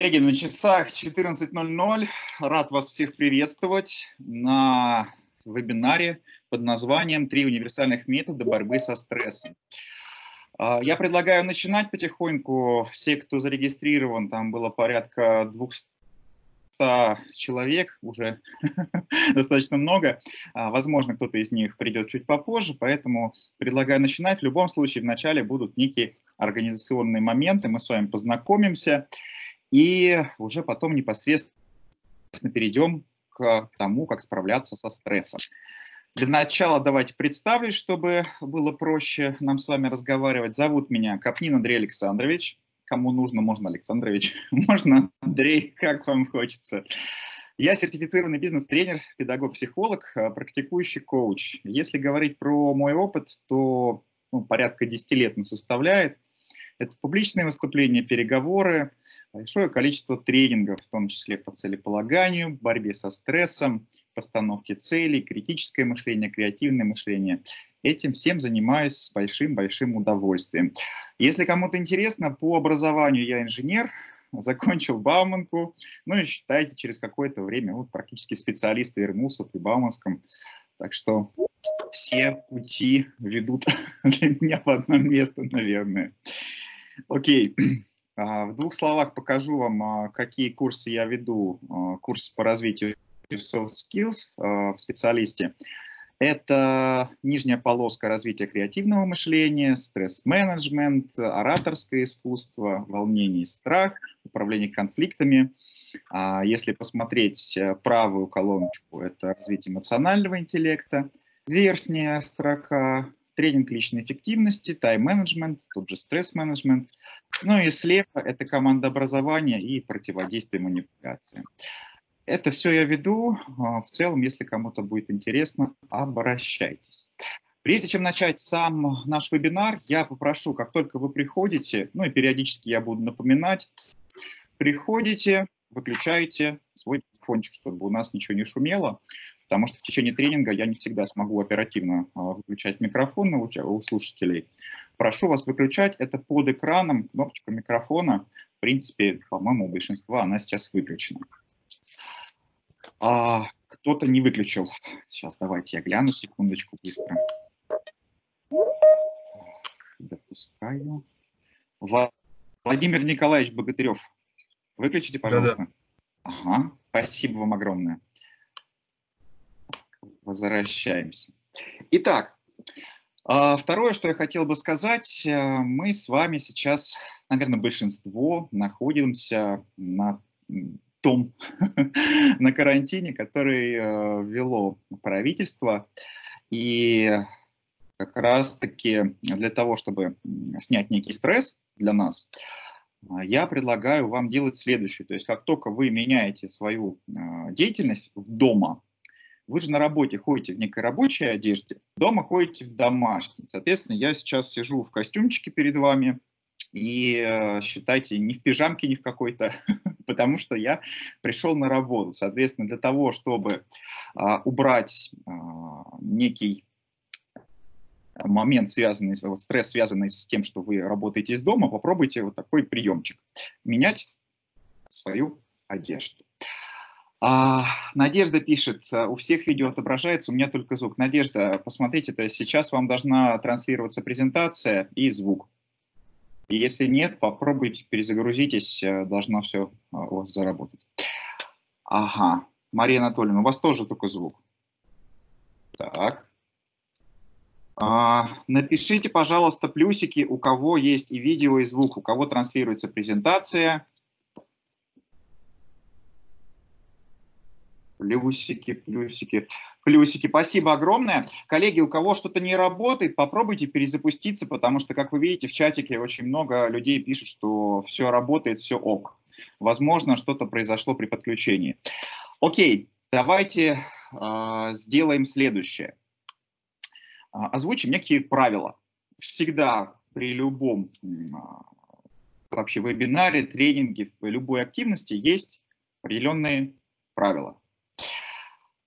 Коллеги, на часах 14:00. Рад вас всех приветствовать на вебинаре под названием «Три универсальных метода борьбы со стрессом». Я предлагаю начинать потихоньку. Все, кто зарегистрирован, там было порядка 200 человек, уже достаточно много. Возможно, кто-то из них придет чуть попозже, поэтому предлагаю начинать. В любом случае, вначале будут некие организационные моменты, мы с вами познакомимся. И уже потом непосредственно перейдем к тому, как справляться со стрессом. Для начала давайте представлюсь, чтобы было проще нам с вами разговаривать. Зовут меня Капнин Андрей Александрович. Кому нужно, можно Александрович, можно Андрей, как вам хочется. Я сертифицированный бизнес-тренер, педагог-психолог, практикующий коуч. Если говорить про мой опыт, то порядка 10 лет он составляет. Это публичные выступления, переговоры, большое количество тренингов, в том числе по целеполаганию, борьбе со стрессом, постановке целей, критическое мышление, креативное мышление. Этим всем занимаюсь с большим-большим удовольствием. Если кому-то интересно, по образованию я инженер, закончил Бауманку, ну и считайте, через какое-то время практически специалист вернулся при Бауманском. Так что все пути ведут для меня в одно место, наверное. Окей. В двух словах покажу вам, какие курсы я веду. Курс по развитию soft skills в специалисте. Это нижняя полоска развития креативного мышления, стресс-менеджмент, ораторское искусство, волнение и страх, управление конфликтами. Если посмотреть правую колоночку, это развитие эмоционального интеллекта. Верхняя строка – тренинг личной эффективности, тайм-менеджмент, тут же стресс-менеджмент. Ну и слева – это командообразование и противодействие манипуляциям. Это все я веду. В целом, если кому-то будет интересно, обращайтесь. Прежде чем начать сам наш вебинар, я попрошу, как только вы приходите, ну и периодически я буду напоминать, приходите, выключайте свой телефончик, чтобы у нас ничего не шумело, потому что в течение тренинга я не всегда смогу оперативно выключать микрофон у слушателей. Прошу вас выключать, это под экраном, кнопочка микрофона, в принципе, по-моему, у большинства она сейчас выключена. Кто-то не выключил. Сейчас давайте я гляну, секундочку, быстро. Допускаю. Владимир Николаевич Богатырев, выключите, пожалуйста. Да-да. Ага, спасибо вам огромное. Возвращаемся. Итак, второе, что я хотел бы сказать, мы с вами сейчас, наверное, большинство находимся на на карантине, который ввело правительство. И как раз-таки для того, чтобы снять некий стресс для нас, я предлагаю вам делать следующее. То есть как только вы меняете свою деятельность дома, вы же на работе ходите в некой рабочей одежде, дома ходите в домашней. Соответственно, я сейчас сижу в костюмчике перед вами, и считайте, не в пижамке, не в какой-то, потому что я пришел на работу. Соответственно, для того, чтобы убрать некий момент, связанный, стресс, связанный с тем, что вы работаете из дома, попробуйте вот такой приемчик. Менять свою одежду. Надежда пишет, у всех видео отображается, у меня только звук. Надежда, посмотрите, то есть сейчас вам должна транслироваться презентация и звук. И если нет, попробуйте, перезагрузитесь, должно все у вас заработать. Ага, Мария Анатольевна, у вас тоже только звук. Так. Напишите, пожалуйста, плюсики, у кого есть и видео, и звук, у кого транслируется презентация. Плюсики, плюсики, плюсики. Спасибо огромное. Коллеги, у кого что-то не работает, попробуйте перезапуститься, потому что, как вы видите, в чатике очень много людей пишут, что все работает, все ок. Возможно, что-то произошло при подключении. Окей, давайте сделаем следующее. Озвучим некие правила. Всегда при любом вообще вебинаре, тренинге, любой активности есть определенные правила.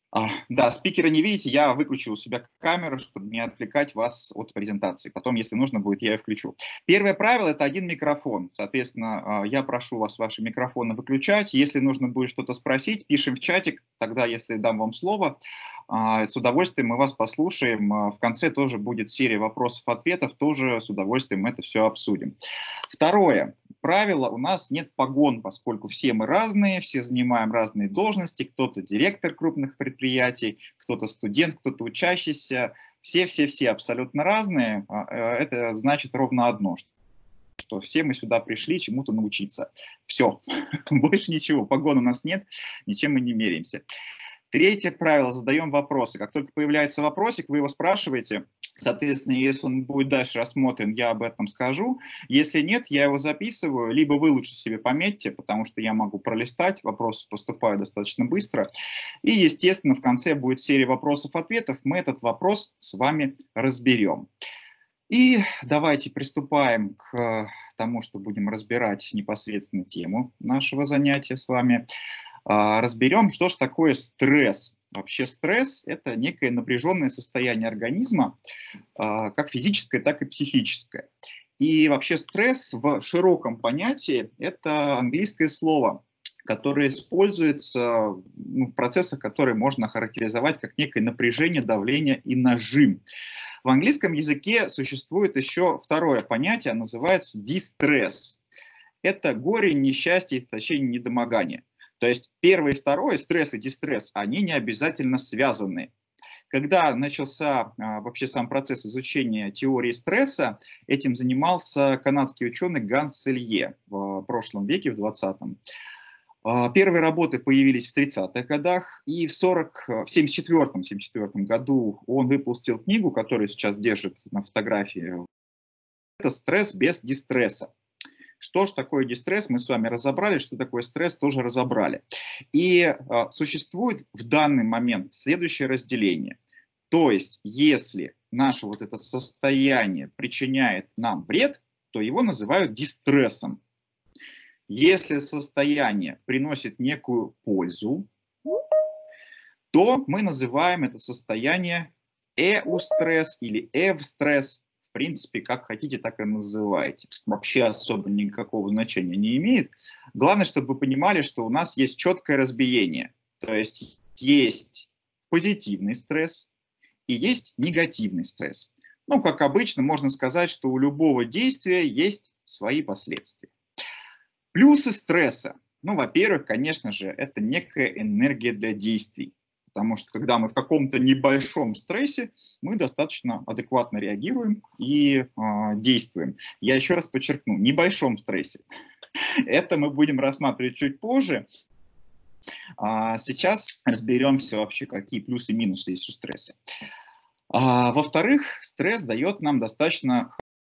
Да, спикера не видите, я выключил у себя камеру, чтобы не отвлекать вас от презентации. Потом, если нужно будет, я ее включу. Первое правило – это один микрофон. Соответственно, я прошу вас ваши микрофоны выключать. Если нужно будет что-то спросить, пишем в чатик. Тогда, если дам вам слово, с удовольствием мы вас послушаем. В конце тоже будет серия вопросов-ответов, тоже с удовольствием это все обсудим. Второе. Правило, у нас нет погон, поскольку все мы разные, все занимаем разные должности, кто-то директор крупных предприятий, кто-то студент, кто-то учащийся, все абсолютно разные. Это значит ровно одно, что все мы сюда пришли чему-то научиться. Все, больше ничего, погон у нас нет, ничем мы не меряемся. Третье правило, задаем вопросы. Как только появляется вопросик, вы его спрашиваете. Соответственно, если он будет дальше рассмотрен, я об этом скажу. Если нет, я его записываю, либо вы лучше себе пометьте, потому что я могу пролистать, вопросы поступают достаточно быстро. И, естественно, в конце будет серия вопросов-ответов, мы этот вопрос с вами разберем. И давайте приступаем к тому, что будем разбирать непосредственно тему нашего занятия с вами. Разберем, что же такое стресс. Вообще стресс – это некое напряженное состояние организма, как физическое, так и психическое. И вообще стресс в широком понятии – это английское слово, которое используется в процессах, которые можно охарактеризовать как некое напряжение, давление и нажим. В английском языке существует еще второе понятие, называется дистресс. Это горе, несчастье, истощение, недомогание. То есть первое и второе, стресс и дистресс, они не обязательно связаны. Когда начался вообще сам процесс изучения теории стресса, этим занимался канадский ученый Ганс Селье в прошлом веке, в 20-м. Первые работы появились в 30-х годах, и в 1974 году он выпустил книгу, которую сейчас держит на фотографии. Это «Стресс без дистресса». Что же такое дистресс, мы с вами разобрали, что такое стресс, тоже разобрали. И существует в данный момент следующее разделение. То есть, если наше вот это состояние причиняет нам вред, то его называют дистрессом. Если состояние приносит некую пользу, то мы называем это состояние эустресс или эвстресс. В принципе, как хотите, так и называйте. Вообще особо никакого значения не имеет. Главное, чтобы вы понимали, что у нас есть четкое разбиение. То есть есть позитивный стресс и есть негативный стресс. Ну, как обычно, можно сказать, что у любого действия есть свои последствия. Плюсы стресса. Ну, во-первых, конечно же, это некая энергия для действий. Потому что когда мы в каком-то небольшом стрессе, мы достаточно адекватно реагируем и действуем. Я еще раз подчеркну, небольшом стрессе. Это мы будем рассматривать чуть позже. Сейчас разберемся вообще, какие плюсы и минусы есть у стресса. Во-вторых, стресс дает нам достаточно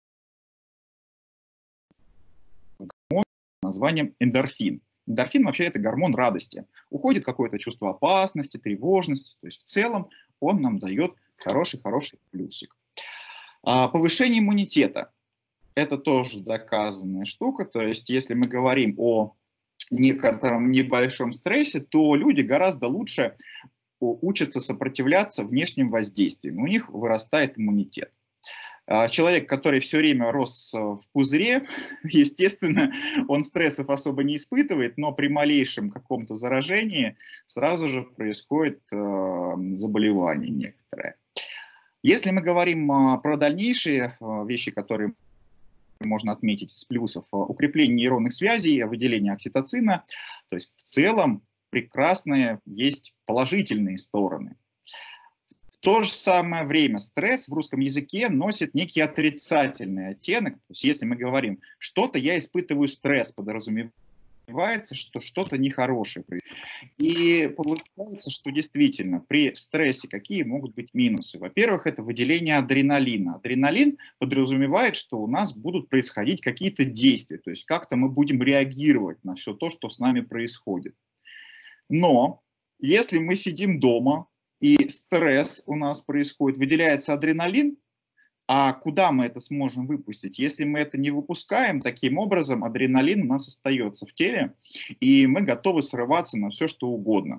гормон под названием эндорфин. Эндорфин вообще это гормон радости. Уходит какое-то чувство опасности, тревожности. То есть в целом он нам дает хороший плюсик. Повышение иммунитета. Это тоже доказанная штука. То есть если мы говорим о некотором небольшом стрессе, то люди гораздо лучше учатся сопротивляться внешним воздействиям. У них вырастает иммунитет. Человек, который все время рос в пузыре, естественно, он стрессов особо не испытывает, но при малейшем каком-то заражении сразу же происходит заболевание некоторое. Если мы говорим про дальнейшие вещи, которые можно отметить из плюсов, укрепление нейронных связей, выделение окситоцина, то есть в целом прекрасные есть положительные стороны. В то же самое время стресс в русском языке носит некий отрицательный оттенок. То есть если мы говорим, что-то я испытываю стресс, подразумевается, что что-то нехорошее. И получается, что действительно при стрессе какие могут быть минусы? Во-первых, это выделение адреналина. Адреналин подразумевает, что у нас будут происходить какие-то действия, то есть как-то мы будем реагировать на все то, что с нами происходит. Но если мы сидим дома, и стресс у нас происходит, выделяется адреналин, а куда мы это сможем выпустить? Если мы это не выпускаем, таким образом адреналин у нас остается в теле, и мы готовы срываться на все, что угодно.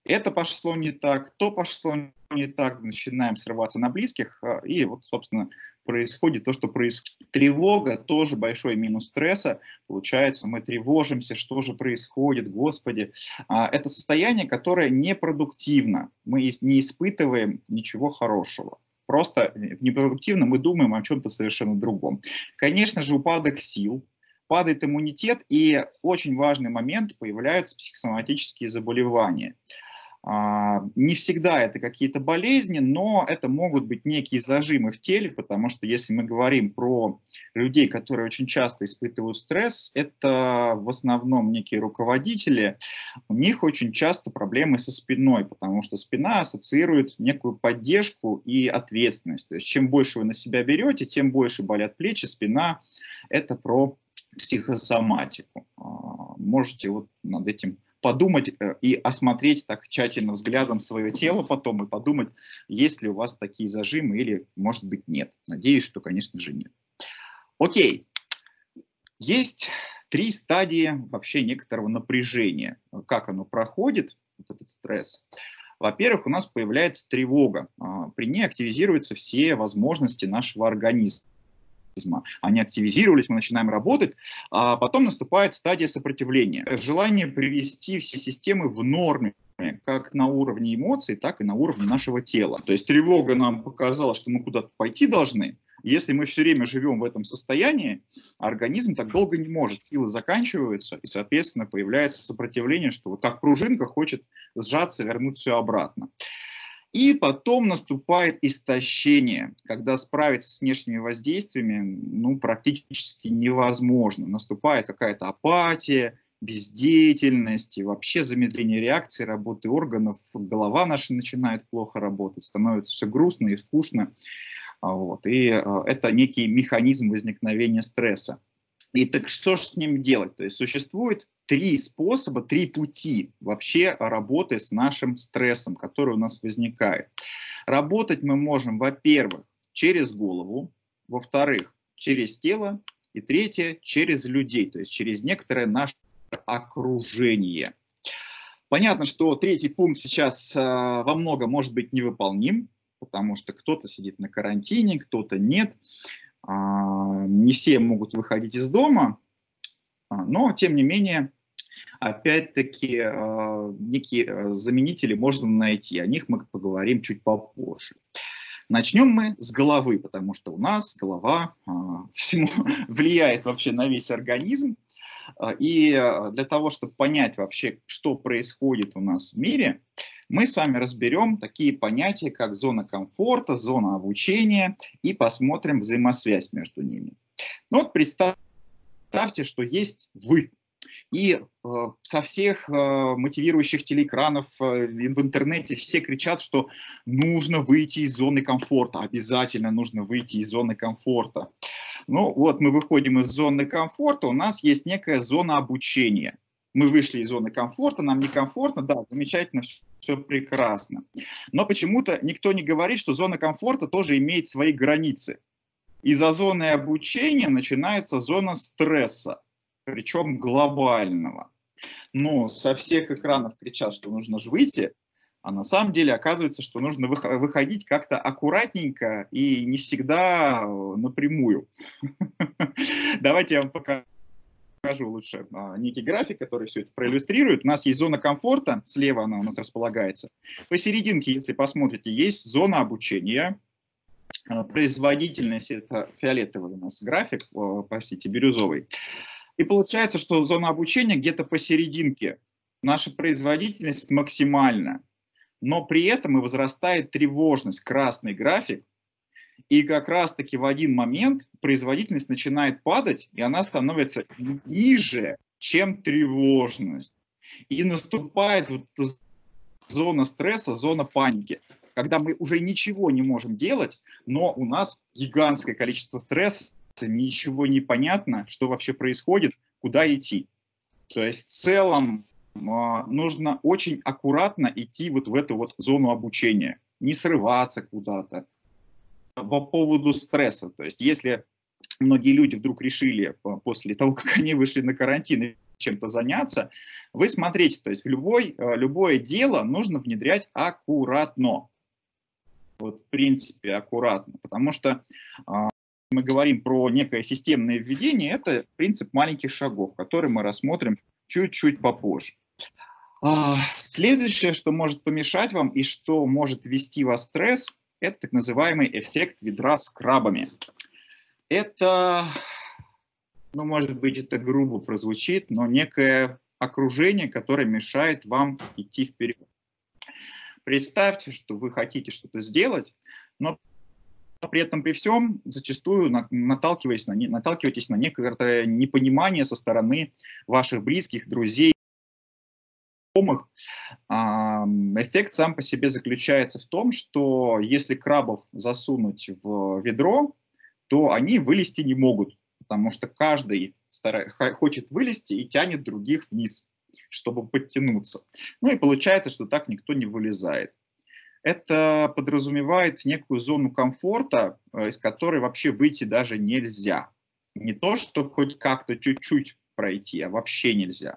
Это пошло не так, то пошло не так, начинаем срываться на близких, и вот, собственно, происходит то, что происходит. Тревога тоже большой минус стресса. Получается, мы тревожимся, что же происходит, Господи. Это состояние, которое непродуктивно. Мы не испытываем ничего хорошего. Просто непродуктивно мы думаем о чем-то совершенно другом. Конечно же, упадок сил, падает иммунитет, и очень важный момент — появляются психосоматические заболевания. Не всегда это какие-то болезни, но это могут быть некие зажимы в теле, потому что если мы говорим про людей, которые очень часто испытывают стресс, это в основном некие руководители, у них очень часто проблемы со спиной, потому что спина ассоциирует некую поддержку и ответственность. То есть чем больше вы на себя берете, тем больше болят плечи, спина. Это про психосоматику. Можете вот над этим подумать и осмотреть так тщательно взглядом свое тело потом и подумать, есть ли у вас такие зажимы или, может быть, нет. Надеюсь, что, конечно же, нет. Окей. Есть 3 стадии вообще некоторого напряжения. Как оно проходит, вот этот стресс. Во-первых, у нас появляется тревога. При ней активизируются все возможности нашего организма. Они активизировались, мы начинаем работать, а потом наступает стадия сопротивления. Желание привести все системы в норме, как на уровне эмоций, так и на уровне нашего тела. То есть тревога нам показала, что мы куда-то пойти должны. Если мы все время живем в этом состоянии, организм так долго не может, силы заканчиваются, и, соответственно, появляется сопротивление, что вот как пружинка хочет сжаться, вернуть все обратно. И потом наступает истощение, когда справиться с внешними воздействиями практически невозможно. Наступает какая-то апатия, бездеятельность и вообще замедление реакции, работы органов. Голова наша начинает плохо работать, становится все грустно и скучно. И это некий механизм возникновения стресса. И так что же с ним делать? То есть существует 3 способа, 3 пути вообще работы с нашим стрессом, который у нас возникает. Работать мы можем, во-первых, через голову, во-вторых, через тело, и третье, через людей, то есть через некоторое наше окружение. Понятно, что третий пункт сейчас во многом может быть невыполним, потому что кто-то сидит на карантине, кто-то нет. Не все могут выходить из дома, но, тем не менее, опять-таки, некие заменители можно найти. О них мы поговорим чуть попозже. Начнем мы с головы, потому что у нас голова всему влияет вообще на весь организм. И для того, чтобы понять вообще, что происходит у нас в мире, мы с вами разберем такие понятия, как зона комфорта, зона обучения, и посмотрим взаимосвязь между ними. Вот представьте, что есть вы. И со всех мотивирующих телеэкранов в интернете все кричат, что нужно выйти из зоны комфорта, обязательно нужно выйти из зоны комфорта. Ну вот мы выходим из зоны комфорта, у нас есть некая зона обучения. Мы вышли из зоны комфорта, нам некомфортно, да, замечательно, все прекрасно. Но почему-то никто не говорит, что зона комфорта тоже имеет свои границы. И за зоной обучения начинается зона стресса, причем глобального. Но со всех экранов кричат, что нужно же выйти, а на самом деле оказывается, что нужно выходить как-то аккуратненько и не всегда напрямую. Давайте я вам покажу лучше некий график, который все это проиллюстрирует. У нас есть зона комфорта, слева она у нас располагается. Посерединке, если посмотрите, есть зона обучения. Производительность — это фиолетовый у нас график, простите, бирюзовый. И получается, что зона обучения где-то посерединке. Наша производительность максимальна, но при этом и возрастает тревожность, красный график. И как раз-таки в один момент производительность начинает падать, и она становится ниже, чем тревожность. И наступает вот зона стресса, зона паники, когда мы уже ничего не можем делать, но у нас гигантское количество стресса, ничего не понятно, что вообще происходит, куда идти. То есть в целом нужно очень аккуратно идти вот в эту вот зону обучения, не срываться куда-то. По поводу стресса, то есть если многие люди вдруг решили после того, как они вышли на карантин, чем-то заняться, вы смотрите, то есть в любое дело нужно внедрять аккуратно. Вот в принципе аккуратно, потому что мы говорим про некое системное введение, это принцип маленьких шагов, который мы рассмотрим чуть-чуть попозже. Следующее, что может помешать вам и что может ввести вас в стресс, это так называемый эффект ведра с крабами. Это, ну, может быть, это грубо прозвучит, но некое окружение, которое мешает вам идти вперед. Представьте, что вы хотите что-то сделать, но при этом при всем зачастую наталкиваетесь на некоторое непонимание со стороны ваших близких, друзей, знакомых. Эффект сам по себе заключается в том, что если крабов засунуть в ведро, то они вылезти не могут, потому что каждый хочет вылезти и тянет других вниз, чтобы подтянуться. Ну и получается, что так никто не вылезает. Это подразумевает некую зону комфорта, из которой вообще выйти даже нельзя. Не то, что хоть как-то чуть-чуть пройти, а вообще нельзя.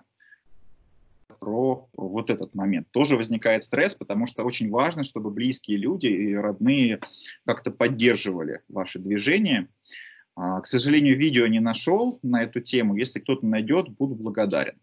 Про вот этот момент. Тоже возникает стресс, потому что очень важно, чтобы близкие люди и родные как-то поддерживали ваши движения. К сожалению, видео не нашел на эту тему. Если кто-то найдет, буду благодарен.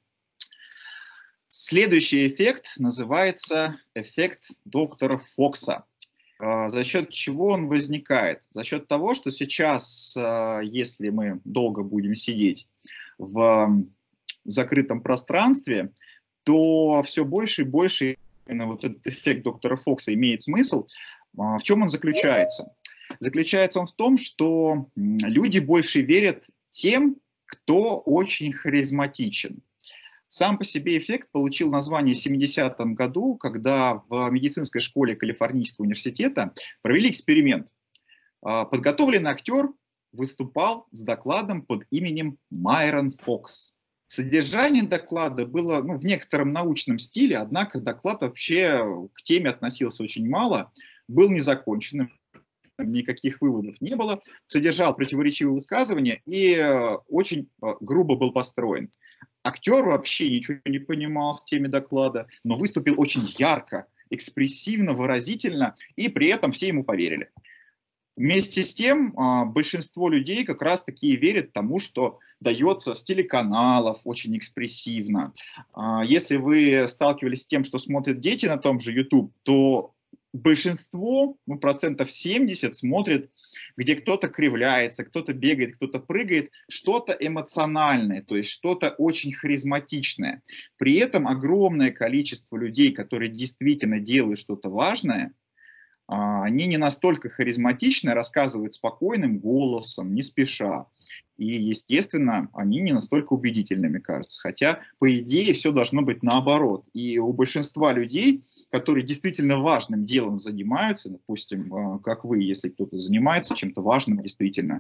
Следующий эффект называется эффект доктора Фокса. За счет чего он возникает? За счет того, что сейчас, если мы долго будем сидеть в закрытом пространстве, то все больше и больше именно вот этот эффект доктора Фокса имеет смысл. В чем он заключается? Заключается он в том, что люди больше верят тем, кто очень харизматичен. Сам по себе эффект получил название в 70-м году, когда в медицинской школе Калифорнийского университета провели эксперимент. Подготовленный актер выступал с докладом под именем Майрон Фокс. Содержание доклада было в некотором научном стиле, однако доклад вообще к теме относился очень мало, был незаконченным, никаких выводов не было, содержал противоречивые высказывания и очень грубо был построен. Актер вообще ничего не понимал в теме доклада, но выступил очень ярко, экспрессивно, выразительно, и при этом все ему поверили. Вместе с тем, большинство людей как раз-таки верят тому, что дается с телеканалов очень экспрессивно. Если вы сталкивались с тем, что смотрят дети на том же YouTube, то большинство, процентов 70, смотрит, где кто-то кривляется, кто-то бегает, кто-то прыгает, что-то эмоциональное, то есть что-то очень харизматичное. При этом огромное количество людей, которые действительно делают что-то важное, они не настолько харизматичны, рассказывают спокойным голосом, не спеша. И, естественно, они не настолько убедительными кажутся. Хотя, по идее, все должно быть наоборот. И у большинства людей, которые действительно важным делом занимаются, допустим, как вы, если кто-то занимается чем-то важным действительно,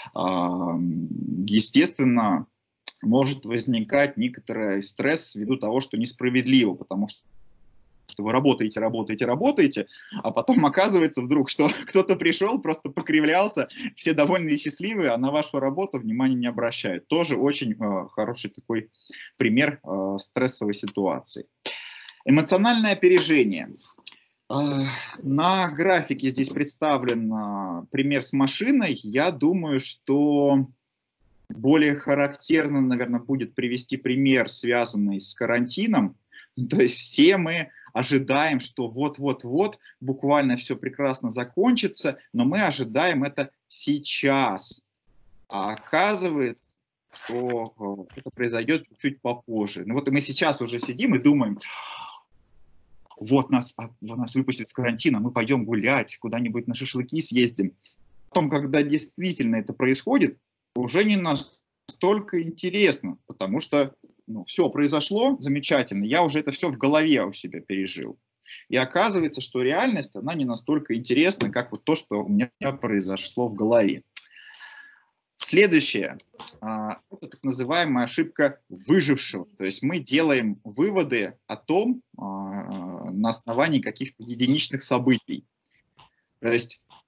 естественно, может возникать некоторый стресс ввиду того, что несправедливо, потому что вы работаете, а потом оказывается вдруг, что кто-то пришел, просто покривлялся, все довольны и счастливы, а на вашу работу внимания не обращают. Тоже очень хороший такой пример стрессовой ситуации. Эмоциональное опережение. На графике здесь представлен пример с машиной. Я думаю, что более характерно, наверное, будет привести пример, связанный с карантином. То есть все мы ожидаем, что вот-вот-вот буквально все прекрасно закончится, но мы ожидаем это сейчас. А оказывается, что это произойдет чуть-чуть попозже. Ну вот мы сейчас уже сидим и думаем, вот нас выпустят с карантина, мы пойдем гулять, куда-нибудь на шашлыки съездим. Потом, когда действительно это происходит, уже не настолько интересно, потому что все произошло замечательно, я уже это все в голове у себя пережил. И оказывается, что реальность, она не настолько интересна, как вот то, что у меня произошло в голове. Следующее – это так называемая ошибка выжившего. То есть мы делаем выводы о том, на основании каких-то единичных событий. То есть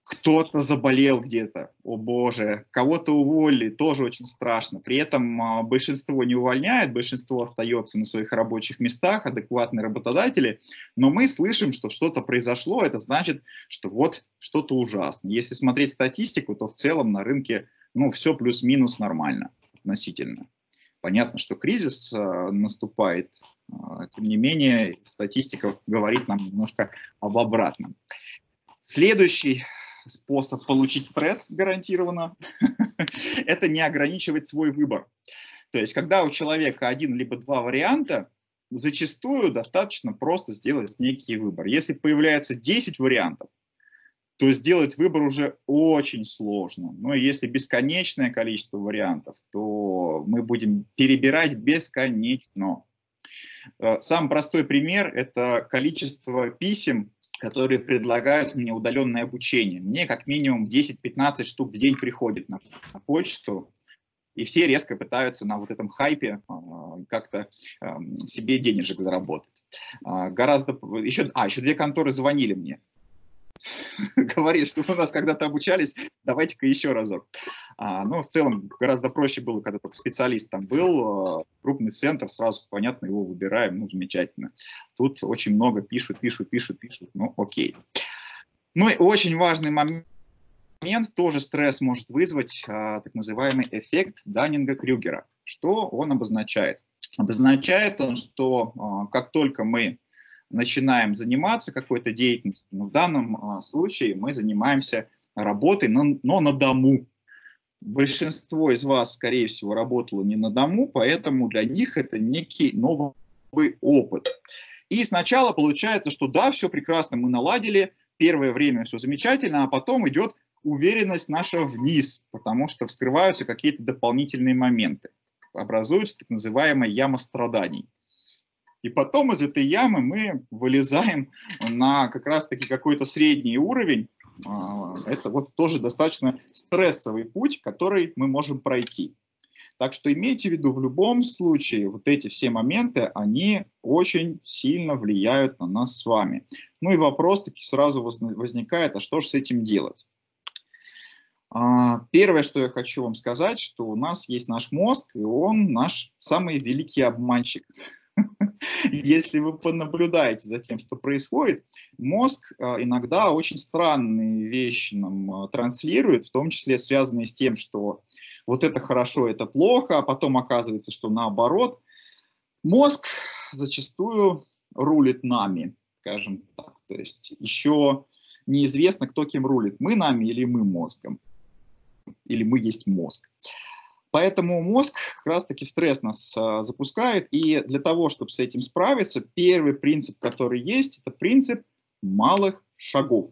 Кто-то заболел где-то, о боже, кого-то уволили, тоже очень страшно. При этом большинство не увольняет, большинство остается на своих рабочих местах, адекватные работодатели, но мы слышим, что что-то произошло, это значит, что вот что-то ужасно. Если смотреть статистику, то в целом на рынке, ну, все плюс-минус нормально относительно. Понятно, что кризис наступает, тем не менее статистика говорит нам немножко об обратном. Следующий способ получить стресс гарантированно – это не ограничивать свой выбор. То есть, когда у человека один либо два варианта, зачастую достаточно просто сделать некий выбор. Если появляется 10 вариантов, то сделать выбор уже очень сложно. Но если бесконечное количество вариантов, то мы будем перебирать бесконечно. Самый простой пример – это количество писем, которые предлагают мне удаленное обучение. Мне как минимум 10-15 штук в день приходит на почту, и все резко пытаются на вот этом хайпе как-то себе денежек заработать. Еще две конторы звонили мне. Говорили, что у нас когда-то обучались, давайте-ка еще разок. Но в целом гораздо проще было, когда только специалист там был, крупный центр, сразу понятно, его выбираем, ну, замечательно. Тут очень много пишут, ну, окей. Ну и очень важный момент, тоже стресс может вызвать так называемый эффект Даннинга-Крюгера. Что он обозначает? Обозначает он, что как только мы начинаем заниматься какой-то деятельностью, но в данном случае мы занимаемся работой, но на дому. Большинство из вас, скорее всего, работало не на дому, поэтому для них это некий новый опыт. И сначала получается, что да, все прекрасно, мы наладили, первое время все замечательно, а потом идет уверенность наша вниз, потому что вскрываются какие-то дополнительные моменты. Образуется так называемая яма страданий. И потом из этой ямы мы вылезаем на как раз-таки какой-то средний уровень. Это вот тоже достаточно стрессовый путь, который мы можем пройти. Так что имейте в виду, в любом случае, вот эти все моменты, они очень сильно влияют на нас с вами. Ну и вопрос таки сразу возникает, а что же с этим делать? Первое, что я хочу вам сказать, что у нас есть наш мозг, и он наш самый великий обманщик. Если вы понаблюдаете за тем, что происходит, мозг иногда очень странные вещи нам транслирует, в том числе связанные с тем, что вот это хорошо, это плохо, а потом оказывается, что наоборот. Мозг зачастую рулит нами, скажем так. То есть еще неизвестно, кто кем рулит, мы нами или мы мозгом, или мы есть мозг. Поэтому мозг как раз-таки стресс нас запускает, и для того, чтобы с этим справиться, первый принцип, который есть, это принцип малых шагов.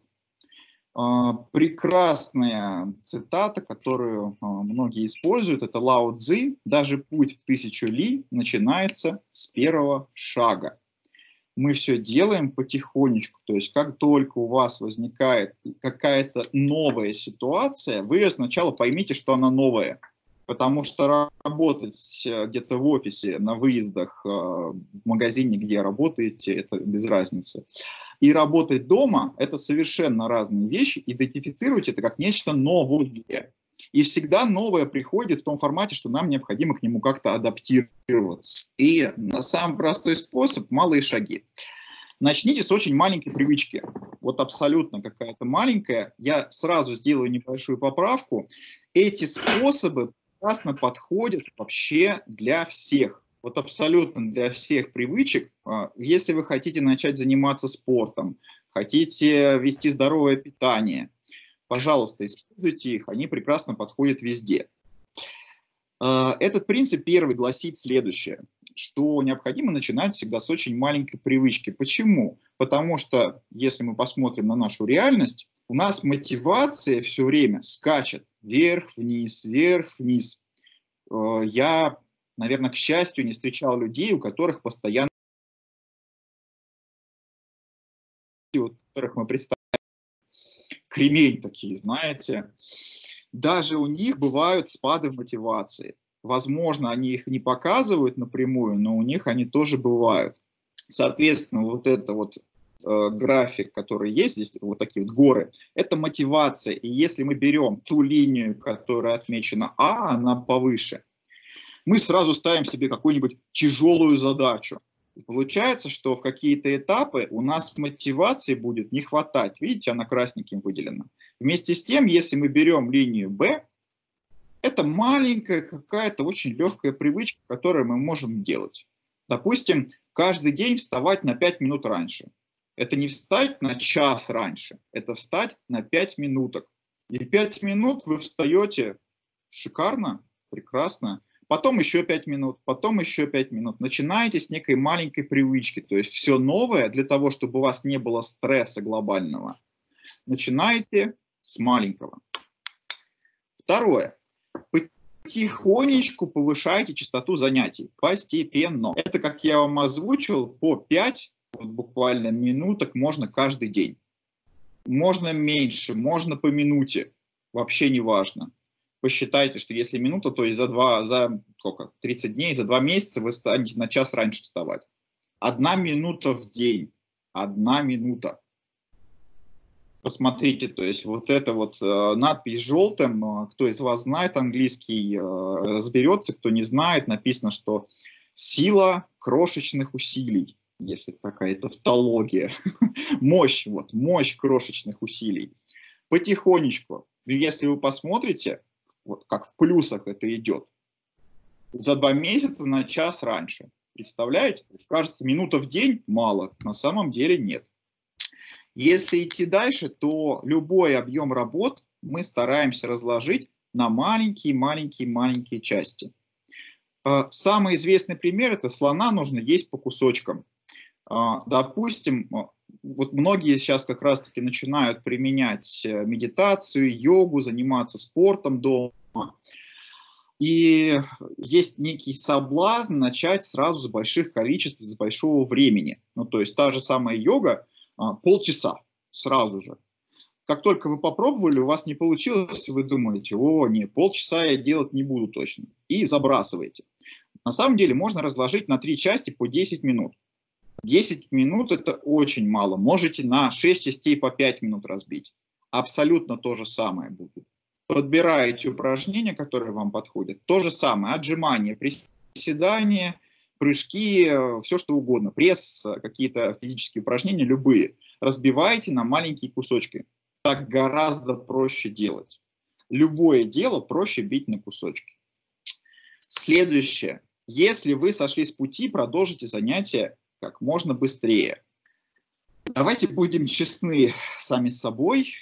Прекрасная цитата, которую многие используют, это Лао Цзи: «Даже путь в 1000 ли начинается с первого шага». Мы все делаем потихонечку, то есть как только у вас возникает какая-то новая ситуация, вы сначала поймите, что она новая. Потому что работать где-то в офисе, на выездах, в магазине, где работаете, это без разницы. И работать дома – это совершенно разные вещи. Идентифицируйте это как нечто новое. И всегда новое приходит в том формате, что нам необходимо к нему как-то адаптироваться. И самый простой способ – малые шаги. Начните с очень маленькой привычки. Вот абсолютно какая-то маленькая. Я сразу сделаю небольшую поправку. Эти способы прекрасно подходит вообще для всех. Вот абсолютно для всех привычек. Если вы хотите начать заниматься спортом, хотите вести здоровое питание, пожалуйста, используйте их, они прекрасно подходят везде. Этот принцип первый гласит следующее, что необходимо начинать всегда с очень маленькой привычки. Почему? Потому что, если мы посмотрим на нашу реальность, у нас мотивация все время скачет вверх-вниз, вверх-вниз. Я, наверное, к счастью, не встречал людей, у которых постоянно, у которых мы представляем, кремень такие, знаете. Даже у них бывают спады в мотивации. Возможно, они их не показывают напрямую, но у них они тоже бывают. Соответственно, вот это вот график, который есть здесь, вот такие вот горы, это мотивация. И если мы берем ту линию, которая отмечена А, она повыше, мы сразу ставим себе какую-нибудь тяжелую задачу. И получается, что в какие-то этапы у нас мотивации будет не хватать. Видите, она красненьким выделена. Вместе с тем, если мы берем линию Б, это маленькая какая-то очень легкая привычка, которую мы можем делать. Допустим, каждый день вставать на 5 минут раньше. Это не встать на час раньше, это встать на 5 минуток. И 5 минут вы встаете шикарно, прекрасно. Потом еще 5 минут, потом еще 5 минут. Начинаете с некой маленькой привычки. То есть все новое, для того, чтобы у вас не было стресса глобального, начинаете с маленького. Второе. Потихонечку повышайте частоту занятий, постепенно. Это, как я вам озвучил, по 5 вот буквально минуток можно каждый день. Можно меньше, можно по минуте, вообще не важно. Посчитайте, что если минута, то есть за 30 дней, за 2 месяца вы станете на час раньше вставать. 1 минута в день, 1 минута. Посмотрите, то есть вот эта вот надпись желтым, кто из вас знает английский, разберется, кто не знает, написано, что сила крошечных усилий, если такая тавтология, мощь, вот, мощь крошечных усилий. Потихонечку, если вы посмотрите, вот как в плюсах это идет, за 2 месяца на час раньше. Представляете? Кажется, минута в день мало, на самом деле нет. Если идти дальше, то любой объем работ мы стараемся разложить на маленькие части. Самый известный пример – это слона нужно есть по кусочкам. Допустим, вот многие сейчас как раз-таки начинают применять медитацию, йогу, заниматься спортом дома. И есть некий соблазн начать сразу с больших количеств, с большого времени. Ну, то есть та же самая йога, полчаса сразу же. Как только вы попробовали, у вас не получилось, вы думаете, о, нет, полчаса я делать не буду точно. И забрасываете. На самом деле можно разложить на 3 части по 10 минут. 10 минут это очень мало. Можете на 6 частей по 5 минут разбить. Абсолютно то же самое будет. Подбираете упражнения, которые вам подходят. То же самое. Отжимания, приседания, прыжки, все что угодно. Пресс, какие-то физические упражнения, любые. Разбивайте на маленькие кусочки. Так гораздо проще делать. Любое дело проще бить на кусочки. Следующее. Если вы сошли с пути, продолжите занятия как можно быстрее. Давайте будем честны сами с собой.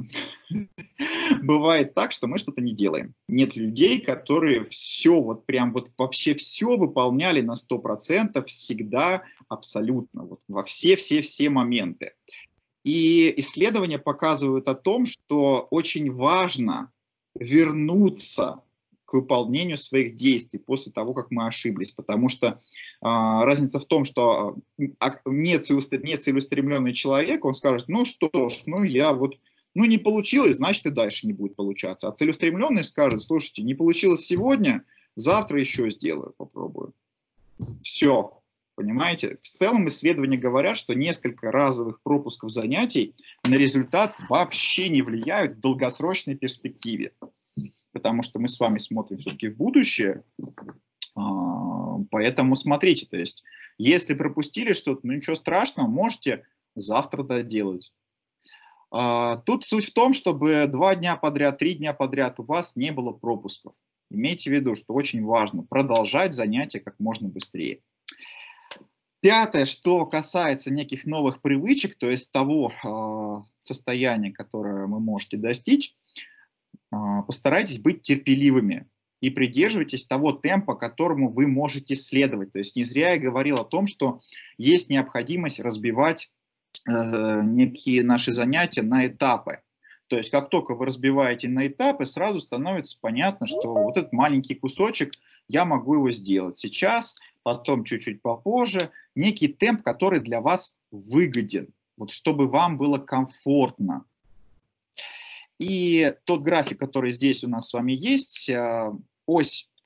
Бывает так, что мы что-то не делаем. Нет людей, которые все, вот прям вот вообще все выполняли на 100%, всегда, абсолютно, вот во все моменты. И исследования показывают о том, что очень важно вернуться к выполнению своих действий после того, как мы ошиблись. Потому что разница в том, что нецелеустремленный человек, он скажет, ну что ж, ну я вот, ну не получилось, значит и дальше не будет получаться. А целеустремленный скажет, слушайте, не получилось сегодня, завтра еще сделаю, попробую. Все. Понимаете? В целом исследования говорят, что несколько разовых пропусков занятий на результат вообще не влияют в долгосрочной перспективе. Потому что мы с вами смотрим все-таки в будущее. Поэтому смотрите, то есть, если пропустили что-то, ну ничего страшного, можете завтра доделать. Тут суть в том, чтобы 2 дня подряд, 3 дня подряд у вас не было пропусков. Имейте в виду, что очень важно продолжать занятия как можно быстрее. Пятое, что касается неких новых привычек, то есть того состояния, которое вы можете достичь, постарайтесь быть терпеливыми и придерживайтесь того темпа, которому вы можете следовать. То есть не зря я говорил о том, что есть необходимость разбивать некие наши занятия на этапы. То есть как только вы разбиваете на этапы, сразу становится понятно, что вот этот маленький кусочек, я могу его сделать сейчас, потом чуть-чуть попозже. Некий темп, который для вас выгоден, вот чтобы вам было комфортно. И тот график, который здесь у нас с вами есть, ось,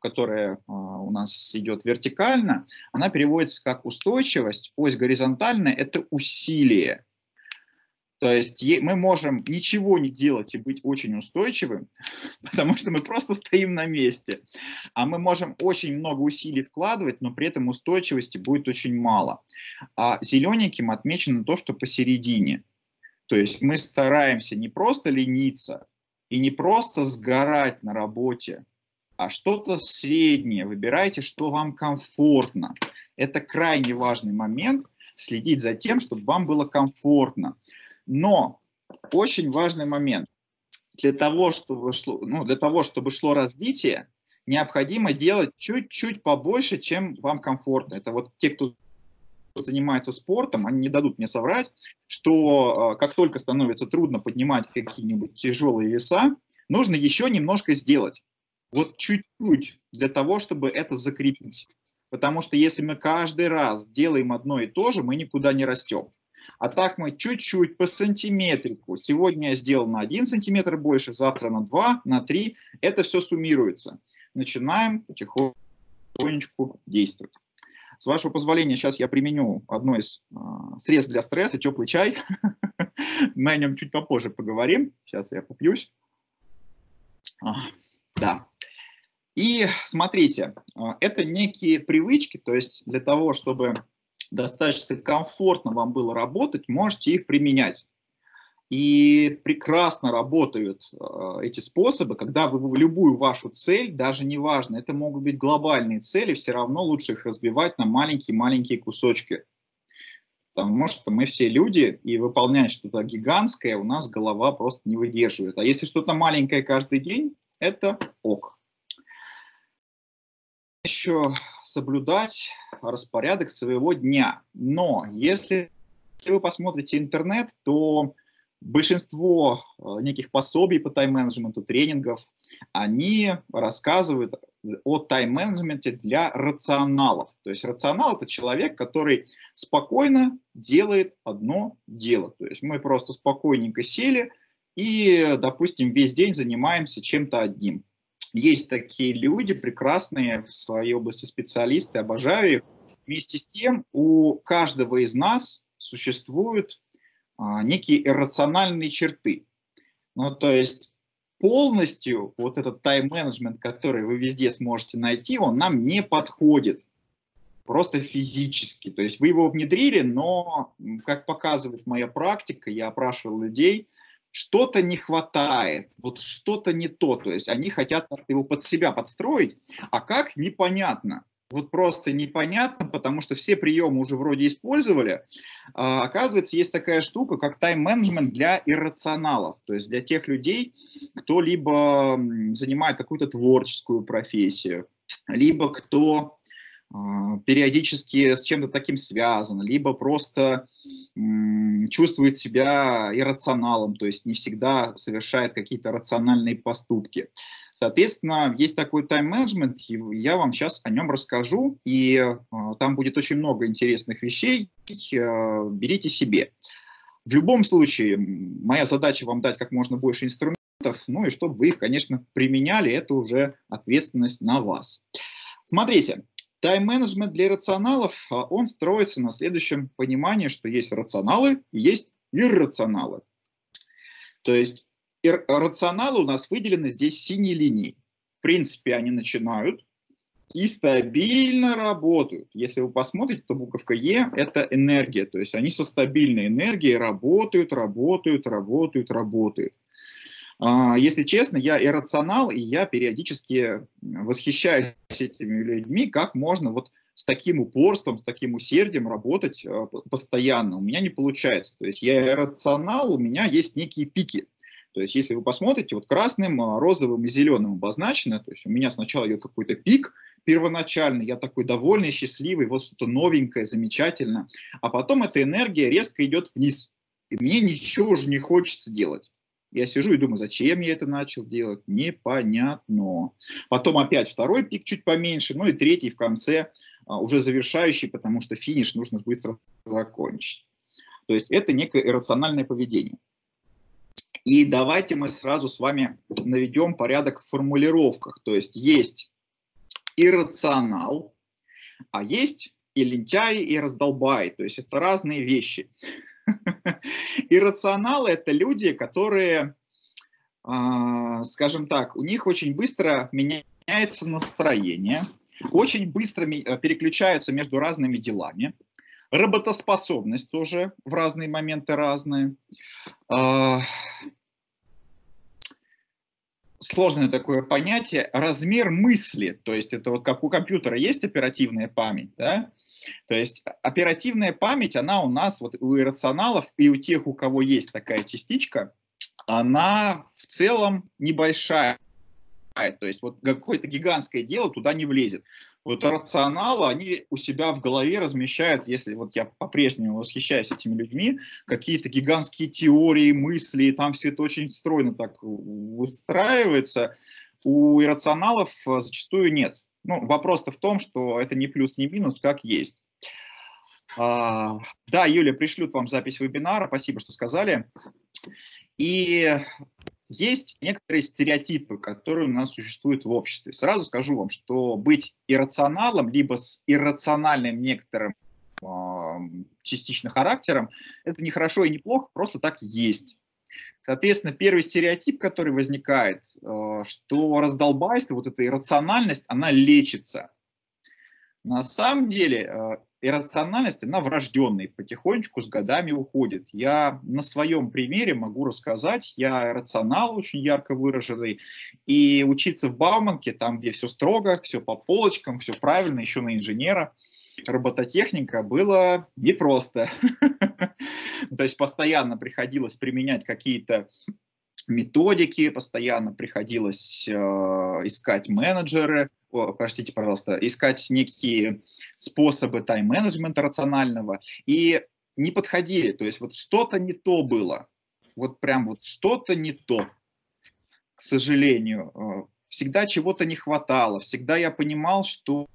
которая у нас идет вертикально, она переводится как устойчивость, ось горизонтальная – это усилие. То есть мы можем ничего не делать и быть очень устойчивым, потому что мы просто стоим на месте. А мы можем очень много усилий вкладывать, но при этом устойчивости будет очень мало. А зелененьким отмечено то, что посередине. То есть мы стараемся не просто лениться и не просто сгорать на работе, а что-то среднее. Выбирайте, что вам комфортно. Это крайне важный момент, следить за тем, чтобы вам было комфортно. Но очень важный момент. Для того, чтобы шло развитие, необходимо делать чуть-чуть побольше, чем вам комфортно. Это вот те, кто занимается спортом, они не дадут мне соврать, что как только становится трудно поднимать какие-нибудь тяжелые веса, нужно еще немножко сделать. Вот чуть-чуть для того, чтобы это закрепить. Потому что если мы каждый раз делаем одно и то же, мы никуда не растем. А так мы чуть-чуть по сантиметрику. Сегодня я сделал на 1 сантиметр больше, завтра на 2, на 3. Это все суммируется. Начинаем потихонечку действовать. С вашего позволения, сейчас я применю одно из средств для стресса, теплый чай. Мы о нем чуть попозже поговорим. Сейчас я попьюсь. Да. И смотрите, это некие привычки, то есть для того, чтобы достаточно комфортно вам было работать, можете их применять. И прекрасно работают эти способы, когда вы любую вашу цель, даже неважно, это могут быть глобальные цели, все равно лучше их разбивать на маленькие-маленькие кусочки. Потому что мы все люди, и выполнять что-то гигантское у нас голова просто не выдерживает. А если что-то маленькое каждый день, это ок. Еще соблюдать распорядок своего дня. Но если вы посмотрите интернет, то большинство неких пособий по тайм-менеджменту, тренингов, они рассказывают о тайм-менеджменте для рационалов. То есть рационал – это человек, который спокойно делает одно дело. То есть мы просто спокойненько сели и, допустим, весь день занимаемся чем-то одним. Есть такие люди, прекрасные в своей области специалисты, обожаю их. Вместе с тем у каждого из нас существуют некие иррациональные черты. Ну, то есть полностью вот этот тайм-менеджмент, который вы везде сможете найти, он нам не подходит. Просто физически. То есть вы его внедрили, но, как показывает моя практика, я опрашивал людей, что-то не хватает, вот что-то не то. То есть они хотят его под себя подстроить, а как – непонятно. Вот просто непонятно, потому что все приемы уже вроде использовали. Оказывается, есть такая штука, как тайм-менеджмент для иррационалов. То есть для тех людей, кто либо занимает какую-то творческую профессию, либо кто периодически с чем-то таким связан, либо просто чувствует себя иррационалом, то есть не всегда совершает какие-то рациональные поступки. Соответственно, есть такой тайм-менеджмент, и я вам сейчас о нем расскажу, и там будет очень много интересных вещей, берите себе. В любом случае, моя задача вам дать как можно больше инструментов, ну и чтобы вы их, конечно, применяли, это уже ответственность на вас. Смотрите. Тайм-менеджмент для рационалов, он строится на следующем понимании, что есть рационалы и есть иррационалы. То есть рационалы у нас выделены здесь синей линией. В принципе, они начинают и стабильно работают. Если вы посмотрите, то буковка Е – это энергия. То есть они со стабильной энергией работают. Если честно, я иррационал, и я периодически восхищаюсь этими людьми, как можно вот с таким упорством, с таким усердием работать постоянно. У меня не получается. То есть я иррационал, у меня есть некие пики. То есть если вы посмотрите, вот красным, розовым и зеленым обозначено, то есть у меня сначала идет какой-то пик первоначальный, я такой довольный, счастливый, вот что-то новенькое, замечательно, а потом эта энергия резко идет вниз, и мне ничего уже не хочется делать. Я сижу и думаю, зачем я это начал делать? Непонятно. Потом опять второй пик чуть поменьше, ну и третий в конце, уже завершающий, потому что финиш нужно быстро закончить. То есть это некое иррациональное поведение. И давайте мы сразу с вами наведем порядок в формулировках. То есть есть иррационал, а есть и лентяй, и раздолбай. То есть это разные вещи. Иррационалы – это люди, которые, скажем так, у них очень быстро меняется настроение, очень быстро переключаются между разными делами. Работоспособность тоже в разные моменты разная. Сложное такое понятие, размер мысли, то есть это вот как у компьютера есть оперативная память, да? То есть оперативная память, она у нас, вот у иррационалов и у тех, у кого есть такая частичка, она в целом небольшая. То есть вот какое-то гигантское дело туда не влезет. Вот рационалы, они у себя в голове размещают, если вот я по-прежнему восхищаюсь этими людьми, какие-то гигантские теории, мысли, там все это очень стройно так выстраивается. У иррационалов зачастую нет. Ну, вопрос-то в том, что это не плюс, не минус, как есть. Да, Юля, пришлют вам запись вебинара, спасибо, что сказали. И есть некоторые стереотипы, которые у нас существуют в обществе. Сразу скажу вам, что быть иррационалом, либо с иррациональным некоторым частично характером, это не хорошо и не плохо, просто так есть. Соответственно, первый стереотип, который возникает, что раздолбайство, вот эта иррациональность, она лечится. На самом деле иррациональность, она врожденная, потихонечку с годами уходит. Я на своем примере могу рассказать, я иррационал очень ярко выраженный, и учиться в Бауманке, там, где все строго, все по полочкам, все правильно, еще на инженера, робототехника, было непросто. То есть постоянно приходилось применять какие-то методики, постоянно приходилось искать менеджеры, простите, пожалуйста, искать некие способы тайм-менеджмента рационального, и не подходили, то есть вот что-то не то было, вот прям вот что-то не то, к сожалению. Всегда чего-то не хватало, всегда я понимал, что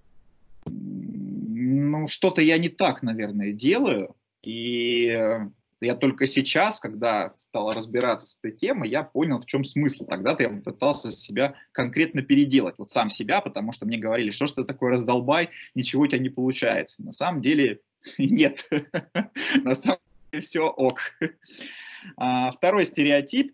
ну, что-то я не так, наверное, делаю, и я только сейчас, когда стал разбираться с этой темой, я понял, в чем смысл. Тогда-то я пытался себя конкретно переделать, вот сам себя, потому что мне говорили, что ж ты такой раздолбай, ничего у тебя не получается. На самом деле нет, на самом деле все ок. Второй стереотип,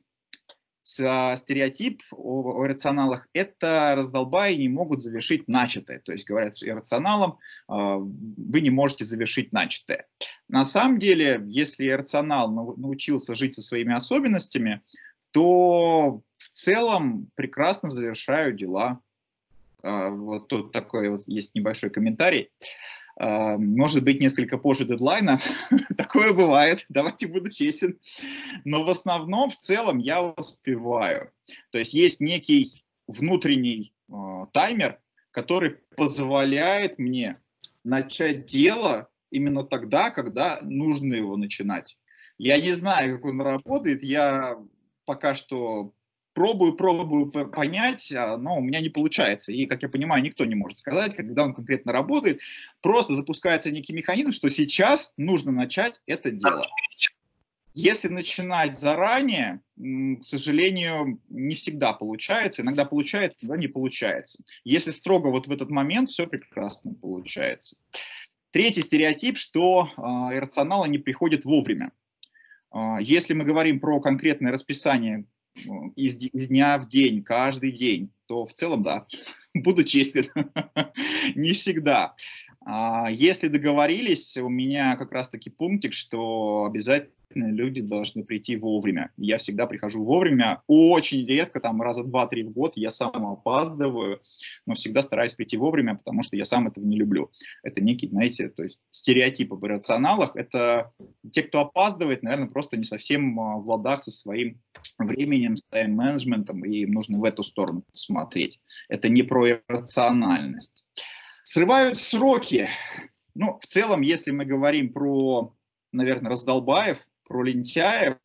о иррационалах – это раздолбаи не могут завершить начатое. То есть говорят иррационалам, вы не можете завершить начатое. На самом деле, если иррационал научился жить со своими особенностями, то в целом прекрасно завершают дела. Вот тут такой вот есть небольшой комментарий. Может быть, несколько позже дедлайна. Такое бывает, давайте буду честен. Но в основном, в целом, я успеваю. То есть есть некий внутренний таймер, который позволяет мне начать дело именно тогда, когда нужно его начинать. Я не знаю, как он работает, я пока что пробую понять, но у меня не получается. И, как я понимаю, никто не может сказать, когда он конкретно работает. Просто запускается некий механизм, что сейчас нужно начать это дело. Если начинать заранее, к сожалению, не всегда получается. Иногда получается, иногда не получается. Если строго вот в этот момент, все прекрасно получается. Третий стереотип, что иррационалы не приходят вовремя. Если мы говорим про конкретное расписание из дня в день, каждый день, то в целом, да, буду честен, не всегда. Если договорились, у меня как раз-таки пунктик, что обязательно люди должны прийти вовремя. Я всегда прихожу вовремя, очень редко, там раза 2-3 в год я сам опаздываю, но всегда стараюсь прийти вовремя, потому что я сам этого не люблю. Это некий, знаете, то есть стереотип об иррационалах. Это те, кто опаздывает, наверное, просто не совсем в ладах со своим временем, с тайм-менеджментом, и им нужно в эту сторону посмотреть. Это не про иррациональность. Срывают сроки. Ну, в целом, если мы говорим про, наверное, раздолбаев, про лентяев,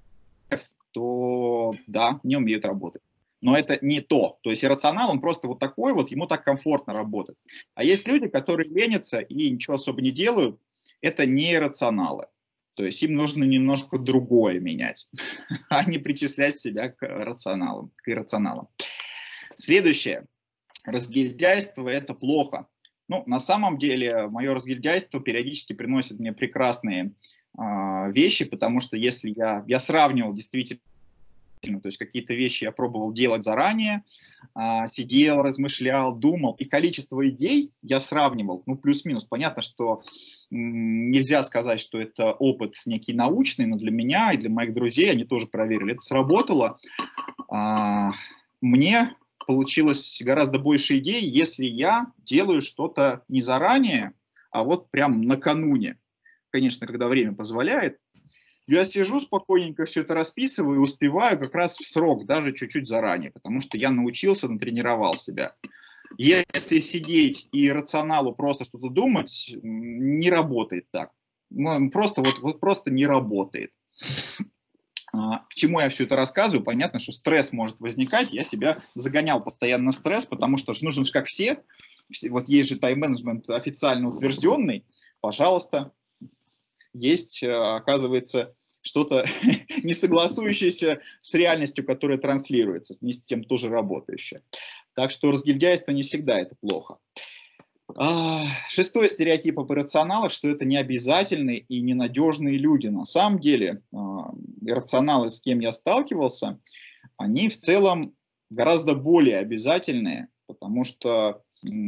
то да, не умеют работать. Но это не то. То есть иррационал, он просто вот такой вот, ему так комфортно работать. А есть люди, которые ленятся и ничего особо не делают, это не иррационалы. То есть им нужно немножко другое менять, а не причислять себя к рационалам, к иррационалам. Следующее. разгильдяйство – это плохо. Ну, на самом деле, мое разгильдяйство периодически приносит мне прекрасные вещи, потому что если я сравнивал действительно, то есть какие-то вещи я пробовал делать заранее, сидел, размышлял, думал, и количество идей я сравнивал, ну, плюс-минус. Понятно, что нельзя сказать, что это опыт некий научный, но для меня и для моих друзей, они тоже проверили, это сработало. Мне получилось гораздо больше идей, если я делаю что-то не заранее, а вот прям накануне. Конечно, когда время позволяет. Я сижу спокойненько, все это расписываю и успеваю как раз в срок, даже чуть-чуть заранее, потому что я научился, натренировал себя. Если сидеть и рационалу просто что-то думать, не работает так. Просто вот просто не работает. К чему я все это рассказываю? Понятно, что стресс может возникать. Я себя загонял постоянно в стресс, потому что нужно же как все. Вот есть же тайм-менеджмент официально утвержденный. Пожалуйста, есть, оказывается, что-то не согласующееся с реальностью, которая транслируется, вместе с тем тоже работающее. Так что разгильдяйство не всегда это плохо. Шестой стереотип об иррационалах, что это необязательные и ненадежные люди. На самом деле, иррационалы, с кем я сталкивался, они в целом гораздо более обязательные, потому что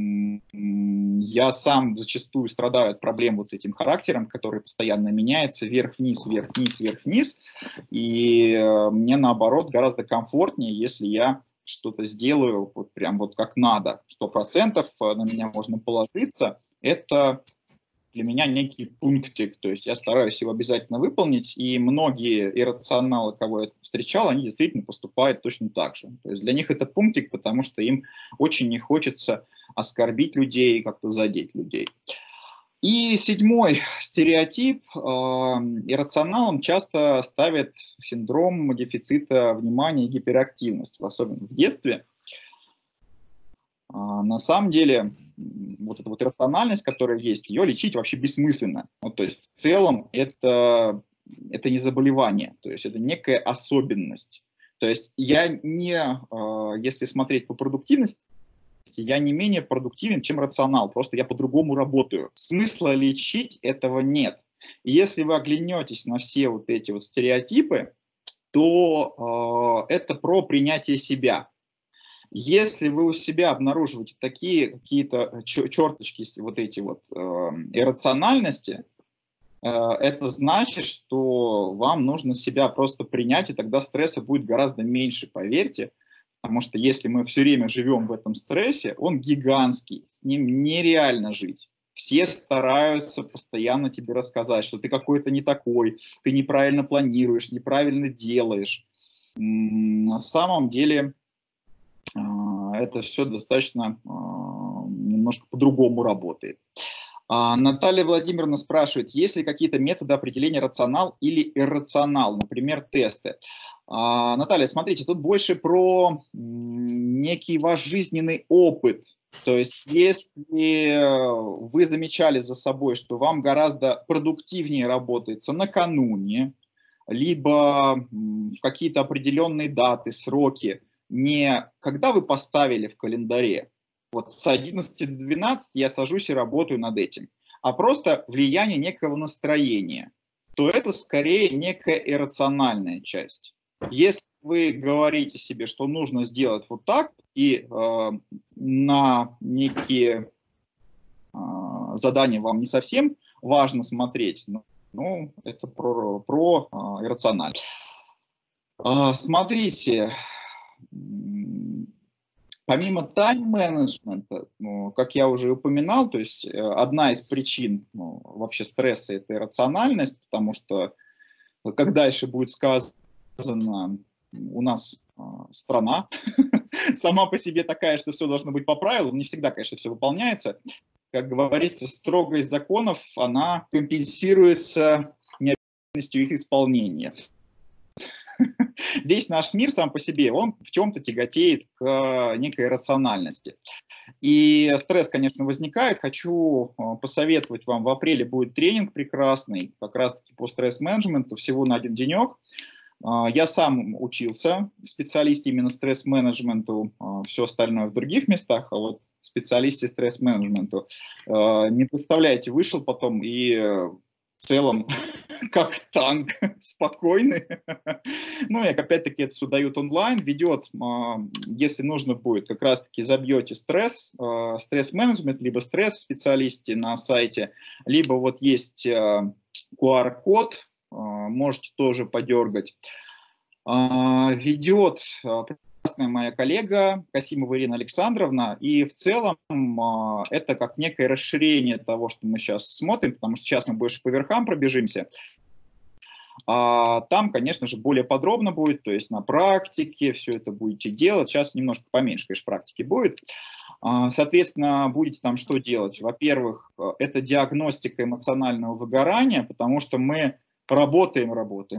я сам зачастую страдаю от проблем вот с этим характером, который постоянно меняется вверх-вниз, вверх-вниз, вверх-вниз. И мне, наоборот, гораздо комфортнее, если я что-то сделаю вот прям вот как надо. 100% на меня можно положиться. Это для меня некий пунктик. То есть я стараюсь его обязательно выполнить. И многие иррационалы, кого я встречал, они действительно поступают точно так же. То есть для них это пунктик, потому что им очень не хочется оскорбить людей, как-то задеть людей. И седьмой стереотип. Иррационалам часто ставят синдром дефицита внимания и гиперактивность, особенно в детстве. На самом деле, вот эта вот иррациональность, которая есть, ее лечить вообще бессмысленно. Ну, то есть в целом это не заболевание, то есть это некая особенность. То есть я не, если смотреть по продуктивности, я не менее продуктивен, чем рационал, просто я по-другому работаю. Смысла лечить этого нет. И если вы оглянетесь на все вот эти вот стереотипы, то это про принятие себя. Если вы у себя обнаруживаете такие какие-то черточки, вот эти вот иррациональности, это значит, что вам нужно себя просто принять, и тогда стресса будет гораздо меньше, поверьте. Потому что если мы все время живем в этом стрессе, он гигантский, с ним нереально жить. Все стараются постоянно тебе рассказать, что ты какой-то не такой, ты неправильно планируешь, неправильно делаешь. На самом деле это все достаточно немножко по-другому работает. Наталья Владимировна спрашивает, есть ли какие-то методы определения рационал или иррационал, например, тесты. Наталья, смотрите, тут больше про некий ваш жизненный опыт. То есть, если вы замечали за собой, что вам гораздо продуктивнее работается накануне, либо в какие-то определенные даты, сроки, не когда вы поставили в календаре, вот с 11 до 12 я сажусь и работаю над этим, а просто влияние некого настроения, то это скорее некая иррациональная часть. Если вы говорите себе, что нужно сделать вот так, и на некие задания вам не совсем важно смотреть, ну это про иррациональность. Смотрите, помимо тайм-менеджмента, как я уже упоминал, то есть одна из причин вообще стресса – это иррациональность, потому что, как дальше будет сказано, у нас страна сама по себе такая, что все должно быть по правилам, не всегда, конечно, все выполняется. Как говорится, строгость законов, она компенсируется необязательностью их исполнения. Весь наш мир сам по себе, он в чем-то тяготеет к некой рациональности. И стресс, конечно, возникает. Хочу посоветовать вам, в апреле будет тренинг прекрасный, как раз-таки по стресс-менеджменту, всего на один денек. Я сам учился в специалисте именно стресс-менеджменту, все остальное в других местах, а вот в специалисте стресс-менеджменту. Не представляете, вышел потом и в целом как танк, спокойный. Ну, и опять-таки это все дают онлайн, ведет, если нужно будет, как раз-таки забьете стресс-менеджмент, либо стресс-специалисте на сайте, либо вот есть QR-код, можете тоже подергать. Ведет прекрасная моя коллега Касимова Ирина Александровна, и в целом это как некое расширение того, что мы сейчас смотрим, потому что сейчас мы больше по верхам пробежимся. Там, конечно же, более подробно будет, то есть на практике все это будете делать. Сейчас немножко поменьше, конечно, практики будет. Соответственно, будете там что делать? Во-первых, это диагностика эмоционального выгорания, потому что мы работаем.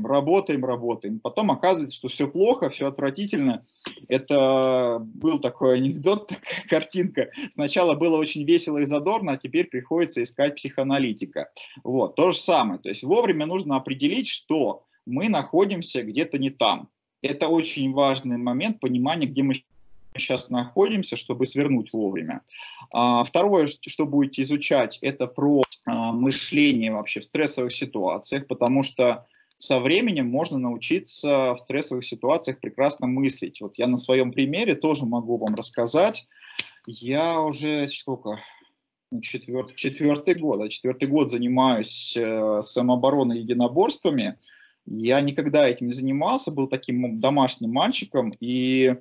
Потом оказывается, что все плохо, все отвратительно. Это был такой анекдот, такая картинка. Сначала было очень весело и задорно, а теперь приходится искать психоаналитика. Вот, то же самое. То есть вовремя нужно определить, что мы находимся где-то не там. Это очень важный момент понимания, где мы сейчас находимся, чтобы свернуть вовремя. Второе, что будете изучать, это про мышление вообще в стрессовых ситуациях, потому что со временем можно научиться в стрессовых ситуациях прекрасно мыслить. Вот я на своем примере тоже могу вам рассказать. Я уже четвертый год занимаюсь самообороной и единоборствами. Я никогда этим не занимался, был таким домашним мальчиком, и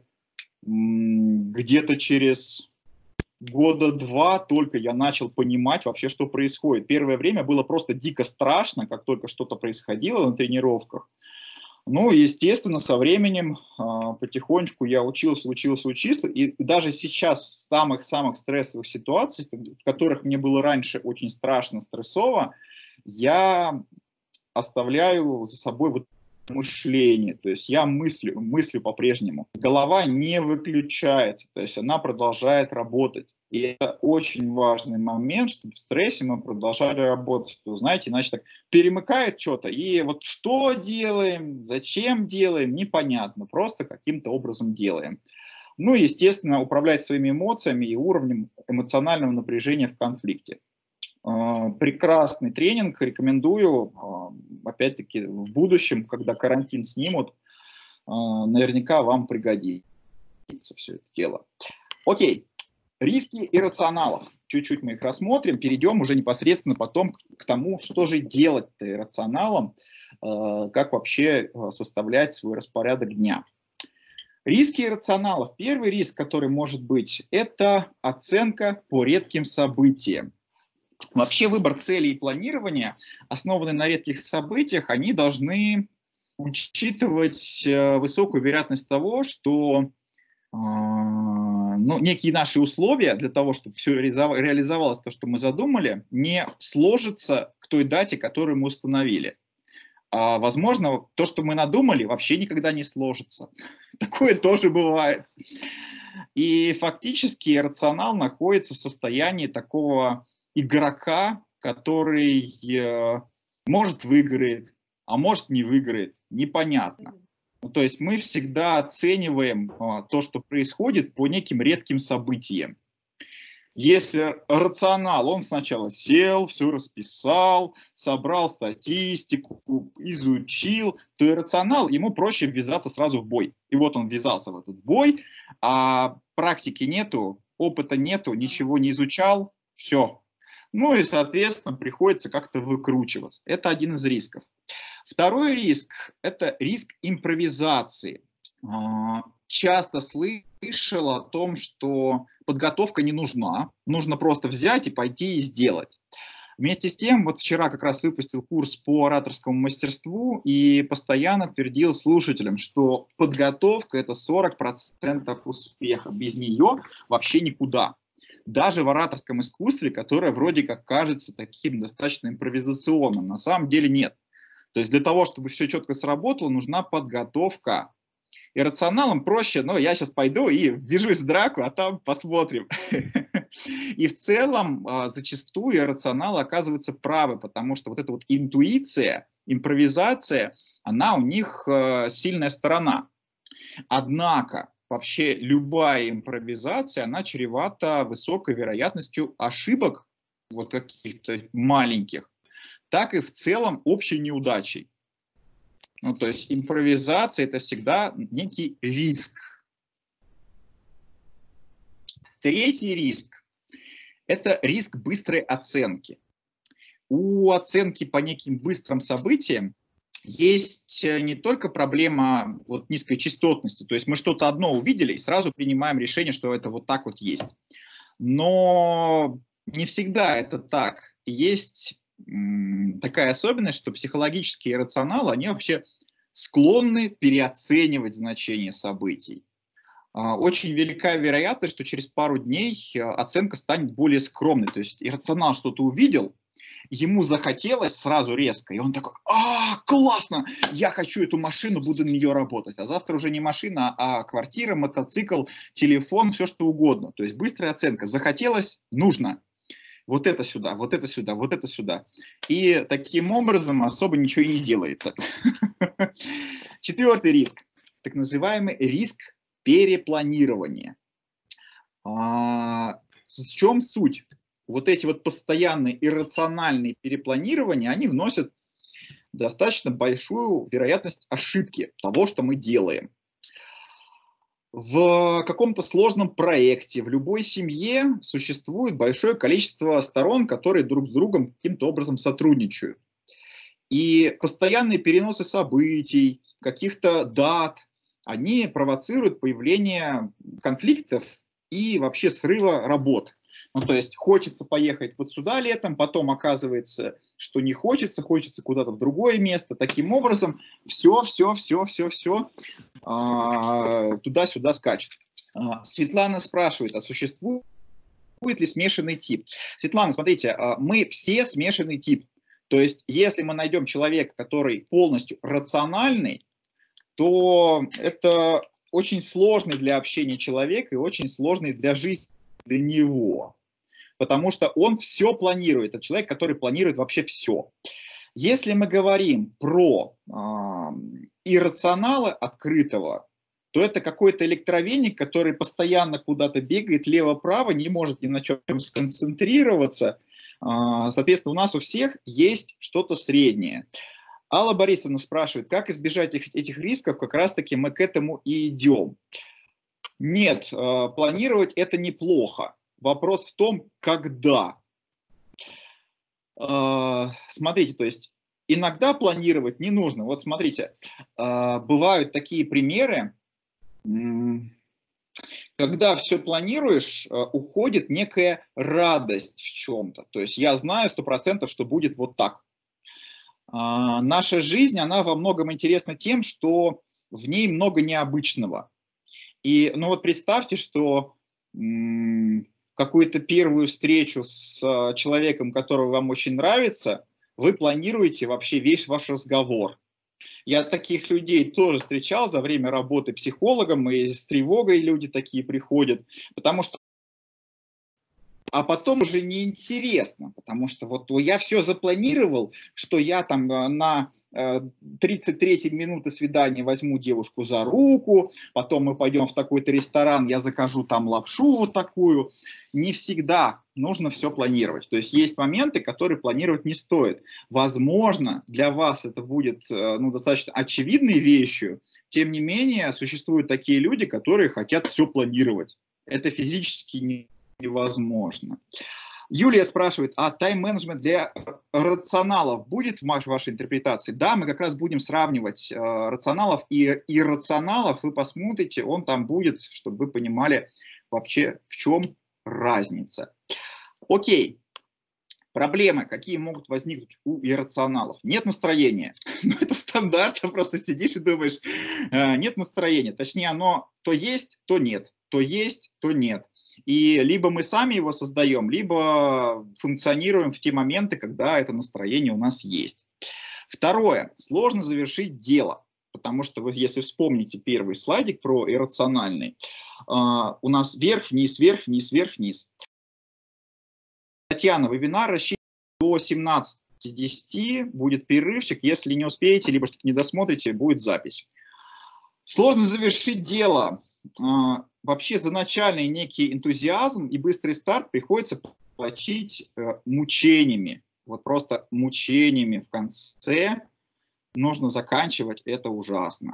где-то через года два только я начал понимать вообще, что происходит. Первое время было просто дико страшно, как только что-то происходило на тренировках. Ну, естественно, со временем потихонечку я учился, и даже сейчас в самых-самых стрессовых ситуациях, в которых мне было раньше очень страшно, стрессово, я оставляю за собой вот мышление, то есть я мыслю по-прежнему. Голова не выключается, то есть она продолжает работать. И это очень важный момент, чтобы в стрессе мы продолжали работать. То, знаете, иначе так перемыкает что-то, и вот что делаем, зачем делаем, непонятно, просто каким-то образом делаем. Ну, естественно, управлять своими эмоциями и уровнем эмоционального напряжения в конфликте. Прекрасный тренинг, рекомендую, опять-таки, в будущем, когда карантин снимут, наверняка вам пригодится все это дело. Окей, риски иррационалов. Чуть-чуть мы их рассмотрим, перейдем уже непосредственно потом к тому, что же делать-то иррационалом, как вообще составлять свой распорядок дня. Риски иррационалов. Первый риск, который может быть, это оценка по редким событиям. Вообще выбор целей и планирования, основанные на редких событиях, они должны учитывать высокую вероятность того, что некие наши условия для того, чтобы все реализовалось то, что мы задумали, не сложатся к той дате, которую мы установили. Возможно, то, что мы надумали, вообще никогда не сложится. Такое тоже бывает. И фактически рационал находится в состоянии такого игрока, который может выиграет, а может не выиграет, непонятно. То есть мы всегда оцениваем то, что происходит, по неким редким событиям. Если рационал, он сначала сел, все расписал, собрал статистику, изучил, то иррационал, ему проще ввязаться сразу в бой. И вот он ввязался в этот бой, а практики нету, опыта нету, ничего не изучал, все. Ну и, соответственно, приходится как-то выкручиваться. Это один из рисков. Второй риск – это риск импровизации. Часто слышал о том, что подготовка не нужна, нужно просто взять и пойти и сделать. Вместе с тем, вот вчера как раз выпустил курс по ораторскому мастерству и постоянно твердил слушателям, что подготовка – это 40% успеха. Без нее вообще никуда. Даже в ораторском искусстве, которое вроде как кажется таким достаточно импровизационным, на самом деле нет. То есть для того, чтобы все четко сработало, нужна подготовка. Иррационалам проще, но я сейчас пойду и ввяжусь в драку, а там посмотрим. И в целом зачастую иррационалы оказываются правы, потому что вот эта вот интуиция, импровизация, она у них сильная сторона. Однако вообще любая импровизация, она чревата высокой вероятностью ошибок, вот каких-то маленьких, так и в целом общей неудачей. Ну, то есть импровизация – это всегда некий риск. Третий риск – это риск быстрой оценки. У оценки по неким быстрым событиям есть не только проблема вот низкой частотности, то есть мы что-то одно увидели и сразу принимаем решение, что это вот так вот есть. Но не всегда это так. Есть такая особенность, что психологические рационалы, они вообще склонны переоценивать значение событий. Очень велика вероятность, что через пару дней оценка станет более скромной. То есть иррационал что-то увидел, ему захотелось сразу резко, и он такой: классно, я хочу эту машину, буду на нее работать. А завтра уже не машина, а квартира, мотоцикл, телефон, все что угодно. То есть быстрая оценка. Захотелось, нужно. Вот это сюда, вот это сюда, вот это сюда. И таким образом особо ничего и не делается. Четвертый риск. Так называемый риск перепланирования. В чем суть? Вот эти вот постоянные иррациональные перепланирования, они вносят достаточно большую вероятность ошибки того, что мы делаем. В каком-то сложном проекте, в любой семье существует большое количество сторон, которые друг с другом каким-то образом сотрудничают. И постоянные переносы событий, каких-то дат, они провоцируют появление конфликтов и вообще срыва работ. Ну, то есть хочется поехать вот сюда летом, потом оказывается, что не хочется, хочется куда-то в другое место. Таким образом, все туда-сюда скачет. Светлана спрашивает, а существует ли смешанный тип? Светлана, смотрите, мы все смешанный тип. То есть если мы найдем человека, который полностью рациональный, то это очень сложный для общения человек и очень сложный для жизни для него. Потому что он все планирует. Это человек, который планирует вообще все. Если мы говорим про иррационала открытого, то это какой-то электровеник, который постоянно куда-то бегает лево-право, не может ни на чем сконцентрироваться. Соответственно, у нас у всех есть что-то среднее. Алла Борисовна спрашивает, как избежать этих рисков, как раз-таки мы к этому и идем. Нет, планировать это неплохо. Вопрос в том, когда. Смотрите, то есть иногда планировать не нужно. Вот смотрите, бывают такие примеры, когда все планируешь, уходит некая радость в чем-то. То есть я знаю 100%, что будет вот так. Наша жизнь, она во многом интересна тем, что в ней много необычного. И, ну вот представьте, что какую-то первую встречу с человеком, которого вам очень нравится, вы планируете вообще весь ваш разговор. Я таких людей тоже встречал за время работы психологом, и с тревогой люди такие приходят, потому что а потом уже неинтересно, потому что вот я все запланировал, что я там на 33-й минуты свидания возьму девушку за руку, потом мы пойдем в такой-то ресторан, я закажу там лапшу вот такую. Не всегда нужно все планировать. То есть есть моменты, которые планировать не стоит. Возможно, для вас это будет достаточно очевидной вещью, тем не менее существуют такие люди, которые хотят все планировать. Это физически невозможно. Юлия спрашивает, а тайм-менеджмент для рационалов будет в вашей интерпретации? Да, мы как раз будем сравнивать рационалов и иррационалов. Вы посмотрите, он там будет, чтобы вы понимали вообще, в чем разница. Окей. Проблемы, какие могут возникнуть у иррационалов? Нет настроения. Ну, это стандарт, просто сидишь и думаешь, нет настроения. Точнее, оно то есть, то нет. То есть, то нет. И либо мы сами его создаем, либо функционируем в те моменты, когда это настроение у нас есть. Второе. Сложно завершить дело. Потому что вы, если вспомните первый слайдик про иррациональный, у нас вверх-вниз, вверх-вниз, вверх-вниз. Татьяна, вебинар рассчитан до 17 10 будет перерывчик. Если не успеете, либо что-то не досмотрите, будет запись. Сложно завершить дело. Вообще за начальный некий энтузиазм и быстрый старт приходится платить мучениями. Вот просто мучениями в конце нужно заканчивать, это ужасно.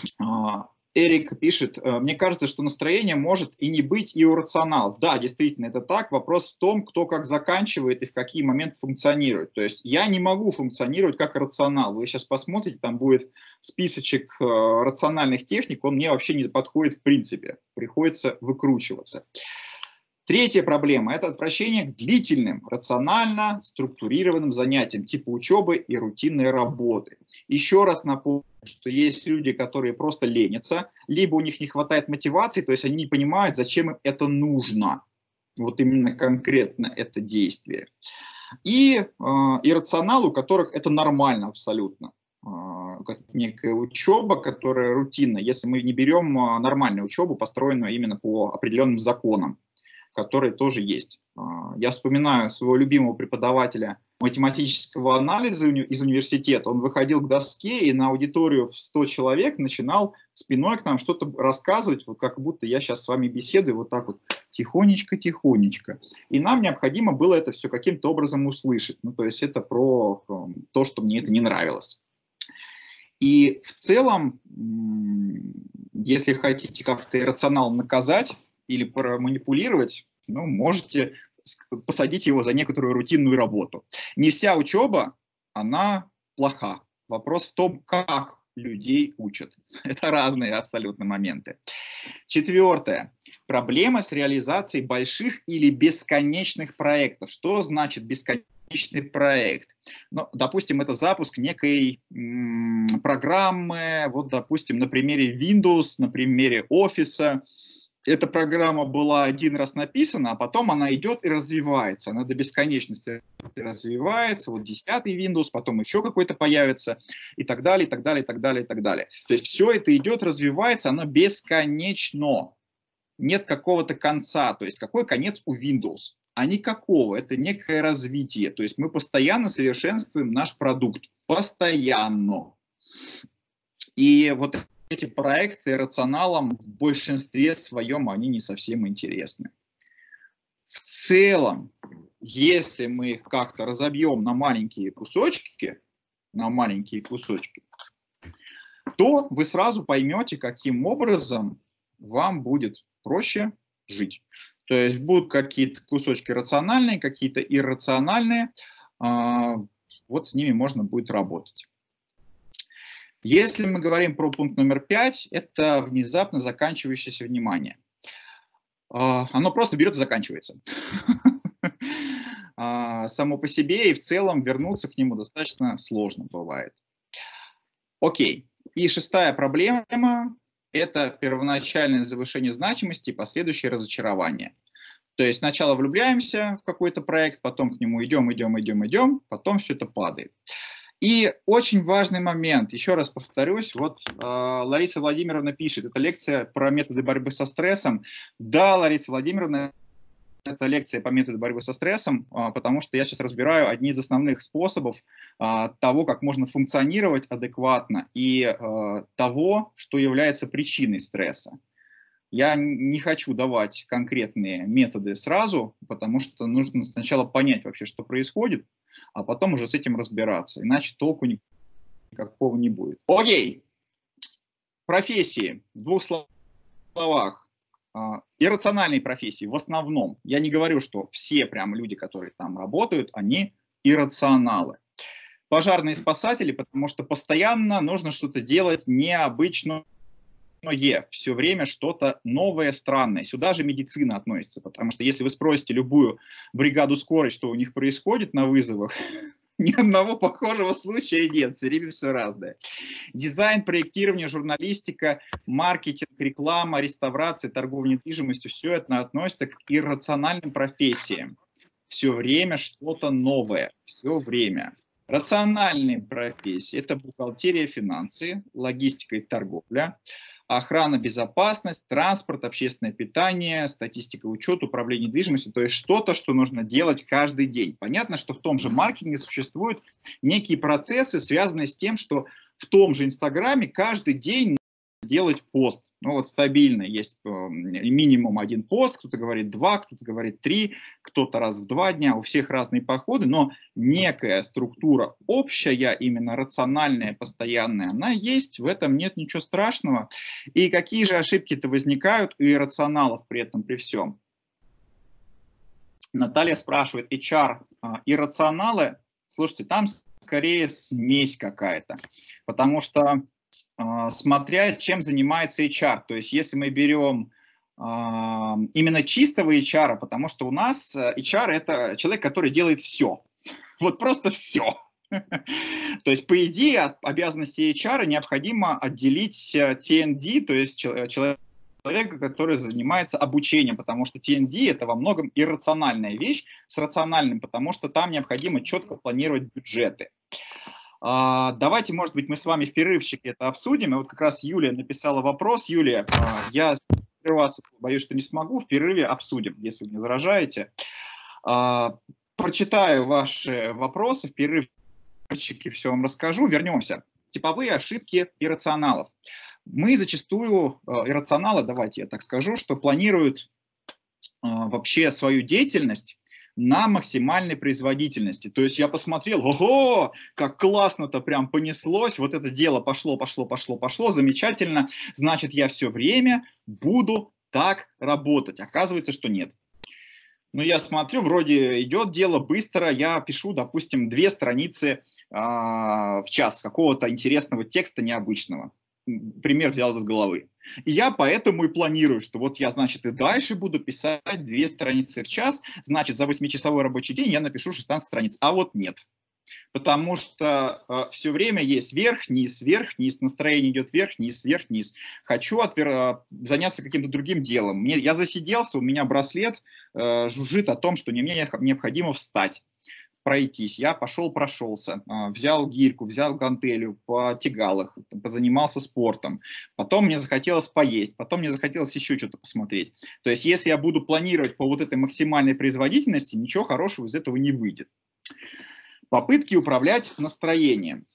Эрик пишет, мне кажется, что настроение может и не быть иррационалов. Да, действительно, это так. Вопрос в том, кто как заканчивает и в какие моменты функционирует. То есть я не могу функционировать как рационал. Вы сейчас посмотрите, там будет списочек рациональных техник, он мне вообще не подходит в принципе. Приходится выкручиваться. Третья проблема – это отвращение к длительным, рационально структурированным занятиям типа учебы и рутинной работы. Еще раз напомню, что есть люди, которые просто ленятся, либо у них не хватает мотивации, то есть они не понимают, зачем им это нужно, вот именно конкретно это действие. И иррационалы, у которых это нормально абсолютно. Как некая учеба, которая рутинна, если мы не берем нормальную учебу, построенную именно по определенным законам, которые тоже есть. Я вспоминаю своего любимого преподавателя математического анализа из университета. Он выходил к доске и на аудиторию в 100 человек начинал спиной к нам что-то рассказывать, вот как будто я сейчас с вами беседую, вот так вот тихонечко-тихонечко. И нам необходимо было это все каким-то образом услышать. Ну, то есть это про то, что мне это не нравилось. И в целом, если хотите как-то иррационал наказать, или проманипулировать, ну, можете посадить его за некоторую рутинную работу. Не вся учеба, она плоха. Вопрос в том, как людей учат. Это разные абсолютно моменты. Четвертое. Проблема с реализацией больших или бесконечных проектов. Что значит бесконечный проект? Ну, допустим, это запуск некой программы, вот, допустим, на примере Windows, на примере Office. Эта программа была один раз написана, а потом она идет и развивается. Она до бесконечности развивается. Вот 10-й Windows, потом еще какой-то появится, и так далее, и так далее, и так далее, и так далее. То есть все это идет, развивается, оно бесконечно. Нет какого-то конца. То есть какой конец у Windows? А никакого. Это некое развитие. То есть мы постоянно совершенствуем наш продукт. Постоянно. И вот эти проекты рационалам в большинстве своем они не совсем интересны. В целом, если мы их как-то разобьем на маленькие кусочки, то вы сразу поймете, каким образом вам будет проще жить. То есть будут какие-то кусочки рациональные, какие-то иррациональные, вот с ними можно будет работать. Если мы говорим про пункт номер 5, это внезапно заканчивающееся внимание. Оно просто берет и заканчивается. Само по себе, и в целом вернуться к нему достаточно сложно бывает. Окей. И шестая проблема – это первоначальное завышение значимости и последующее разочарование. То есть сначала влюбляемся в какой-то проект, потом к нему идем, потом все это падает. И очень важный момент, еще раз повторюсь, вот Лариса Владимировна пишет, это лекция про методы борьбы со стрессом. Да, Лариса Владимировна, это лекция по методу борьбы со стрессом, потому что я сейчас разбираю одни из основных способов того, как можно функционировать адекватно и того, что является причиной стресса. Я не хочу давать конкретные методы сразу, потому что нужно сначала понять вообще, что происходит, а потом уже с этим разбираться, иначе толку никакого не будет. Окей, профессии, в двух словах. Иррациональные профессии в основном, я не говорю, что все прям люди, которые там работают, они иррационалы. Пожарные спасатели, потому что постоянно нужно что-то делать необычное, все время что-то новое, странное. Сюда же медицина относится, потому что если вы спросите любую бригаду скорой, что у них происходит на вызовах, ни одного похожего случая нет, все время все разное. Дизайн, проектирование, журналистика, маркетинг, реклама, реставрация, торговля недвижимостью, все это относится к иррациональным профессиям. Все время что-то новое, все время. Рациональные профессии – это бухгалтерия, финансы, логистика и торговля. охрана, безопасность, транспорт, общественное питание, статистика, учет, управление недвижимостью, то есть что-то, что нужно делать каждый день. Понятно, что в том же маркетинге существуют некие процессы, связанные с тем, что в том же Инстаграме каждый день делать пост. Ну вот стабильно есть минимум один пост, кто-то говорит 2, кто-то говорит 3, кто-то раз в 2 дня, у всех разные подходы, но некая структура общая, именно рациональная, постоянная, она есть, в этом нет ничего страшного. И какие же ошибки-то возникают у иррационалов при этом, при всем? Наталья спрашивает, HR, иррационалы, слушайте, там скорее смесь какая-то, потому что смотря чем занимается HR. То есть если мы берем именно чистого HR, потому что у нас HR это человек, который делает все. Вот просто все. То есть, по идее, от обязанностей HR необходимо отделить TND, то есть человека, который занимается обучением, потому что TND это во многом иррациональная вещь с рациональным, потому что там необходимо четко планировать бюджеты. Давайте, может быть, мы с вами в перерывчике это обсудим. И вот как раз Юлия написала вопрос. Юлия, я прерваться боюсь, что не смогу. В перерыве обсудим, если вы не возражаете. Прочитаю ваши вопросы в перерывчике, все вам расскажу. Вернемся. Типовые ошибки иррационалов. Мы зачастую, иррационалы, давайте я так скажу, что планируют вообще свою деятельность на максимальной производительности. То есть я посмотрел, ого, как классно-то прям понеслось, вот это дело пошло, замечательно, значит, я все время буду так работать. Оказывается, что нет. Ну, я смотрю, вроде идет дело быстро, я пишу, допустим, 2 страницы в час какого-то интересного текста необычного. Пример взял из головы. И я поэтому и планирую, что вот я, значит, и дальше буду писать 2 страницы в час, значит, за 8-часовой рабочий день я напишу 16 страниц. А вот нет. Потому что все время есть вверх-вниз, настроение идет вверх-вниз. Хочу заняться каким-то другим делом. Я засиделся, у меня браслет жужжит о том, что мне необходимо встать, пройтись. Я прошелся, взял гирьку, взял гантелью, потягал их, позанимался спортом. Потом мне захотелось поесть, потом мне захотелось еще что-то посмотреть. То есть если я буду планировать по вот этой максимальной производительности, ничего хорошего из этого не выйдет. Попытки управлять настроением.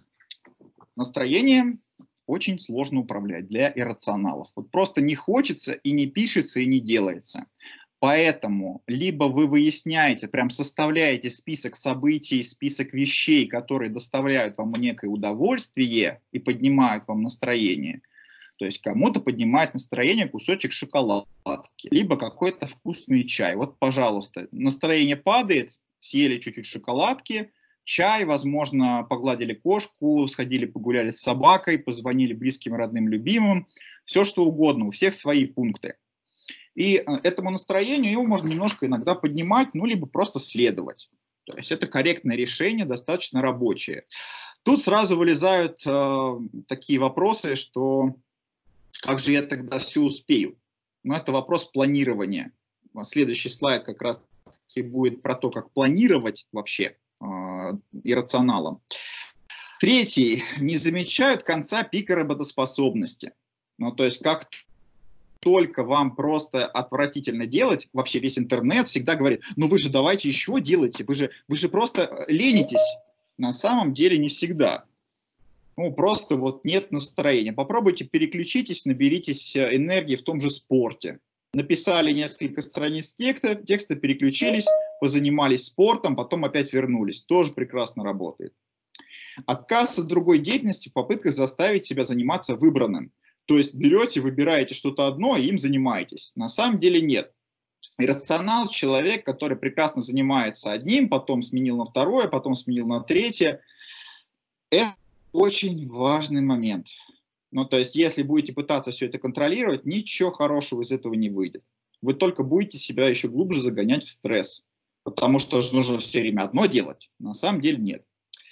Настроением очень сложно управлять для иррационалов. Вот просто не хочется и не пишется, и не делается. Поэтому либо вы выясняете, прям составляете список событий, список вещей, которые доставляют вам некое удовольствие и поднимают вам настроение. То есть кому-то поднимает настроение кусочек шоколадки, либо какой-то вкусный чай. Вот, пожалуйста, настроение падает, съели чуть-чуть шоколадки, чай, возможно, погладили кошку, сходили погуляли с собакой, позвонили близким, родным, любимым, все что угодно, у всех свои пункты. И этому настроению его можно немножко иногда поднимать, ну, либо просто следовать. То есть это корректное решение, достаточно рабочее. Тут сразу вылезают такие вопросы, что как же я тогда все успею? Ну, это вопрос планирования. Следующий слайд как раз будет про то, как планировать вообще иррационалом. Третий. Не замечают конца пика работоспособности. Ну, то есть как только вам просто отвратительно делать, вообще весь интернет всегда говорит, ну вы же давайте еще делайте, вы же просто ленитесь. На самом деле не всегда. Ну, просто вот нет настроения. Попробуйте переключитесь, наберитесь энергии в том же спорте. Написали несколько страниц текста, переключились, позанимались спортом, потом опять вернулись. Тоже прекрасно работает. Отказ от другой деятельности в попытках заставить себя заниматься выбранным. То есть берете, выбираете что-то одно и им занимаетесь. На самом деле нет. Иррационал – человек, который прекрасно занимается одним, потом сменил на второе, потом сменил на третье. Это очень важный момент. Ну, то есть, если будете пытаться все это контролировать, ничего хорошего из этого не выйдет. Вы только будете себя еще глубже загонять в стресс. Потому что нужно все время одно делать. На самом деле нет.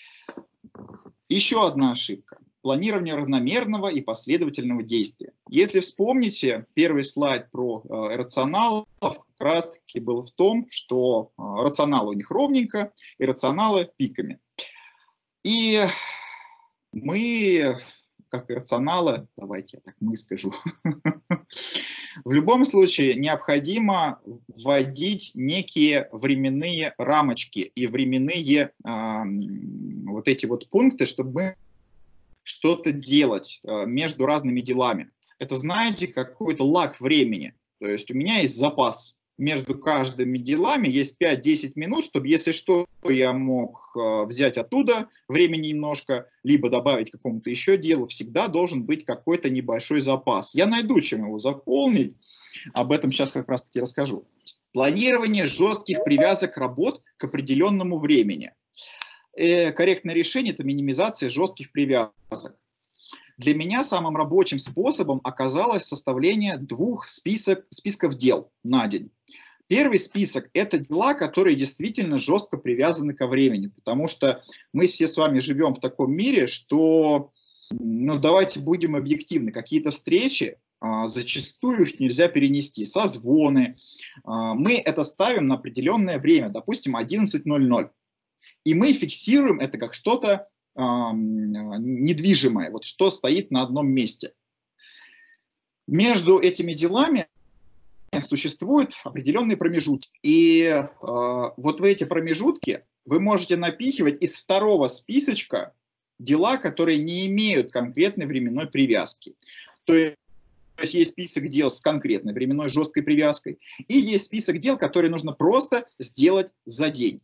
Еще одна ошибка. Планирование равномерного и последовательного действия. Если вспомните, первый слайд про иррационалов как раз-таки был в том, что рационалы у них ровненько, иррационалы пиками. И мы, как иррационалы, давайте я так мы скажу, в любом случае необходимо вводить некие временные рамочки и временные вот эти вот пункты, чтобы что-то делать между разными делами. Это, знаете, какой-то лаг времени. То есть у меня есть запас. Между каждыми делами есть 5-10 минут, чтобы, если что, я мог взять оттуда времени немножко, либо добавить какому-то еще делу. Всегда должен быть какой-то небольшой запас. Я найду, чем его заполнить. Об этом сейчас как раз-таки расскажу. Планирование жестких привязок работ к определенному времени. Корректное решение – это минимизация жестких привязок. Для меня самым рабочим способом оказалось составление двух списков дел на день. Первый список – это дела, которые действительно жестко привязаны ко времени, потому что мы все с вами живем в таком мире, что, ну, давайте будем объективны, какие-то встречи, зачастую их нельзя перенести, созвоны, мы это ставим на определенное время, допустим, 11:00. И мы фиксируем это как что-то недвижимое, вот что стоит на одном месте. Между этими делами существуют определенные промежутки. И вот в эти промежутки вы можете напихивать из второго списочка дела, которые не имеют конкретной временной привязки. То есть список дел с конкретной временной жесткой привязкой, и есть список дел, которые нужно просто сделать за день.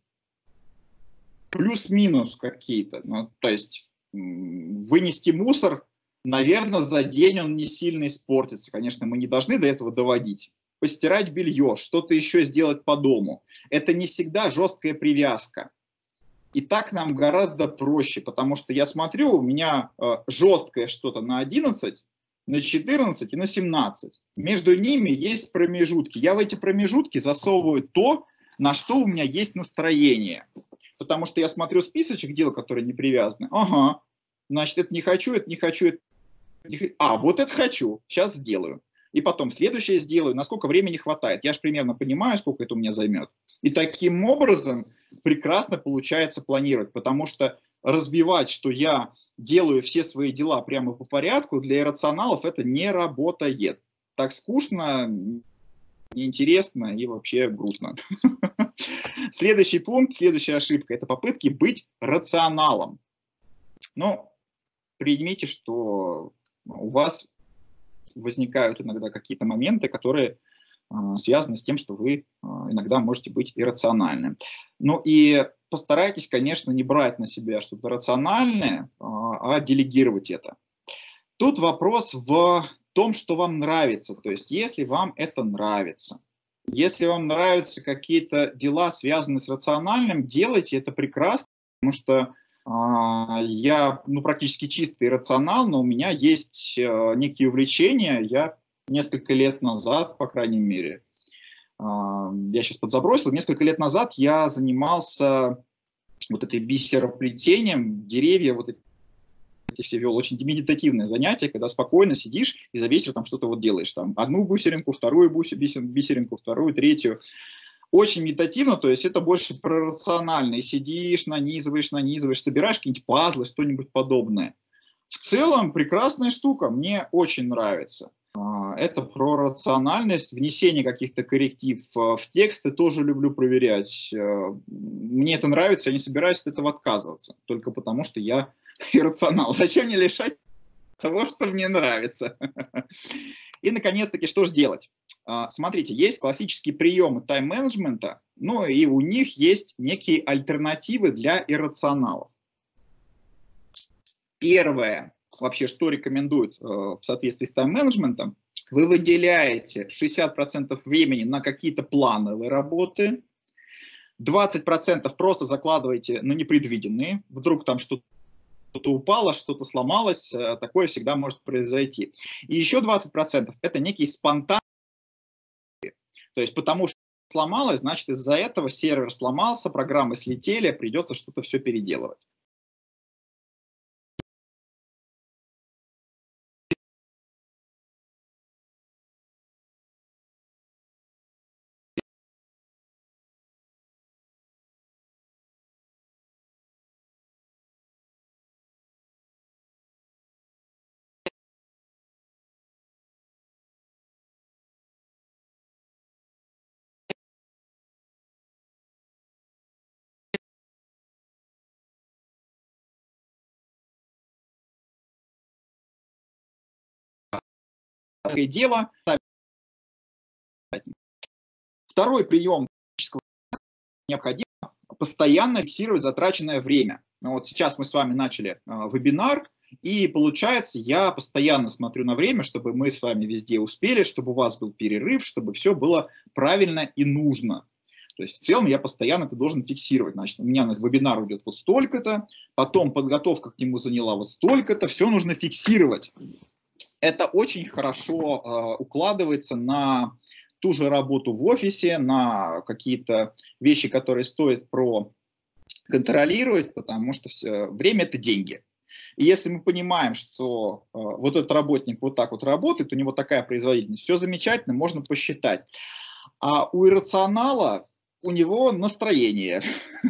Плюс-минус какие-то. Ну, то есть вынести мусор, наверное, за день он не сильно испортится. Конечно, мы не должны до этого доводить. Постирать белье, что-то еще сделать по дому. Это не всегда жесткая привязка. И так нам гораздо проще, потому что я смотрю, у меня жесткое что-то на 11, на 14 и на 17. Между ними есть промежутки. Я в эти промежутки засовываю то, на что у меня есть настроение. Потому что я смотрю списочек дел, которые не привязаны. Ага, значит, это не хочу, это не хочу, это не хочу. А, вот это хочу, сейчас сделаю. И потом следующее сделаю, насколько времени хватает. Я же примерно понимаю, сколько это у меня займет. И таким образом прекрасно получается планировать, потому что разбивать, что я делаю все свои дела прямо по порядку, для иррационалов это не работает. Так скучно, неинтересно и вообще грустно. Следующий пункт, следующая ошибка – это попытки быть рационалом. Но примите, что у вас возникают иногда какие-то моменты, которые связаны с тем, что вы иногда можете быть иррациональным. Ну и постарайтесь, конечно, не брать на себя что-то рациональное, а делегировать это. Тут вопрос в том, что вам нравится. То есть, если вам это нравится, если вам нравятся какие-то дела, связанные с рациональным, делайте это прекрасно, потому что я практически чистый рационал, но у меня есть некие увлечения. Я несколько лет назад, по крайней мере, я сейчас подзабросил, несколько лет назад я занимался вот этой бисероплетением, деревья, вот эти все вел, очень медитативное занятие, когда спокойно сидишь и за вечер там что-то вот делаешь, там одну бусеринку, вторую бисеринку, вторую, третью. Очень медитативно, то есть это больше про рационально. И сидишь, нанизываешь, собираешь какие-нибудь пазлы, что-нибудь подобное. В целом прекрасная штука, мне очень нравится. Это про рациональность, внесение каких-то корректив в тексты тоже люблю проверять. Мне это нравится, я не собираюсь от этого отказываться, только потому что я иррационал. Зачем мне лишать того, что мне нравится? И, наконец-таки, что же делать? Смотрите, есть классические приемы тайм-менеджмента, но и у них есть некие альтернативы для иррационалов. Первое, вообще, что рекомендуют в соответствии с тайм-менеджментом, вы выделяете 60% времени на какие-то плановые работы, 20% просто закладываете на непредвиденные, вдруг там что-то упало, что-то сломалось, такое всегда может произойти. И еще 20% это некий спонтанный, то есть потому что сломалось, значит из-за этого сервер сломался, программы слетели, придется что-то все переделывать. дело. Второй прием необходимо постоянно фиксировать затраченное время. Вот сейчас мы с вами начали вебинар, и получается, я постоянно смотрю на время, чтобы мы с вами везде успели, чтобы у вас был перерыв, чтобы все было правильно и нужно. То есть в целом я постоянно это должен фиксировать. Значит, у меня на вебинар уйдет вот столько-то, потом подготовка к нему заняла вот столько-то, все нужно фиксировать. Это очень хорошо укладывается на ту же работу в офисе, на какие-то вещи, которые стоит проконтролировать, потому что время – это деньги. И если мы понимаем, что вот этот работник вот так вот работает, у него такая производительность, все замечательно, можно посчитать. А у иррационала у него настроение.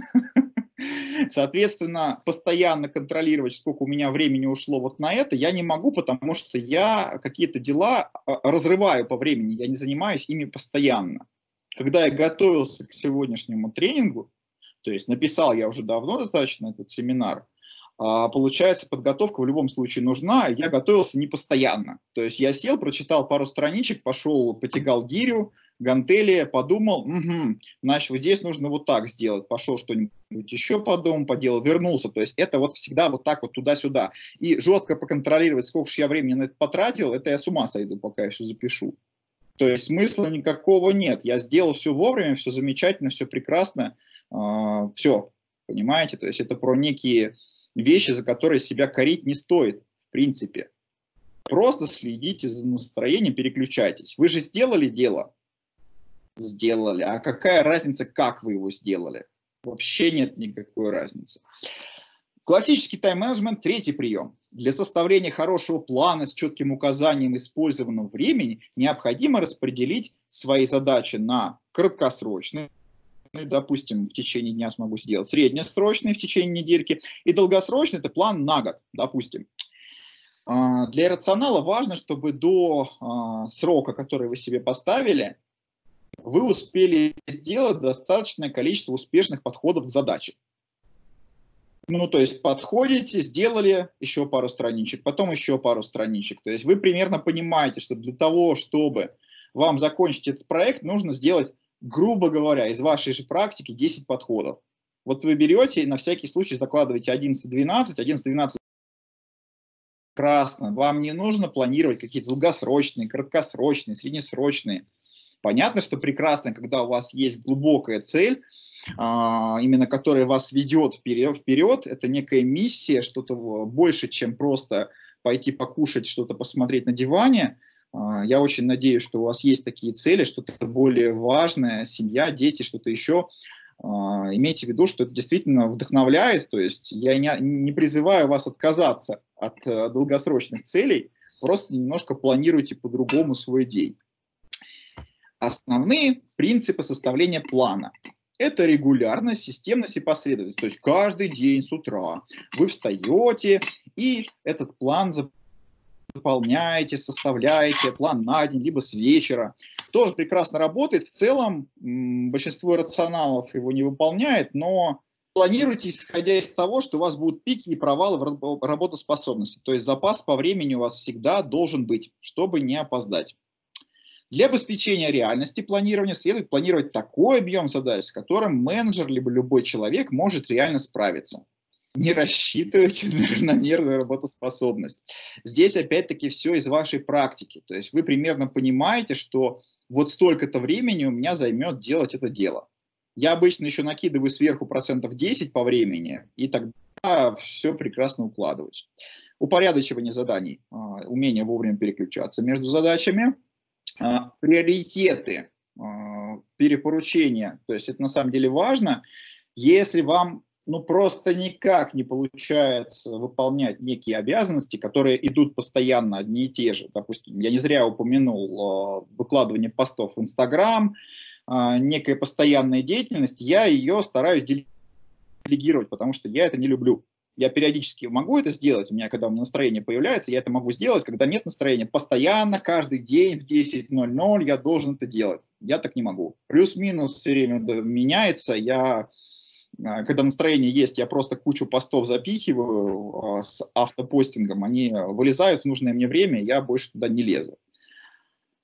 Соответственно, постоянно контролировать, сколько у меня времени ушло вот на это, я не могу, потому что я какие-то дела разрываю по времени, я не занимаюсь ими постоянно. Когда я готовился к сегодняшнему тренингу, то есть написал я уже давно достаточно этот семинар, получается, подготовка в любом случае нужна, я готовился не постоянно. То есть я сел, прочитал пару страничек, пошел, потягал гирю, гантели, подумал, значит, вот здесь нужно вот так сделать. Пошел что-нибудь еще по дому поделал, вернулся. То есть это вот всегда вот так вот туда-сюда. И жестко поконтролировать, сколько же я времени на это потратил, это я с ума сойду, пока я все запишу. То есть смысла никакого нет. Я сделал все вовремя, все замечательно, все прекрасно, все, понимаете? То есть это про некие вещи, за которые себя корить не стоит, в принципе. Просто следите за настроением, переключайтесь. Вы же сделали дело? Сделали. А какая разница, как вы его сделали? Вообще нет никакой разницы. Классический тайм-менеджмент – третий прием. Для составления хорошего плана с четким указанием использованного времени необходимо распределить свои задачи на краткосрочные, допустим, в течение дня смогу сделать, среднесрочные в течение недельки, и долгосрочный – это план на год, допустим. Для иррационала важно, чтобы до срока, который вы себе поставили, вы успели сделать достаточное количество успешных подходов к задаче. Ну, то есть подходите, сделали еще пару страничек, потом еще пару страничек. То есть вы примерно понимаете, что для того, чтобы вам закончить этот проект, нужно сделать, грубо говоря, из вашей же практики 10 подходов. Вот вы берете и на всякий случай закладываете 11-12, 11-12 прекрасно. Вам не нужно планировать какие-то долгосрочные, краткосрочные, среднесрочные. Понятно, что прекрасно, когда у вас есть глубокая цель, именно которая вас ведет вперед, это некая миссия, что-то больше, чем просто пойти покушать, что-то посмотреть на диване. Я очень надеюсь, что у вас есть такие цели, что-то более важное, семья, дети, что-то еще. Имейте в виду, что это действительно вдохновляет, то есть я не призываю вас отказаться от долгосрочных целей, просто немножко планируйте по-другому свой день. Основные принципы составления плана. Это регулярность, системность и последовательность. То есть каждый день с утра вы встаете и этот план заполняете, составляете, план на день, либо с вечера. Тоже прекрасно работает. В целом большинство рационалов его не выполняет, но планируйте, исходя из того, что у вас будут пики и провалы в работоспособности. То есть запас по времени у вас всегда должен быть, чтобы не опоздать. Для обеспечения реальности планирования следует планировать такой объем задач, с которым менеджер либо любой человек может реально справиться. Не рассчитывайте на равномерную работоспособность. Здесь опять-таки все из вашей практики. То есть вы примерно понимаете, что вот столько-то времени у меня займет делать это дело. Я обычно еще накидываю сверху 10% по времени, и тогда все прекрасно укладываюсь. Упорядочивание заданий, умение вовремя переключаться между задачами. Приоритеты, перепоручения, то есть это на самом деле важно. Если вам просто никак не получается выполнять некие обязанности, которые идут постоянно одни и те же, допустим, я не зря упомянул выкладывание постов в Инстаграм, некая постоянная деятельность, я ее стараюсь делегировать, потому что я это не люблю. Я периодически могу это сделать, когда у меня настроение появляется, я это могу сделать, когда нет настроения. Постоянно, каждый день в 10:00 я должен это делать. Я так не могу. Плюс-минус все время меняется. Когда настроение есть, я просто кучу постов запихиваю с автопостингом, они вылезают в нужное мне время, я больше туда не лезу.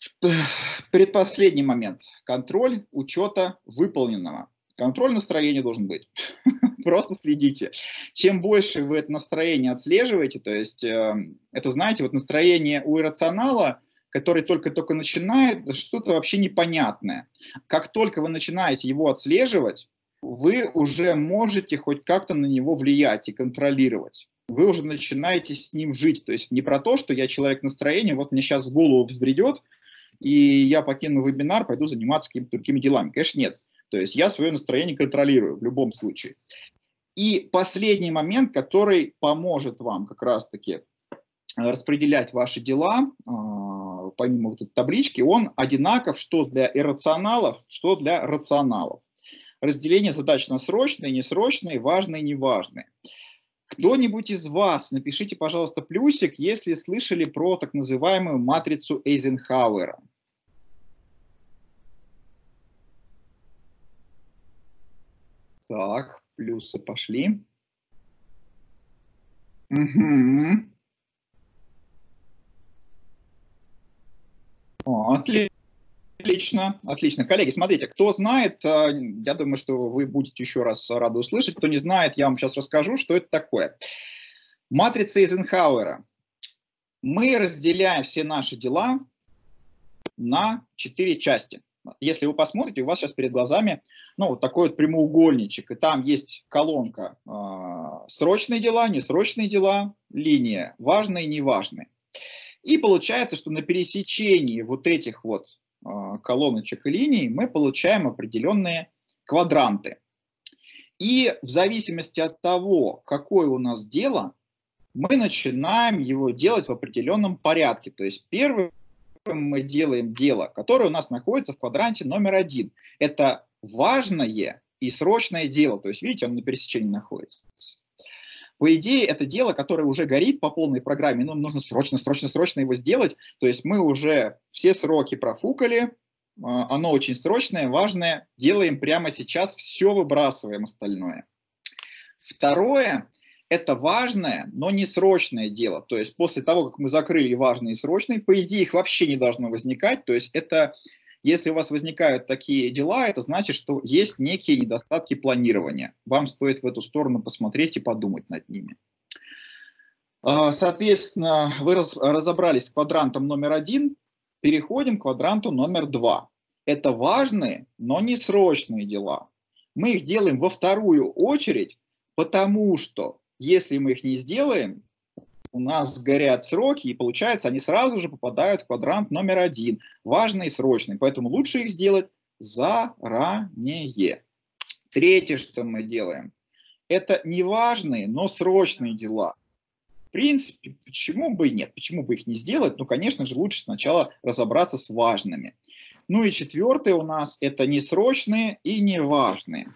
Предпоследний момент. Контроль учета выполненного. Контроль настроения должен быть. Просто следите. Чем больше вы это настроение отслеживаете, то есть это, знаете, вот настроение у иррационала, который только-только начинает, что-то вообще непонятное. Как только вы начинаете его отслеживать, вы уже можете хоть как-то на него влиять и контролировать. Вы уже начинаете с ним жить. То есть не про то, что я человек настроения, вот мне сейчас в голову взбредет, и я покину вебинар, пойду заниматься какими-то другими делами. Конечно, нет. То есть я свое настроение контролирую в любом случае. И последний момент, который поможет вам как раз-таки распределять ваши дела, помимо вот этой таблички, он одинаков что для иррационалов, что для рационалов. Разделение задач на срочные, несрочные, важные, неважные. Кто-нибудь из вас, напишите, пожалуйста, плюсик, если слышали про так называемую матрицу Эйзенхауэра. Так, плюсы пошли. Угу. Отлично, отлично. Коллеги, смотрите, кто знает, я думаю, что вы будете еще раз рады услышать. Кто не знает, я вам сейчас расскажу, что это такое. Матрица Эйзенхауэра. Мы разделяем все наши дела на 4 части. Если вы посмотрите, у вас сейчас перед глазами вот такой вот прямоугольничек, и там есть колонка срочные дела, несрочные дела, линия важные, неважные. И получается, что на пересечении вот этих вот колоночек и линий мы получаем определенные квадранты. И в зависимости от того, какое у нас дело, мы начинаем его делать в определенном порядке. То есть первым мы делаем дело, которое у нас находится в квадранте номер 1. Это важное и срочное дело. То есть, видите, оно на пересечении находится. По идее, это дело, которое уже горит по полной программе, но нужно срочно его сделать. То есть мы уже все сроки профукали, оно очень срочное, важное, делаем прямо сейчас, все выбрасываем остальное. Второе, это важное, но не срочное дело. То есть после того, как мы закрыли важные и срочные, по идее их вообще не должно возникать. То есть это, если у вас возникают такие дела, это значит, что есть некие недостатки планирования. Вам стоит в эту сторону посмотреть и подумать над ними. Соответственно, вы разобрались с квадрантом номер 1, переходим к квадранту номер 2. Это важные, но не срочные дела. Мы их делаем во вторую очередь, потому что если мы их не сделаем, у нас сгорят сроки, и получается, они сразу же попадают в квадрант номер 1, важный и срочный. Поэтому лучше их сделать заранее. Третье, что мы делаем, это неважные, но срочные дела. В принципе, почему бы и нет? Почему бы их не сделать? Ну, конечно же, лучше сначала разобраться с важными. Ну и четвертое у нас это несрочные и неважные.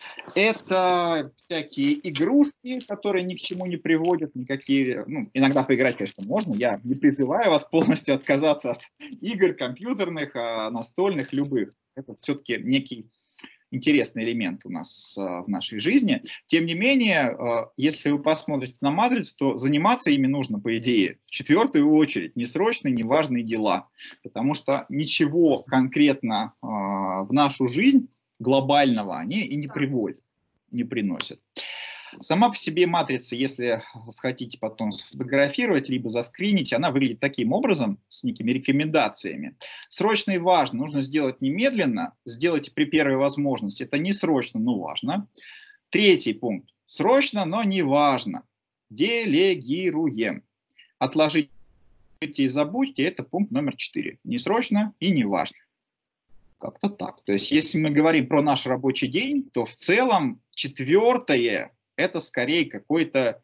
Это всякие игрушки, которые ни к чему не приводят, никакие, иногда поиграть, конечно, можно, я не призываю вас полностью отказаться от игр компьютерных, настольных, любых. Это все-таки некий интересный элемент у нас в нашей жизни. Тем не менее, если вы посмотрите на матрицу, то заниматься ими нужно, по идее, в четвертую очередь, несрочные, неважные дела, потому что ничего конкретно в нашу жизнь глобального они и не приводят, не приносят. Сама по себе матрица, если хотите потом сфотографировать, либо заскринить, она выглядит таким образом, с некими рекомендациями. Срочно и важно, нужно сделать немедленно, сделайте при первой возможности. Это не срочно, но важно. Третий пункт. Срочно, но не важно. Делегируем. Отложите и забудьте, это пункт номер 4. Не срочно и не важно. Как-то так. То есть, если мы говорим про наш рабочий день, то в целом четвертое это скорее какой-то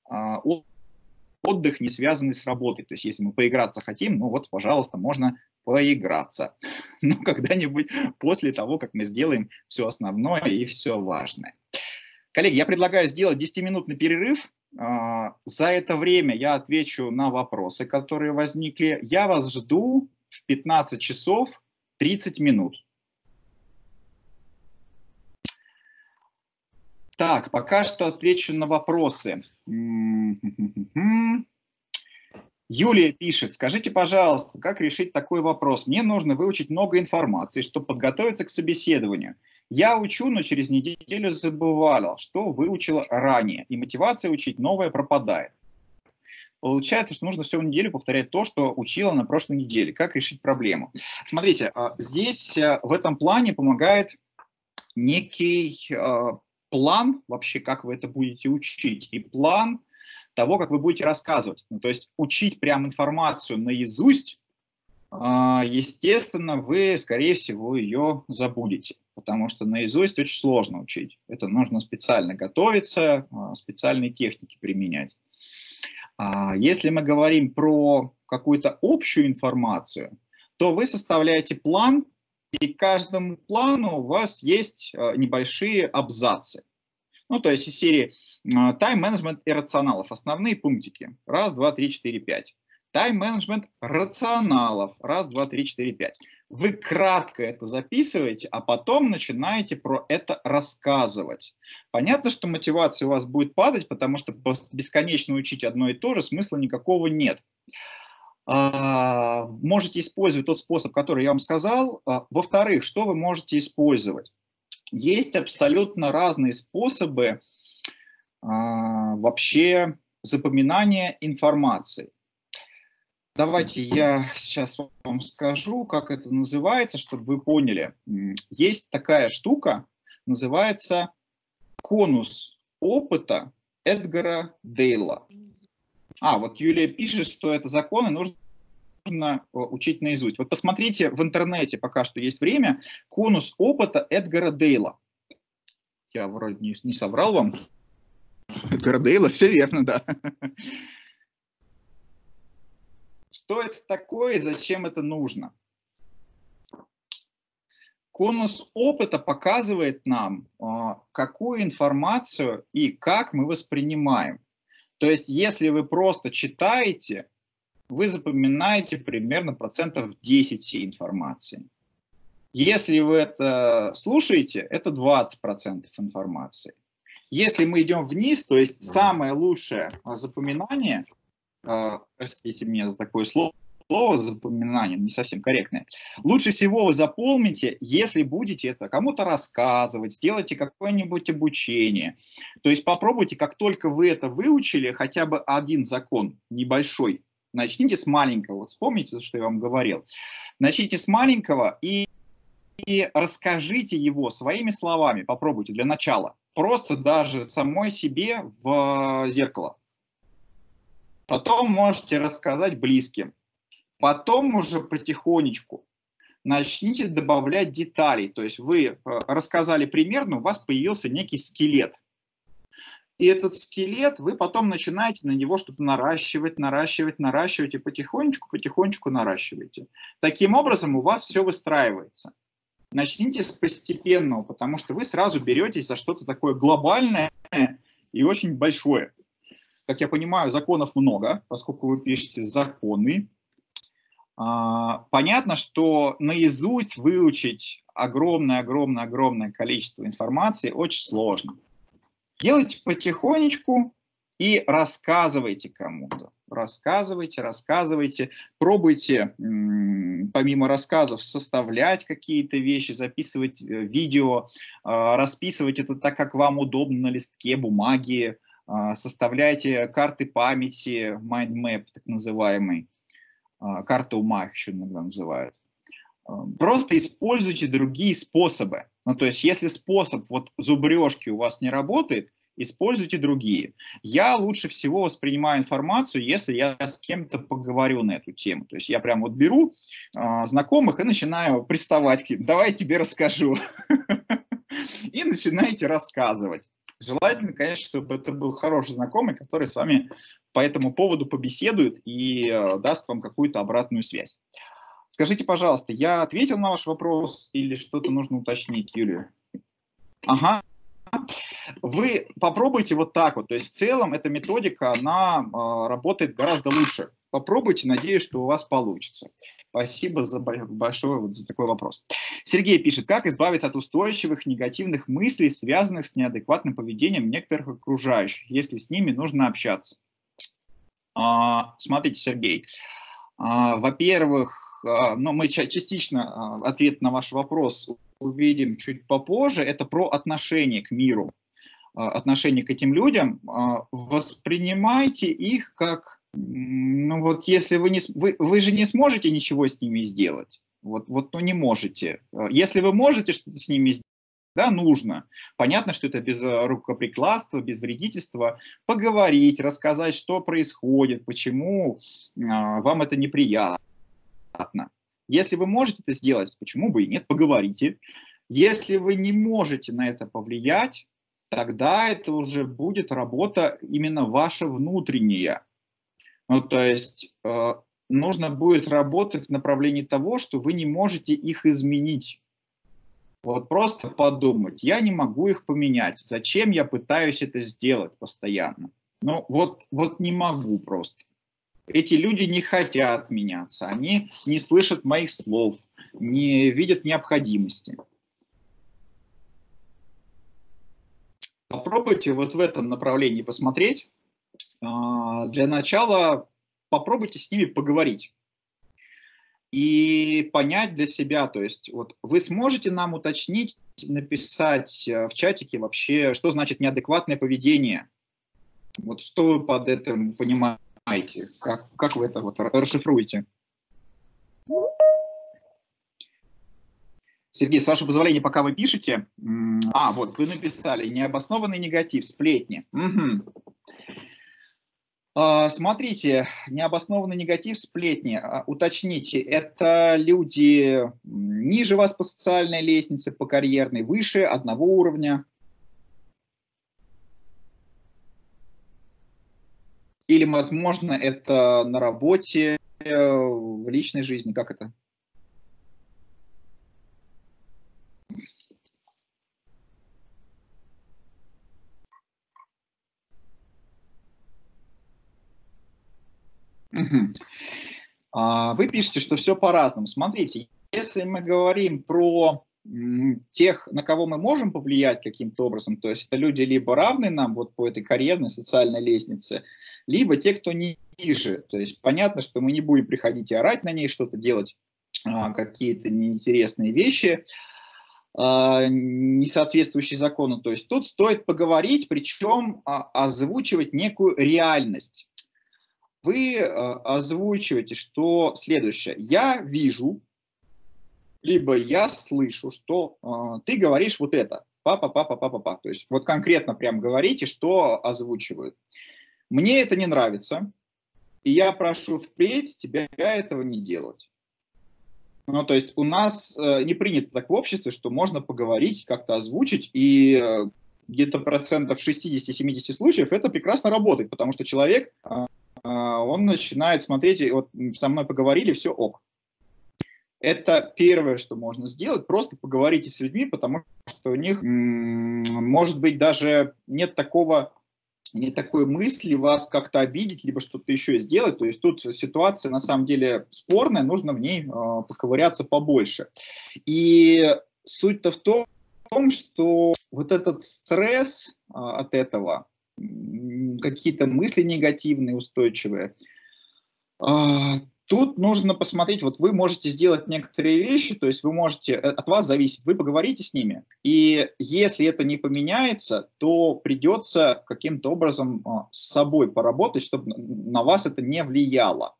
отдых, не связанный с работой. То есть, если мы поиграться хотим, ну вот, пожалуйста, можно поиграться. Но когда-нибудь после того, как мы сделаем все основное и все важное. Коллеги, я предлагаю сделать 10-минутный перерыв. За это время я отвечу на вопросы, которые возникли. Я вас жду в 15 часов 30 минут. Так, пока что отвечу на вопросы. Юлия пишет, скажите, пожалуйста, как решить такой вопрос? Мне нужно выучить много информации, чтобы подготовиться к собеседованию. Я учу, но через неделю забывала, что выучила ранее, и мотивация учить новое пропадает. Получается, что нужно всю неделю повторять то, что учила на прошлой неделе. Как решить проблему? Смотрите, здесь в этом плане помогает некий план вообще, как вы это будете учить, и план того, как вы будете рассказывать. Ну, то есть учить прям информацию наизусть, естественно, вы, скорее всего, ее забудете, потому что наизусть очень сложно учить. Это нужно специально готовиться, специальные техники применять. Если мы говорим про какую-то общую информацию, то вы составляете план, и к каждому плану у вас есть небольшие абзацы. Ну, то есть из серии тайм-менеджмент и рационалов. Основные пунктики. Раз, два, три, четыре, пять. Тайм-менеджмент рационалов. Раз, два, три, четыре, пять. Вы кратко это записываете, а потом начинаете про это рассказывать. Понятно, что мотивация у вас будет падать, потому что бесконечно учить одно и то же смысла никакого нет. Можете использовать тот способ, который я вам сказал. Во-вторых, что вы можете использовать? Есть абсолютно разные способы вообще запоминания информации. Давайте я сейчас вам скажу, как это называется, чтобы вы поняли. Есть такая штука, называется конус опыта Эдгара Дейла. Вот Юлия пишет, что это законы нужно учить наизусть. Вот посмотрите в интернете, пока что есть время, конус опыта Эдгара Дейла. Я вроде не соврал вам. Эдгара Дейла, все верно, да. Что это такое и зачем это нужно? Конус опыта показывает нам, какую информацию и как мы воспринимаем. То есть, если вы просто читаете, вы запоминаете примерно процентов 10 всей информации. Если вы это слушаете, это 20% информации. Если мы идем вниз, то есть самое лучшее запоминание, простите меня за такое слово, запоминание не совсем корректное, лучше всего вы запомните, если будете это кому-то рассказывать, сделайте какое-нибудь обучение. То есть попробуйте, как только вы это выучили, хотя бы один закон небольшой, начните с маленького. Вот вспомните, что я вам говорил. Начните с маленького и расскажите его своими словами. Попробуйте для начала. Просто даже самой себе в зеркало. Потом можете рассказать близким. Потом уже потихонечку начните добавлять деталей. То есть вы рассказали примерно, у вас появился некий скелет. И этот скелет вы потом начинаете на него что-то наращивать и потихонечку наращиваете. Таким образом у вас все выстраивается. Начните с постепенного, потому что вы сразу беретесь за что-то такое глобальное и очень большое. Как я понимаю, законов много, поскольку вы пишете законы. Понятно, что наизусть выучить огромное количество информации очень сложно. Делайте потихонечку и рассказывайте кому-то. Рассказывайте. Пробуйте, помимо рассказов, составлять какие-то вещи, записывать видео, расписывать это так, как вам удобно на листке бумаги, составляйте карты памяти, mind map, так называемый, карта ума их еще иногда называют. Просто используйте другие способы. Ну, то есть, если способ вот зубрежки у вас не работает, используйте другие. Я лучше всего воспринимаю информацию, если я с кем-то поговорю на эту тему. То есть я прям вот беру знакомых и начинаю приставать к ним. Давай я тебе расскажу. И начинаете рассказывать. Желательно, конечно, чтобы это был хороший знакомый, который с вами по этому поводу побеседует и даст вам какую-то обратную связь. Скажите, пожалуйста, я ответил на ваш вопрос или что-то нужно уточнить, Юлия? Ага. Вы попробуйте вот так вот. То есть в целом эта методика, она работает гораздо лучше. Попробуйте, надеюсь, что у вас получится. Спасибо большое вот за такой вопрос. Сергей пишет, как избавиться от устойчивых негативных мыслей, связанных с неадекватным поведением некоторых окружающих, если с ними нужно общаться? Смотрите, Сергей, во-первых, ну, мы частично ответ на ваш вопрос увидим чуть попозже. Это про отношение к миру, отношение к этим людям. Воспринимайте их как, ну вот если вы же не сможете ничего с ними сделать. Ну не можете. Если вы можете что-то с ними сделать, да, нужно. Понятно, что это без рукоприкладства, без вредительства. Поговорить, рассказать, что происходит, почему вам это неприятно. Если вы можете это сделать, почему бы и нет, поговорите. Если вы не можете на это повлиять, тогда это уже будет работа именно ваша внутренняя. Ну, то есть нужно будет работать в направлении того, что вы не можете их изменить. Вот просто подумать, я не могу их поменять. Зачем я пытаюсь это сделать постоянно? Ну, вот не могу просто. Эти люди не хотят меняться, они не слышат моих слов, не видят необходимости. Попробуйте вот в этом направлении посмотреть. Для начала попробуйте с ними поговорить и понять для себя, то есть вот вы сможете нам уточнить, написать в чатике вообще, что значит неадекватное поведение, вот что вы под этим понимаете, как вы это вот расшифруете? Сергей, с вашего позволения, пока вы пишете, вот вы написали необоснованный негатив, сплетни. Угу. Смотрите, необоснованный негатив, сплетни, уточните, это люди ниже вас по социальной лестнице, по карьерной, выше одного уровня? Или, возможно, это на работе, в личной жизни, как это? Вы пишете, что все по-разному. Смотрите, если мы говорим про тех, на кого мы можем повлиять каким-то образом, то есть это люди либо равны нам вот по этой карьерной социальной лестнице, либо те, кто ниже. То есть понятно, что мы не будем приходить и орать на ней, что-то делать, какие-то неинтересные вещи, не соответствующие закону. То есть тут стоит поговорить, причем озвучивать некую реальность. Вы озвучиваете, что следующее. Я вижу, либо я слышу, что ты говоришь вот это. Папа, папа, папа, папа. То есть вот конкретно прям говорите, что озвучивают. Мне это не нравится, и я прошу впредь тебя этого не делать. Ну, то есть у нас не принято так в обществе, что можно поговорить, как-то озвучить, и где-то процентов 60-70 случаев это прекрасно работает, потому что человек... он начинает смотреть, вот со мной поговорили, все ок. Это первое, что можно сделать, просто поговорите с людьми, потому что у них, может быть, даже нет такой мысли вас как-то обидеть, либо что-то еще сделать. То есть тут ситуация на самом деле спорная, нужно в ней поковыряться побольше. И суть-то в том, что вот этот стресс от этого, какие-то мысли негативные, устойчивые. Тут нужно посмотреть, вот вы можете сделать некоторые вещи, то есть вы можете, от вас зависит, вы поговорите с ними, и если это не поменяется, то придется каким-то образом с собой поработать, чтобы на вас это не влияло.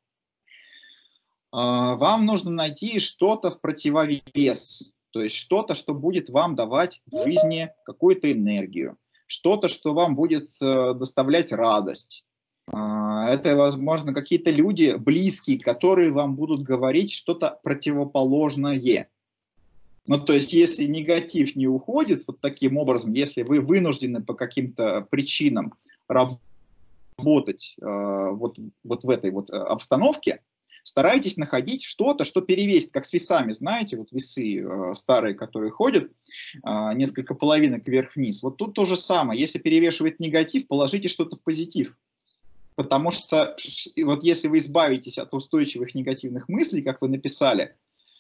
Вам нужно найти что-то в противовес, то есть что-то, что будет вам давать в жизни какую-то энергию, что-то, что вам будет доставлять радость. Это, возможно, какие-то люди близкие, которые вам будут говорить что-то противоположное. Ну, то есть, если негатив не уходит вот таким образом, если вы вынуждены по каким-то причинам работать вот в этой вот обстановке, старайтесь находить что-то, что перевесит, как с весами, знаете, вот весы старые, которые ходят, несколько половинок вверх-вниз. Вот тут то же самое. Если перевешивает негатив, положите что-то в позитив. Потому что вот если вы избавитесь от устойчивых негативных мыслей, как вы написали,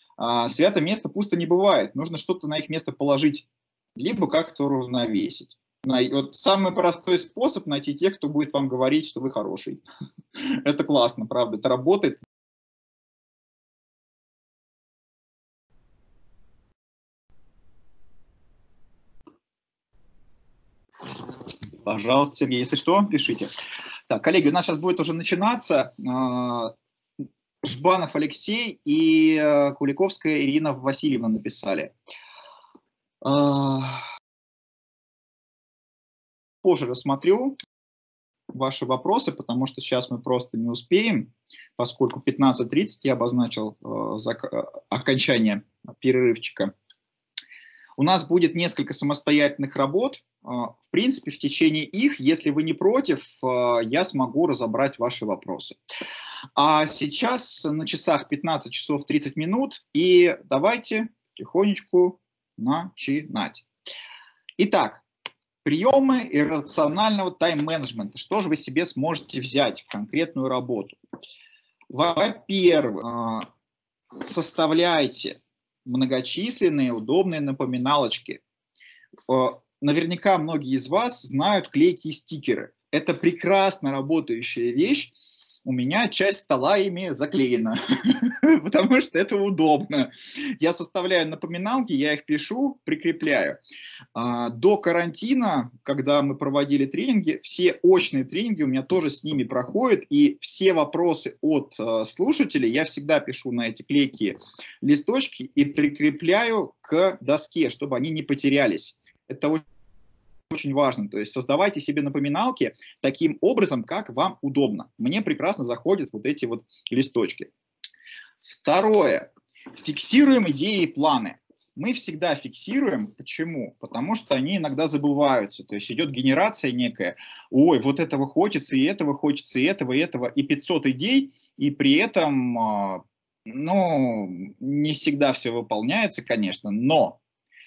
свято место пусто не бывает. Нужно что-то на их место положить, либо как-то уравновесить. Вот самый простой способ найти тех, кто будет вам говорить, что вы хороший. Это классно, правда, это работает. Пожалуйста, Сергей, если что, пишите. Так, коллеги, у нас сейчас будет уже начинаться. Жбанов Алексей и Куликовская Ирина Васильевна написали. Позже рассмотрю ваши вопросы, потому что сейчас мы просто не успеем, поскольку 15:30 я обозначил окончание перерывчика. У нас будет несколько самостоятельных работ. В принципе, в течение их, если вы не против, я смогу разобрать ваши вопросы. А сейчас на часах 15 часов 30 минут, и давайте тихонечку начинать. Итак, приемы иррационального тайм-менеджмента. Что же вы себе сможете взять в конкретную работу? Во-первых, составляйте многочисленные удобные напоминалочки. Наверняка многие из вас знают клейкие стикеры. Это прекрасно работающая вещь. У меня часть стола ими заклеена, потому что это удобно. Я составляю напоминалки, я их пишу, прикрепляю. До карантина, когда мы проводили тренинги, все очные тренинги у меня тоже с ними проходят, и все вопросы от слушателей я всегда пишу на эти клейкие листочки и прикрепляю к доске, чтобы они не потерялись. Это очень важно. То есть создавайте себе напоминалки таким образом, как вам удобно. Мне прекрасно заходят вот эти вот листочки. Второе. Фиксируем идеи и планы. Мы всегда фиксируем. Почему? Потому что они иногда забываются. То есть идет генерация некая. Ой, вот этого хочется, и этого хочется, и этого, и 500 идей. И при этом, ну, не всегда все выполняется, конечно, но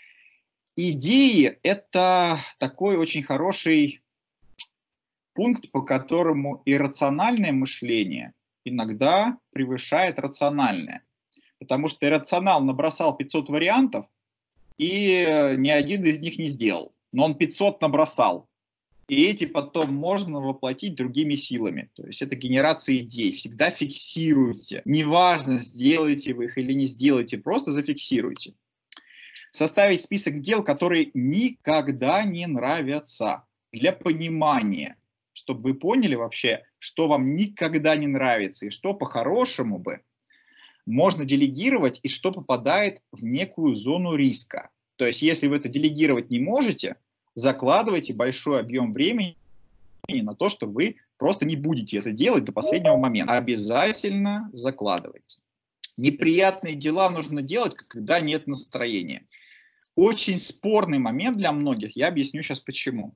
идеи – это такой очень хороший пункт, по которому иррациональное мышление иногда превышает рациональное. Потому что иррационал набросал 500 вариантов, и ни один из них не сделал. Но он 500 набросал. И эти потом можно воплотить другими силами. То есть это генерация идей. Всегда фиксируйте. Неважно, сделаете вы их или не сделаете, просто зафиксируйте. Составить список дел, которые никогда не нравятся, для понимания, чтобы вы поняли вообще, что вам никогда не нравится и что по-хорошему бы можно делегировать и что попадает в некую зону риска. То есть если вы это делегировать не можете, закладывайте большой объем времени на то, что вы просто не будете это делать до последнего момента. Обязательно закладывайте. Неприятные дела нужно делать, когда нет настроения. Очень спорный момент для многих, я объясню сейчас почему.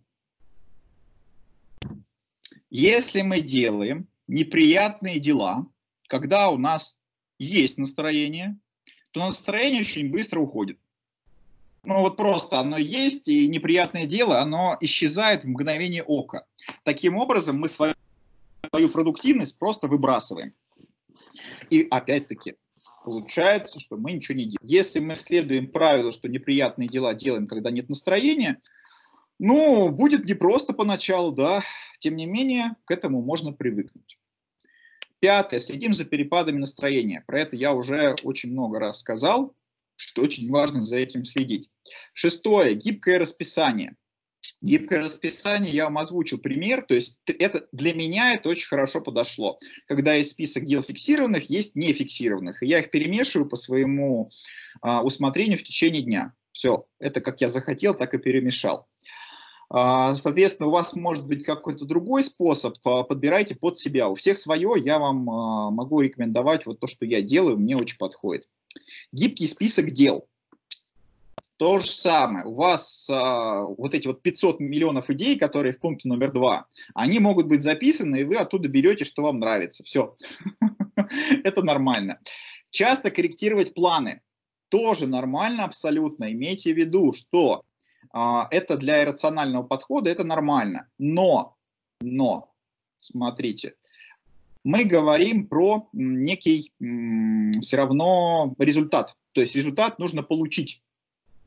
Если мы делаем неприятные дела, когда у нас есть настроение, то настроение очень быстро уходит. Ну вот просто оно есть, и неприятное дело, оно исчезает в мгновение ока. Таким образом мы свою продуктивность просто выбрасываем. И опять-таки, получается, что мы ничего не делаем. Если мы следуем правилу, что неприятные дела делаем, когда нет настроения, ну, будет непросто поначалу, да. Тем не менее, к этому можно привыкнуть. Пятое. Следим за перепадами настроения. Про это я уже очень много раз сказал, что очень важно за этим следить. Шестое. Гибкое расписание. Гибкое расписание, я вам озвучил пример, то есть это, для меня это очень хорошо подошло. Когда есть список дел фиксированных, есть нефиксированных, и я их перемешиваю по своему усмотрению в течение дня. Все, это как я захотел, так и перемешал. Соответственно, у вас может быть какой-то другой способ, подбирайте под себя. У всех свое, я вам могу рекомендовать вот то, что я делаю, мне очень подходит. Гибкий список дел. То же самое. У вас вот эти вот 500 миллионов идей, которые в пункте номер 2, они могут быть записаны, и вы оттуда берете, что вам нравится. Все. Это нормально. Часто корректировать планы. Тоже нормально абсолютно. Имейте в виду, что это для иррационального подхода, это нормально. Но, смотрите, мы говорим про некий все равно результат. То есть результат нужно получить.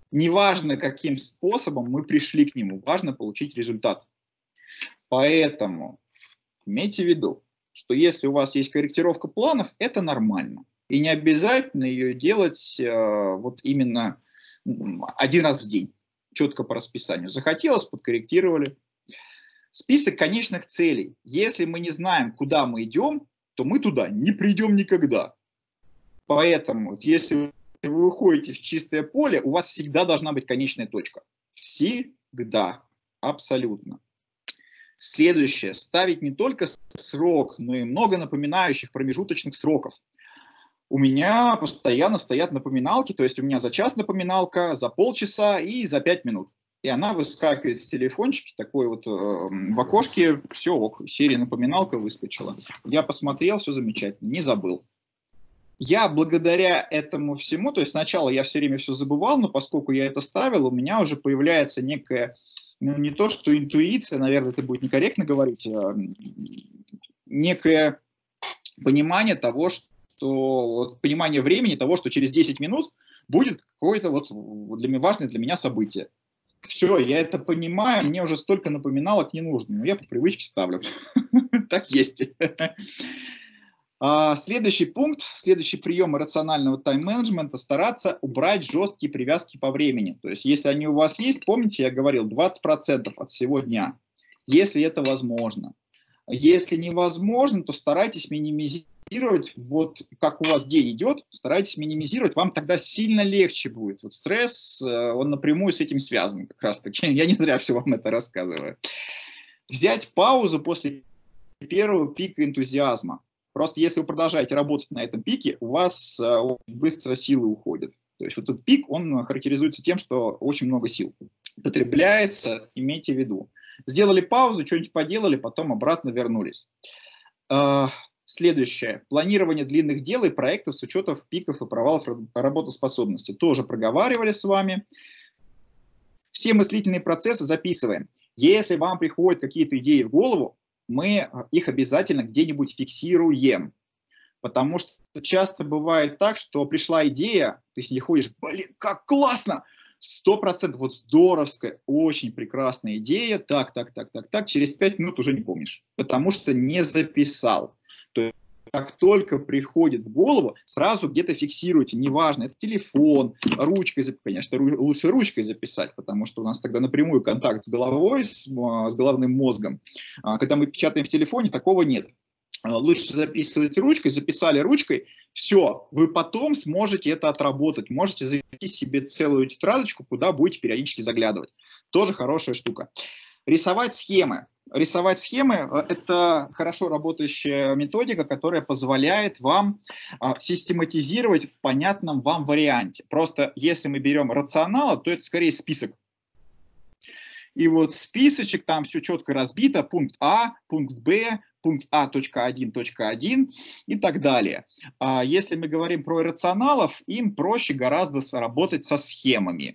Неважно, каким способом мы пришли к нему, важно получить результат. Поэтому имейте в виду, что если у вас есть корректировка планов, это нормально. И не обязательно ее делать вот именно один раз в день, четко по расписанию. Захотелось, подкорректировали. Список конечных целей. Если мы не знаем, куда мы идем, то мы туда не придем никогда. Поэтому, если вы уходите в чистое поле, у вас всегда должна быть конечная точка. Всегда. Абсолютно. Следующее. Ставить не только срок, но и много напоминающих промежуточных сроков. У меня постоянно стоят напоминалки, то есть у меня за час напоминалка, за полчаса и за 5 минут. И она выскакивает с телефончика, такой вот в окошке, все, ок, серия напоминалка выскочила. Я посмотрел, все замечательно, не забыл. Я благодаря этому всему, то есть сначала я все время все забывал, но поскольку я это ставил, у меня уже появляется некая, ну не то что интуиция, наверное, это будет некорректно говорить, некое понимание того, что вот, понимание времени того, что через 10 минут будет какое-то вот важное для меня событие. Все, я это понимаю, мне уже столько напоминалок не нужно, но я по привычке ставлю. Так есть. Следующий пункт, следующий прием рационального тайм-менеджмента – стараться убрать жесткие привязки по времени. То есть, если они у вас есть, помните, я говорил, 20% от всего дня, если это возможно. Если невозможно, то старайтесь минимизировать, вот как у вас день идет, старайтесь минимизировать, вам тогда сильно легче будет. Вот стресс, он напрямую с этим связан как раз таки. Я не зря все вам это рассказываю. Взять паузу после первого пика энтузиазма. Просто если вы продолжаете работать на этом пике, у вас быстро силы уходят. То есть вот этот пик, он характеризуется тем, что очень много сил потребляется, имейте в виду. Сделали паузу, что-нибудь поделали, потом обратно вернулись. Следующее. Планирование длинных дел и проектов с учетом пиков и провалов работоспособности. Тоже проговаривали с вами. Все мыслительные процессы записываем. Если вам приходят какие-то идеи в голову, мы их обязательно где-нибудь фиксируем. Потому что часто бывает так, что пришла идея, ты с ней ходишь, блин, как классно! 100%, вот здоровская, очень прекрасная идея, так, через 5 минут уже не помнишь, потому что не записал. То есть, как только приходит в голову, сразу где-то фиксируйте, неважно, это телефон, ручкой, конечно, лучше ручкой записать, потому что у нас тогда напрямую контакт с головой, с головным мозгом. Когда мы печатаем в телефоне, такого нет. Лучше записывать ручкой, записали ручкой, все, вы потом сможете это отработать, можете завести себе целую тетрадочку, куда будете периодически заглядывать. Тоже хорошая штука. Рисовать схемы. Рисовать схемы – это хорошо работающая методика, которая позволяет вам систематизировать в понятном вам варианте. Просто если мы берем рационал, то это скорее список. И вот списочек, там все четко разбито, пункт А, пункт Б, пункт А.1.1 и так далее. Если мы говорим про иррационалов, им проще гораздо работать со схемами.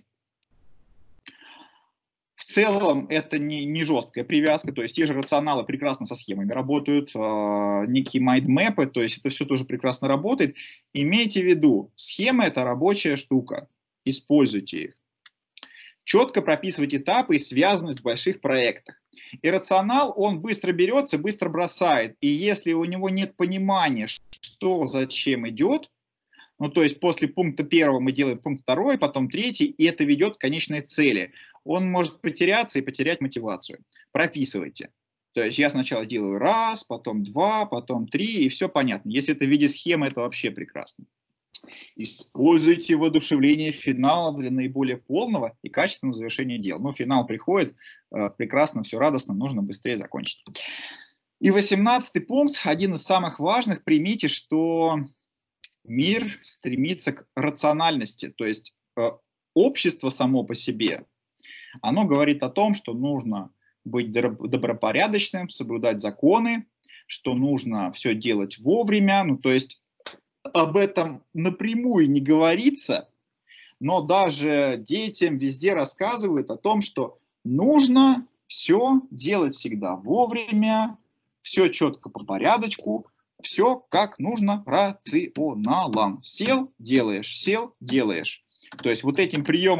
В целом это не жесткая привязка, то есть те же рационалы прекрасно со схемами работают, некие майндмэпы, то есть это все тоже прекрасно работает. Имейте в виду, схема – это рабочая штука, используйте их. Четко прописывать этапы и связанность в больших проектах. Иррационал, он быстро берется, быстро бросает. И если у него нет понимания, что зачем идет, ну то есть после пункта 1 мы делаем пункт 2, потом 3, и это ведет к конечной цели, он может потеряться и потерять мотивацию. Прописывайте. То есть я сначала делаю раз, потом 2, потом 3, и все понятно. Если это в виде схемы, это вообще прекрасно. Используйте воодушевление финала для наиболее полного и качественного завершения дел. Ну, финал приходит, прекрасно, все радостно, нужно быстрее закончить. И 18-й пункт, один из самых важных. Примите, что мир стремится к рациональности. То есть общество само по себе, оно говорит о том, что нужно быть добропорядочным, соблюдать законы, что нужно все делать вовремя. Ну, то есть об этом напрямую не говорится, но даже детям везде рассказывают о том, что нужно все делать всегда вовремя, все четко по порядочку, все как нужно рационалом. Сел, делаешь, сел, делаешь. То есть вот этим приемом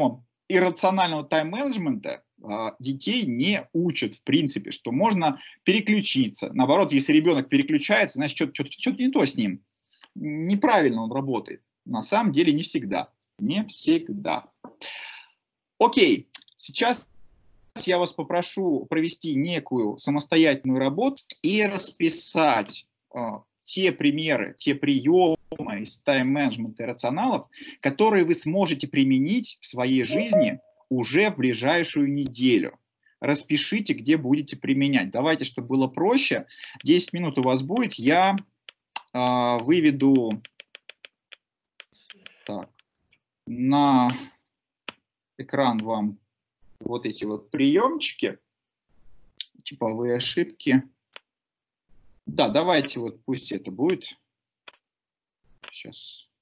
иррационального тайм-менеджмента детей не учат, в принципе, что можно переключиться. Наоборот, если ребенок переключается, значит, что-то не то с ним. Неправильно он работает. На самом деле не всегда. Не всегда. Окей, сейчас я вас попрошу провести некую самостоятельную работу и расписать те примеры, те приемы из тайм-менеджмента и рационалов, которые вы сможете применить в своей жизни уже в ближайшую неделю. Распишите, где будете применять. Давайте, чтобы было проще. 10 минут у вас будет. Я выведу на экран вам вот эти вот приемчики, типовые ошибки. Да, давайте вот пусть это будет. Сейчас.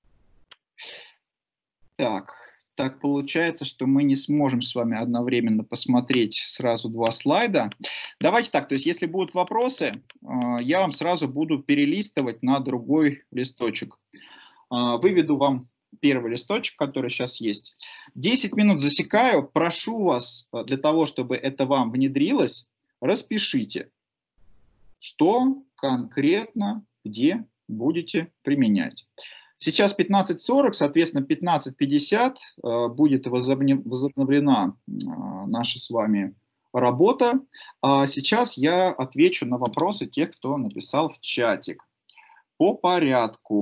Так получается, что мы не сможем с вами одновременно посмотреть сразу два слайда. Давайте так, то есть если будут вопросы, я вам сразу буду перелистывать на другой листочек. Выведу вам первый листочек, который сейчас есть. 10 минут засекаю. Прошу вас, для того, чтобы это вам внедрилось, распишите, что конкретно, где будете применять. Сейчас 15:40, соответственно, 15:50 будет возобновлена наша с вами работа. А сейчас я отвечу на вопросы тех, кто написал в чатик. По порядку.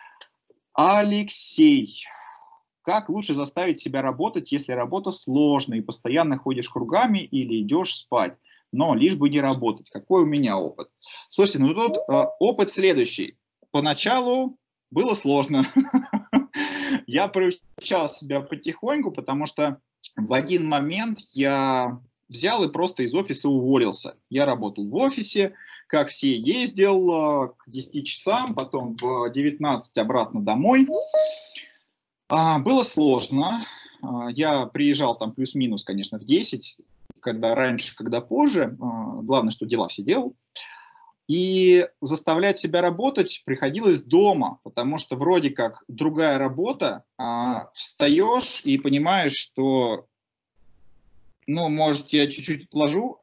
Алексей. Как лучше заставить себя работать, если работа сложная и постоянно ходишь кругами или идешь спать, но лишь бы не работать? Какой у меня опыт? Слушайте, ну тут опыт следующий. Поначалу было сложно. Я приучал себя потихоньку, потому что в один момент я взял и просто из офиса уволился. Я работал в офисе, как все, ездил к 10 часам, потом в 19 обратно домой. Было сложно. Я приезжал там плюс-минус, конечно, в 10, когда раньше, когда позже. Главное, что дела все делал. И заставлять себя работать приходилось дома, потому что вроде как другая работа, встаешь и понимаешь, что, ну, может, я чуть-чуть отложу.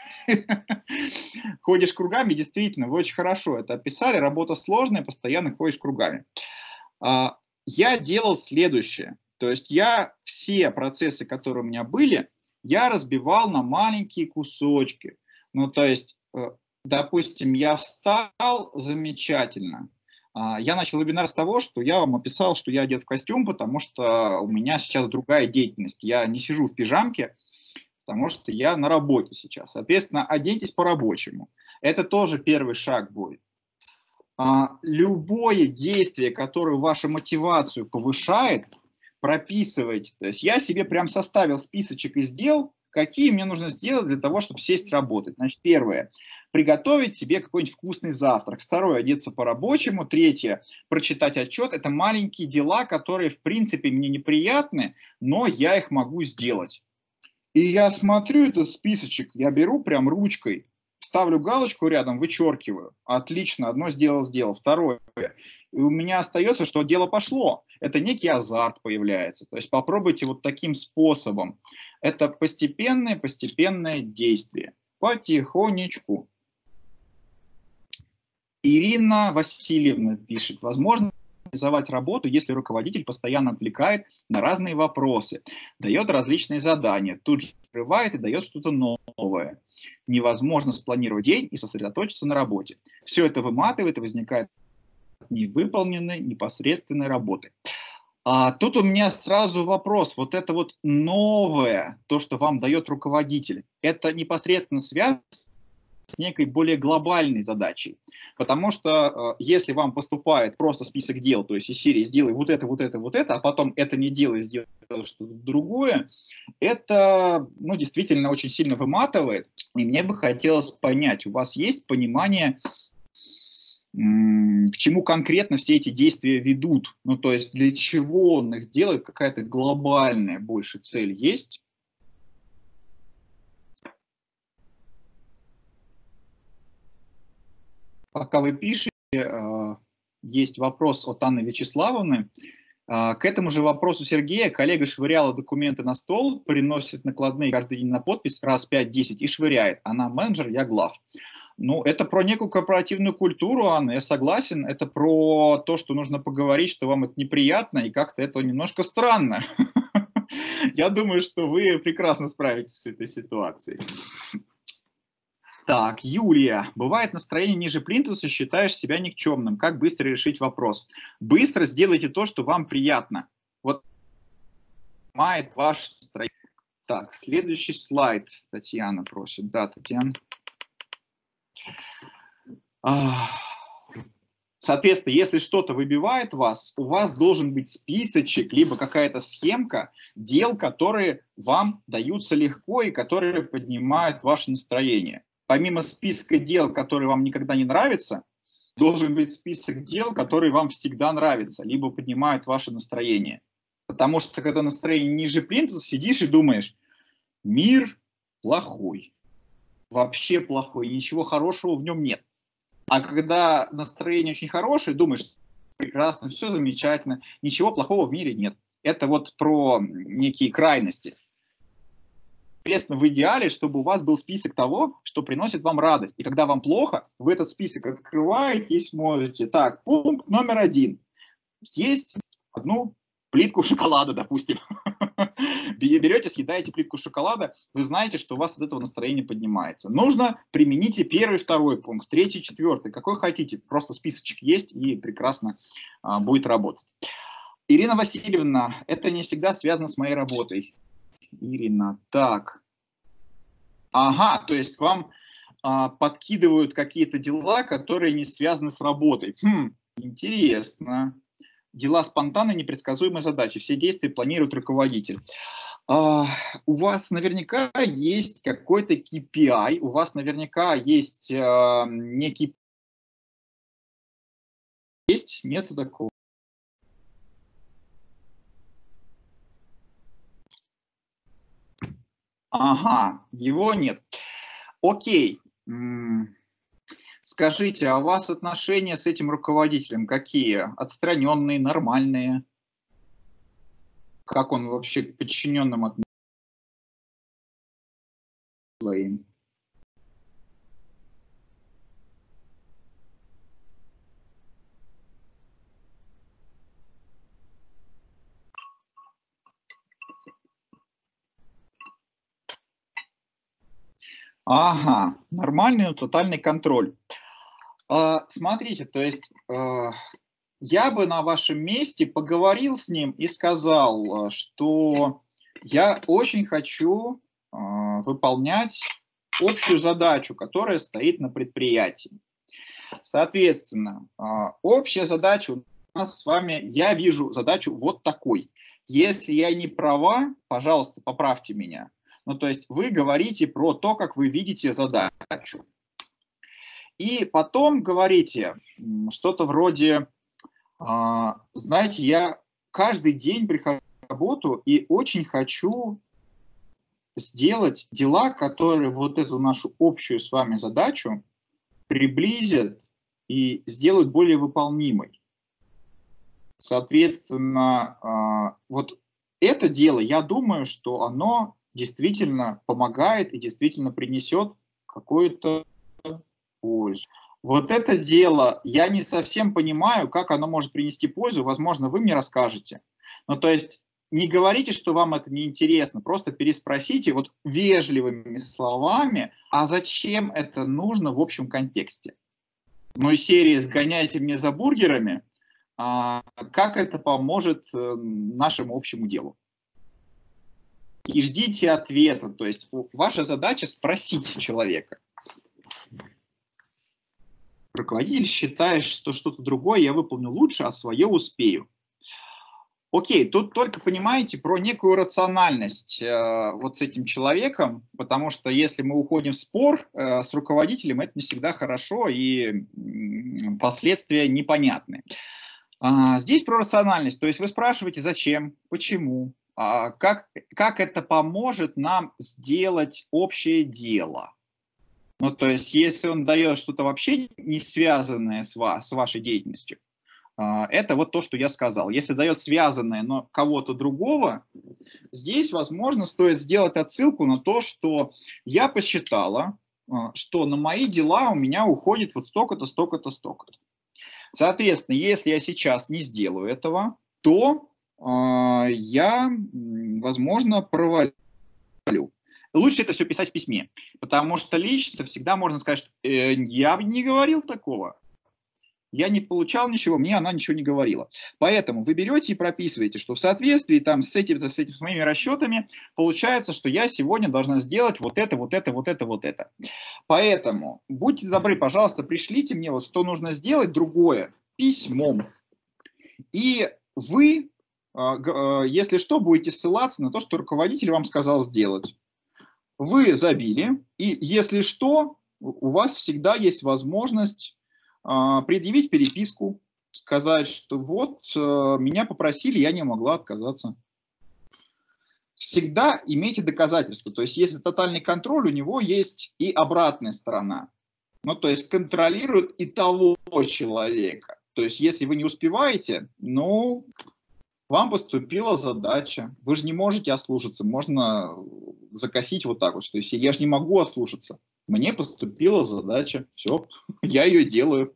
Ходишь кругами, действительно, вы очень хорошо это описали, работа сложная, постоянно ходишь кругами. Я делал следующее, то есть я все процессы, которые у меня были, я разбивал на маленькие кусочки. Ну, то есть, допустим, я встал, замечательно. Я начал вебинар с того, что я вам описал, что я одет в костюм, потому что у меня сейчас другая деятельность. Я не сижу в пижамке, потому что я на работе сейчас. Соответственно, оденьтесь по-рабочему. Это тоже первый шаг будет. Любое действие, которое вашу мотивацию повышает, прописывайте. То есть я себе прям составил списочек из дел, какие мне нужно сделать для того, чтобы сесть работать. Значит, первое – приготовить себе какой-нибудь вкусный завтрак. Второе – одеться по-рабочему. Третье – прочитать отчет. Это маленькие дела, которые, в принципе, мне неприятны, но я их могу сделать. И я смотрю этот списочек, я беру прям ручкой, ставлю галочку рядом, вычеркиваю. Отлично, одно сделал. Второе. И у меня остается, что дело пошло. Это некий азарт появляется. То есть попробуйте вот таким способом. Это постепенное действие. Потихонечку. Ирина Васильевна пишет. Возможно, организовать работу, если руководитель постоянно отвлекает на разные вопросы, дает различные задания, тут же открывает и дает что-то новое. Невозможно спланировать день и сосредоточиться на работе. Все это выматывает и возникает невыполненной непосредственной работы. Тут у меня сразу вопрос. Вот это вот новое, то, что вам дает руководитель, это непосредственно связано с некой более глобальной задачей. Потому что если вам поступает просто список дел, то есть из серии «сделай вот это, а потом это не делай, сделай что-то другое», это действительно очень сильно выматывает. И мне бы хотелось понять, у вас есть понимание, к чему конкретно все эти действия ведут? Ну, то есть для чего он их делает, какая-то глобальная больше цель есть? Пока вы пишете, есть вопрос от Анны Вячеславовны. К этому же вопросу Сергея коллега швыряла документы на стол, приносит накладные каждый день на подпись раз 5-10 и швыряет. Она менеджер, я глав. Ну, это про некую корпоративную культуру, Анна, я согласен. Это про то, что нужно поговорить, что вам это неприятно, и как-то это немножко странно. Я думаю, что вы прекрасно справитесь с этой ситуацией. Так, Юлия. Бывает настроение ниже плинтуса, считаешь себя никчемным. Как быстро решить вопрос? Быстро сделайте то, что вам приятно. Вот мает ваше настроение. Так, следующий слайд. Татьяна просит. Да, Татьяна. Соответственно, если что-то выбивает вас, у вас должен быть списочек, либо какая-то схемка дел, которые вам даются легко и которые поднимают ваше настроение. Помимо списка дел, которые вам никогда не нравятся, должен быть список дел, которые вам всегда нравятся, либо поднимают ваше настроение. Потому что когда настроение ниже плинтуса, сидишь и думаешь, мир плохой, вообще плохой, ничего хорошего в нем нет. А когда настроение очень хорошее, думаешь, прекрасно, все замечательно, ничего плохого в мире нет. Это вот про некие крайности. Соответственно, в идеале, чтобы у вас был список того, что приносит вам радость. И когда вам плохо, вы этот список открываете и смотрите. Так, пункт номер 1. Съесть одну плитку шоколада, допустим. Берете, съедаете плитку шоколада, вы знаете, что у вас от этого настроение поднимается. Нужно примените первый, второй пункт, третий, четвертый, какой хотите. Просто списочек есть и прекрасно будет работать. Ирина Васильевна, это не всегда связано с моей работой. Ирина, так. Ага, то есть вам подкидывают какие-то дела, которые не связаны с работой. Интересно. Дела спонтанные, непредсказуемые задачи. Все действия планирует руководитель. У вас наверняка есть какой-то KPI, у вас наверняка есть некий... Есть? Нету такого. Ага, его нет. Окей. Скажите, а у вас отношения с этим руководителем какие? Отстраненные, нормальные? Как он вообще к подчиненным относится своим? Ага, нормальный, но тотальный контроль. Смотрите, то есть я бы на вашем месте поговорил с ним и сказал, что я очень хочу выполнять общую задачу, которая стоит на предприятии. Соответственно, общая задача у нас с вами, я вижу задачу вот такой. Если я не права, пожалуйста, поправьте меня. Ну, то есть вы говорите про то, как вы видите задачу. И потом говорите что-то вроде, знаете, я каждый день прихожу на работу и очень хочу сделать дела, которые вот эту нашу общую с вами задачу приблизят и сделают более выполнимой. Соответственно, вот это дело, я думаю, что оно действительно помогает и действительно принесет какую-то пользу. Вот это дело, я не совсем понимаю, как оно может принести пользу, возможно, вы мне расскажете. Ну, то есть не говорите, что вам это неинтересно, просто переспросите вот вежливыми словами, а зачем это нужно в общем контексте. Ну, из серии «Сгоняйте мне за бургерами», как это поможет нашему общему делу. И ждите ответа, то есть ваша задача спросить человека. Руководитель считает, что что-то другое я выполню лучше, а свое успею. Окей, тут только понимаете про некую рациональность вот с этим человеком, потому что если мы уходим в спор с руководителем, это не всегда хорошо и последствия непонятны. Здесь про рациональность, то есть вы спрашиваете, зачем, почему, как это поможет нам сделать общее дело. Ну, то есть, если он дает что-то вообще не связанное с вашей деятельностью, Это вот то, что я сказал. Если дает связанное, но кого-то другого, здесь, возможно, стоит сделать отсылку на то, что я посчитала, что на мои дела у меня уходит вот столько-то, столько-то, столько-то. Соответственно, если я сейчас не сделаю этого, то я, возможно, провалю. Лучше это все писать в письме, потому что лично всегда можно сказать, что я не говорил такого. Я не получал ничего, мне она ничего не говорила. Поэтому вы берете и прописываете, что в соответствии там, с моими расчетами получается, что я сегодня должна сделать вот это, вот это, вот это, вот это. Поэтому будьте добры, пожалуйста, пришлите мне вот что нужно сделать другое письмом. И вы, если что, будете ссылаться на то, что руководитель вам сказал сделать. Вы забили, и если что, у вас всегда есть возможность предъявить переписку, сказать, что вот меня попросили, я не могла отказаться. Всегда имейте доказательства. То есть, если тотальный контроль, у него есть и обратная сторона. Ну, то есть, контролирует и того человека. То есть, если вы не успеваете, ну, вам поступила задача. Вы же не можете ослушаться. Можно закосить вот так вот, что если я же не могу ослушаться. Мне поступила задача. Все, я ее делаю.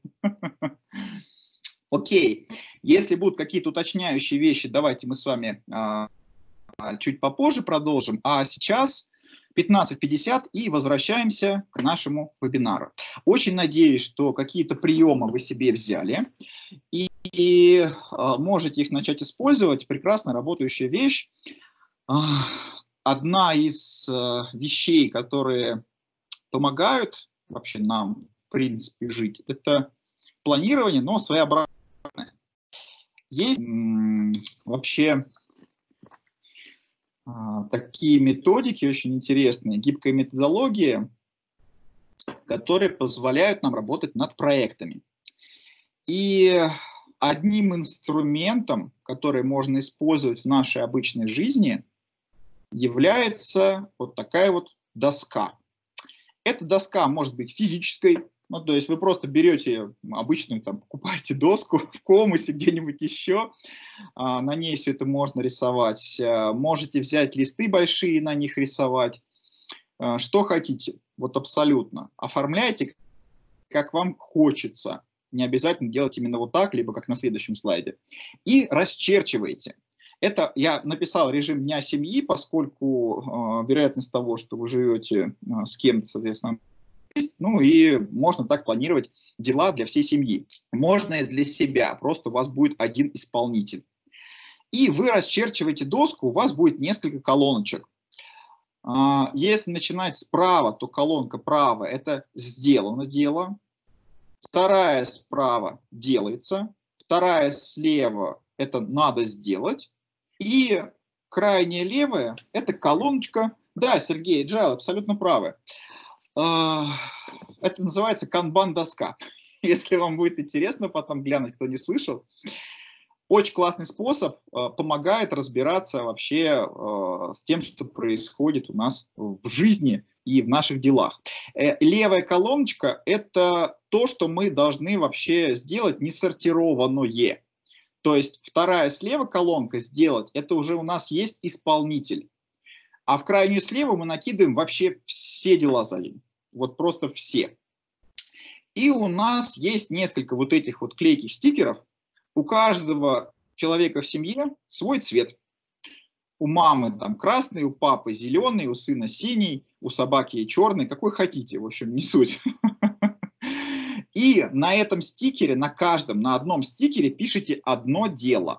Окей. Если будут какие-то уточняющие вещи, давайте мы с вами чуть попозже продолжим. А сейчас 15:50 и возвращаемся к нашему вебинару. Очень надеюсь, что какие-то приемы вы себе взяли и можете их начать использовать. Прекрасно работающая вещь. Одна из вещей, которые помогают вообще нам, в принципе, жить, это планирование, но своеобразное. Есть вообще такие методики очень интересные, гибкая методология, которые позволяют нам работать над проектами. И одним инструментом, который можно использовать в нашей обычной жизни, является вот такая вот доска. Эта доска может быть физической, ну, то есть вы просто берете обычную, там, покупаете доску в Комусе, где-нибудь еще, на ней все это можно рисовать. Можете взять листы большие, на них рисовать. Что хотите, вот абсолютно. Оформляйте, как вам хочется. Не обязательно делать именно вот так, либо как на следующем слайде. И расчерчивайте. Это я написал режим дня семьи, поскольку вероятность того, что вы живете с кем-то, соответственно, есть. Ну и можно так планировать дела для всей семьи. Можно и для себя, просто у вас будет один исполнитель. И вы расчерчиваете доску, у вас будет несколько колоночек. Если начинать справа, то колонка права – это «Сделано дело». Вторая справа «Делается». Вторая слева – это «Надо сделать». И крайняя левая – это колоночка. Да, Сергей, Agile, абсолютно правы. Это называется канбан-доска. Если вам будет интересно потом глянуть, кто не слышал. Очень классный способ, помогает разбираться вообще с тем, что происходит у нас в жизни и в наших делах. Левая колоночка – это то, что мы должны вообще сделать несортированное. То есть вторая слева колонка «Сделать» – это уже у нас есть исполнитель. А в крайнюю слева мы накидываем вообще все дела за день. Вот просто все. И у нас есть несколько вот этих вот клейких стикеров. У каждого человека в семье свой цвет. У мамы там красный, у папы зеленый, у сына синий, у собаки черный, какой хотите, в общем, не суть. И на этом стикере, на каждом, на одном стикере пишите одно дело.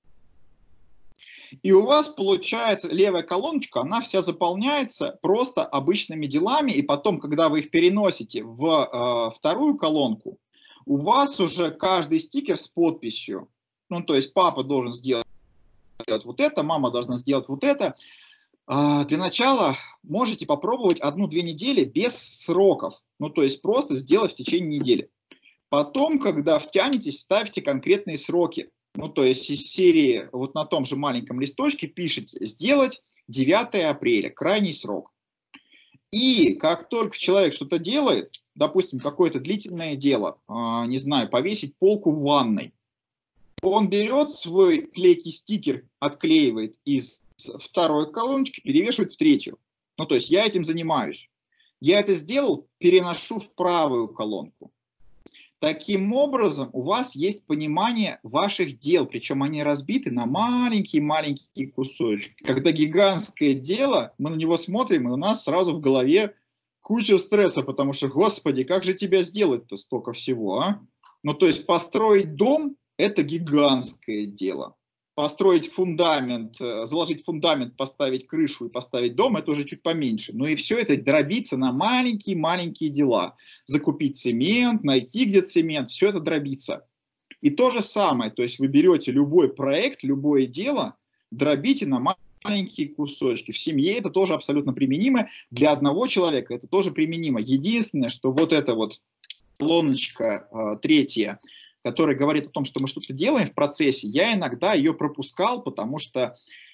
И у вас получается левая колоночка, она вся заполняется просто обычными делами, и потом, когда вы их переносите в вторую колонку, у вас уже каждый стикер с подписью. Ну, то есть папа должен сделать вот это, мама должна сделать вот это. Для начала можете попробовать 1-2 недели без сроков. Ну, то есть просто сделать в течение недели. Потом, когда втянетесь, ставьте конкретные сроки. Ну, то есть из серии вот на том же маленьком листочке пишите «Сделать 9 апреля», крайний срок. И как только человек что-то делает, допустим, какое-то длительное дело, не знаю, повесить полку в ванной, Он берет свой клейкий стикер, отклеивает из второй колоночки, перевешивает в третью. Ну, то есть я этим занимаюсь. Я это сделал, переношу в правую колонку. Таким образом, у вас есть понимание ваших дел, причем они разбиты на маленькие-маленькие кусочки. Когда гигантское дело, мы на него смотрим, и у нас сразу в голове куча стресса, потому что, господи, как же тебя сделать-то столько всего, а? Ну, то есть построить дом – это гигантское дело. Построить фундамент, заложить фундамент, поставить крышу и поставить дом – это уже чуть поменьше. Но и все это дробится на маленькие-маленькие дела. Закупить цемент, найти где цемент, все это дробится. И то же самое, то есть вы берете любой проект, любое дело, дробите на маленькие кусочки. В семье это тоже абсолютно применимо. Для одного человека это тоже применимо. Единственное, что вот эта вот колоночка третья, которая говорит о том, что мы что-то делаем в процессе, я иногда ее пропускал, потому что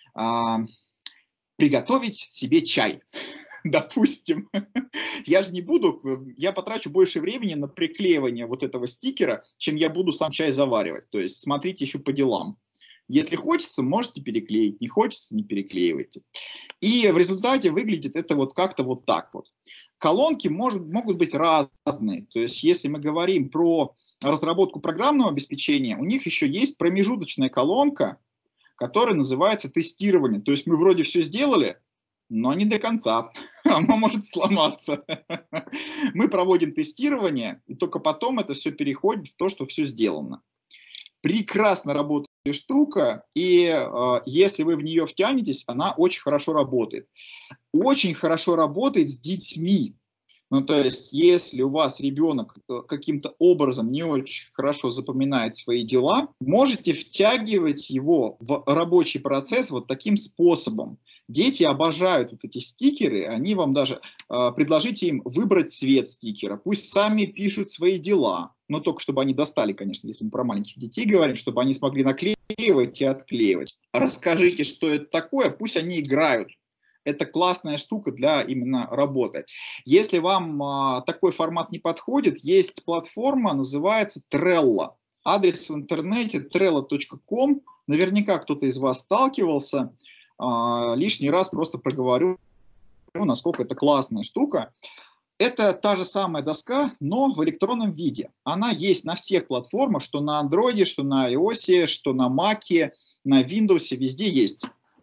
приготовить себе чай, допустим, я же не буду, я потрачу больше времени на приклеивание вот этого стикера, чем я буду сам чай заваривать. То есть смотрите еще по делам. Если хочется, можете переклеить, не хочется, не переклеивайте. И в результате выглядит это вот как-то вот так вот. Колонки могут быть разные. То есть если мы говорим про разработку программного обеспечения, у них еще есть промежуточная колонка, которая называется тестирование. То есть мы вроде все сделали, но не до конца. Оно может сломаться. Мы проводим тестирование, и только потом это все переходит в то, что все сделано. Прекрасно работает штука, и если вы в нее втянетесь, она очень хорошо работает. Очень хорошо работает с детьми. Ну, то есть, если у вас ребенок каким-то образом не очень хорошо запоминает свои дела, можете втягивать его в рабочий процесс вот таким способом. Дети обожают вот эти стикеры, они вам даже предложите им выбрать цвет стикера, пусть сами пишут свои дела, но только чтобы они достали, конечно, если мы про маленьких детей говорим, чтобы они смогли наклеивать и отклеивать. Расскажите, что это такое, пусть они играют. Это классная штука для именно работы. Если вам такой формат не подходит, есть платформа, называется Trello. Адрес в интернете trello.com. Наверняка кто-то из вас сталкивался. Лишний раз просто проговорю, насколько это классная штука. Это та же самая доска, но в электронном виде. Она есть на всех платформах, что на Android, что на iOS, что на Mac, на Windows, везде есть.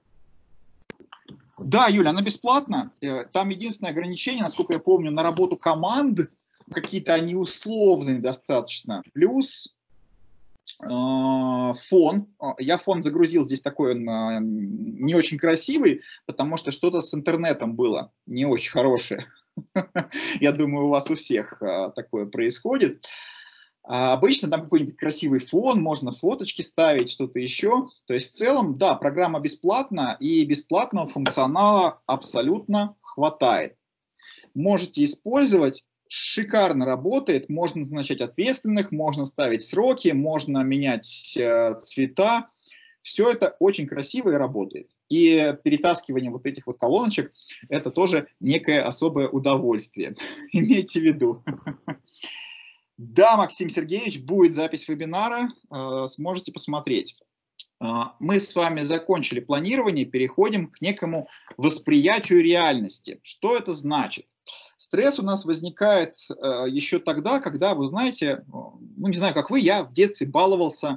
Да, Юля, она бесплатна. Там единственное ограничение, насколько я помню, на работу команд, какие-то они условные достаточно. Плюс фон. Я фон загрузил, здесь такой он не очень красивый, потому что что-то с интернетом было не очень хорошее. Я думаю, у вас у всех такое происходит. Обычно там какой-нибудь красивый фон, можно фоточки ставить, что-то еще. То есть в целом, да, программа бесплатна, и бесплатного функционала абсолютно хватает. Можете использовать, шикарно работает, можно назначать ответственных, можно ставить сроки, можно менять цвета. Все это очень красиво и работает. И перетаскивание вот этих вот колоночек – это тоже некое особое удовольствие. Имейте в виду. Да, Максим Сергеевич, будет запись вебинара, сможете посмотреть. Мы с вами закончили планирование, переходим к некому восприятию реальности. Что это значит? Стресс у нас возникает еще тогда, когда, вы знаете, ну не знаю, как вы, я в детстве баловался,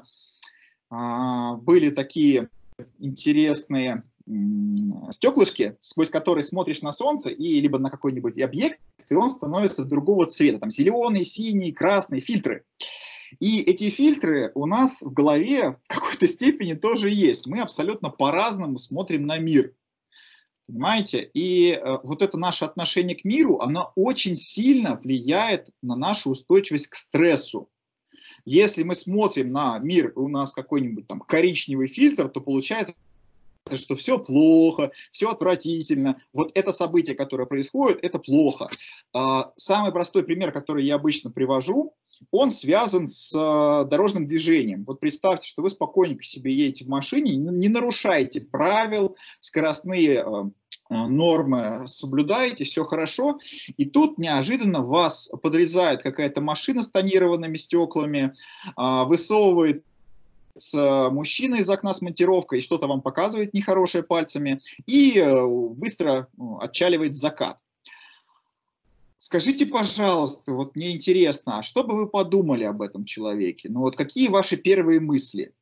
были такие интересные стеклышки, сквозь которые смотришь на солнце и либо на какой-нибудь объект, и он становится другого цвета, там зеленый, синий, красный, фильтры. И эти фильтры у нас в голове в какой-то степени тоже есть. Мы абсолютно по-разному смотрим на мир. Понимаете? И вот это наше отношение к миру, оно очень сильно влияет на нашу устойчивость к стрессу. Если мы смотрим на мир, у нас какой-нибудь там коричневый фильтр, то получается, что все плохо, все отвратительно. Вот это событие, которое происходит, это плохо. Самый простой пример, который я обычно привожу, он связан с дорожным движением. Вот представьте, что вы спокойненько себе едете в машине, не нарушаете правил, скоростные нормы соблюдаете, все хорошо, и тут неожиданно вас подрезает какая-то машина с тонированными стеклами, высовывает мужчина из окна с монтировкой, что-то вам показывает нехорошее пальцами и быстро отчаливает в закат. Скажите, пожалуйста, вот мне интересно, а что бы вы подумали об этом человеке? Ну вот какие ваши первые мысли?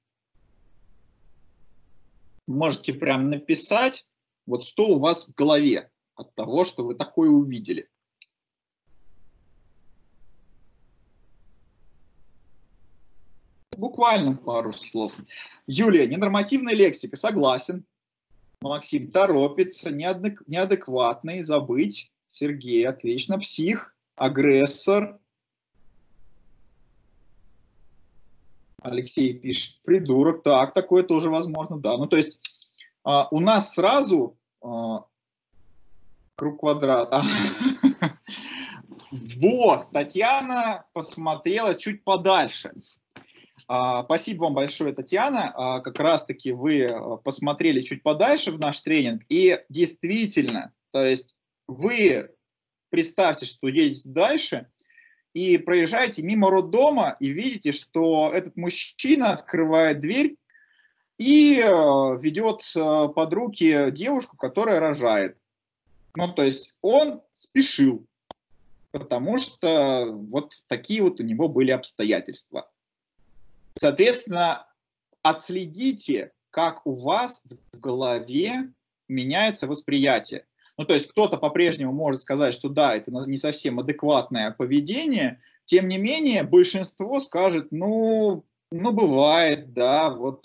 Можете прям написать, вот что у вас в голове от того, что вы такое увидели. Буквально пару слов. Юлия, ненормативная лексика, согласен. Максим торопится, неадекватный, забыть. Сергей, отлично. Псих, агрессор. Алексей пишет, придурок. Так, такое тоже возможно, да. Ну, то есть у нас сразу круг квадрата. Вот, Татьяна посмотрела чуть подальше. Спасибо вам большое, Татьяна. Как раз-таки вы посмотрели чуть подальше в наш тренинг. И действительно, то есть вы представьте, что едете дальше и проезжаете мимо роддома и видите, что этот мужчина открывает дверь и ведет под руки девушку, которая рожает. Ну, то есть он спешил, потому что вот такие вот у него были обстоятельства. Соответственно, отследите, как у вас в голове меняется восприятие. Ну, то есть кто-то по-прежнему может сказать, что да, это не совсем адекватное поведение, тем не менее большинство скажет, ну бывает, да, вот,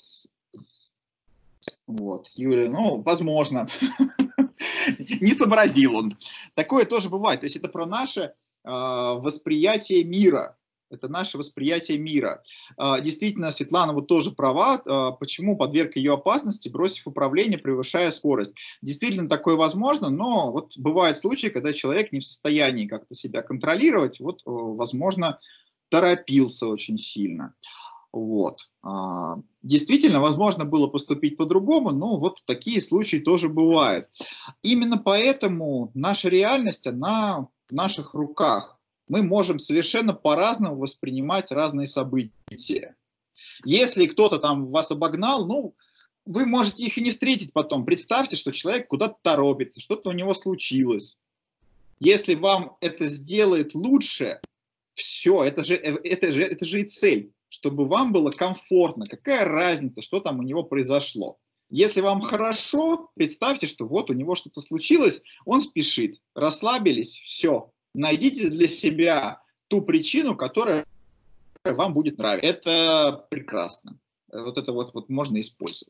Юля, ну, возможно, не сообразил он. Такое тоже бывает, то есть это про наше восприятие мира. Это наше восприятие мира. Действительно, Светлана вот тоже права. Почему подверг ее опасности, бросив управление, превышая скорость? Действительно, такое возможно, но вот бывают случаи, когда человек не в состоянии как-то себя контролировать, вот, возможно, торопился очень сильно. Вот. Действительно, возможно было поступить по-другому, но вот такие случаи тоже бывают. Именно поэтому наша реальность, она в наших руках. Мы можем совершенно по-разному воспринимать разные события. Если кто-то там вас обогнал, ну, вы можете их и не встретить потом. Представьте, что человек куда-то торопится, что-то у него случилось. Если вам это сделает лучше, все, это же и цель, чтобы вам было комфортно. Какая разница, что там у него произошло? Если вам хорошо, представьте, что вот у него что-то случилось, он спешит, расслабились, все. Найдите для себя ту причину, которая вам будет нравиться. Это прекрасно. Вот это вот можно использовать.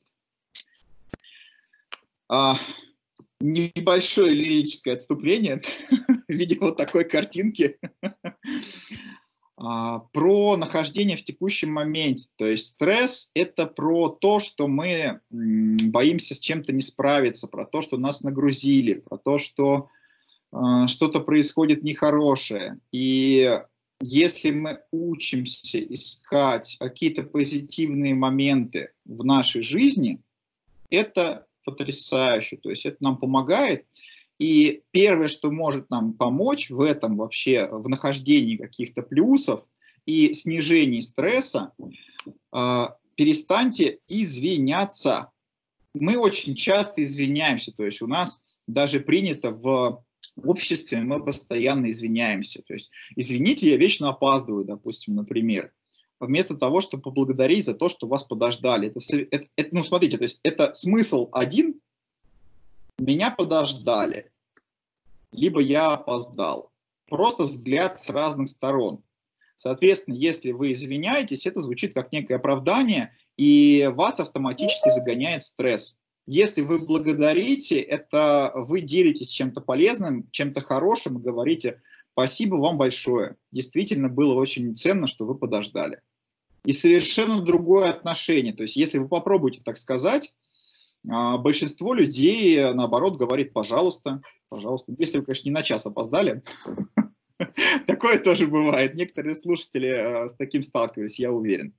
Небольшое лирическое отступление в виде вот такой картинки про нахождение в текущем моменте. То есть стресс – это про то, что мы боимся с чем-то не справиться, про то, что нас нагрузили, про то, что что-то происходит нехорошее. И если мы учимся искать какие-то позитивные моменты в нашей жизни, это потрясающе. То есть это нам помогает. И первое, что может нам помочь в этом вообще, в нахождении каких-то плюсов и снижении стресса, перестаньте извиняться. Мы очень часто извиняемся. То есть у нас даже принято в обществе, мы постоянно извиняемся. То есть, извините, я вечно опаздываю, допустим, например. Вместо того, чтобы поблагодарить за то, что вас подождали. Ну, смотрите, то есть это смысл один, меня подождали, либо я опоздал. Просто взгляд с разных сторон. Соответственно, если вы извиняетесь, это звучит как некое оправдание, и вас автоматически загоняет в стресс. Если вы благодарите, это вы делитесь чем-то полезным, чем-то хорошим и говорите «спасибо вам большое». Действительно было очень ценно, что вы подождали. И совершенно другое отношение. То есть если вы попробуете так сказать, большинство людей, наоборот, говорит «пожалуйста, пожалуйста». Если вы, конечно, не на час опоздали. Такое тоже бывает. Некоторые слушатели с таким сталкивались, я уверен.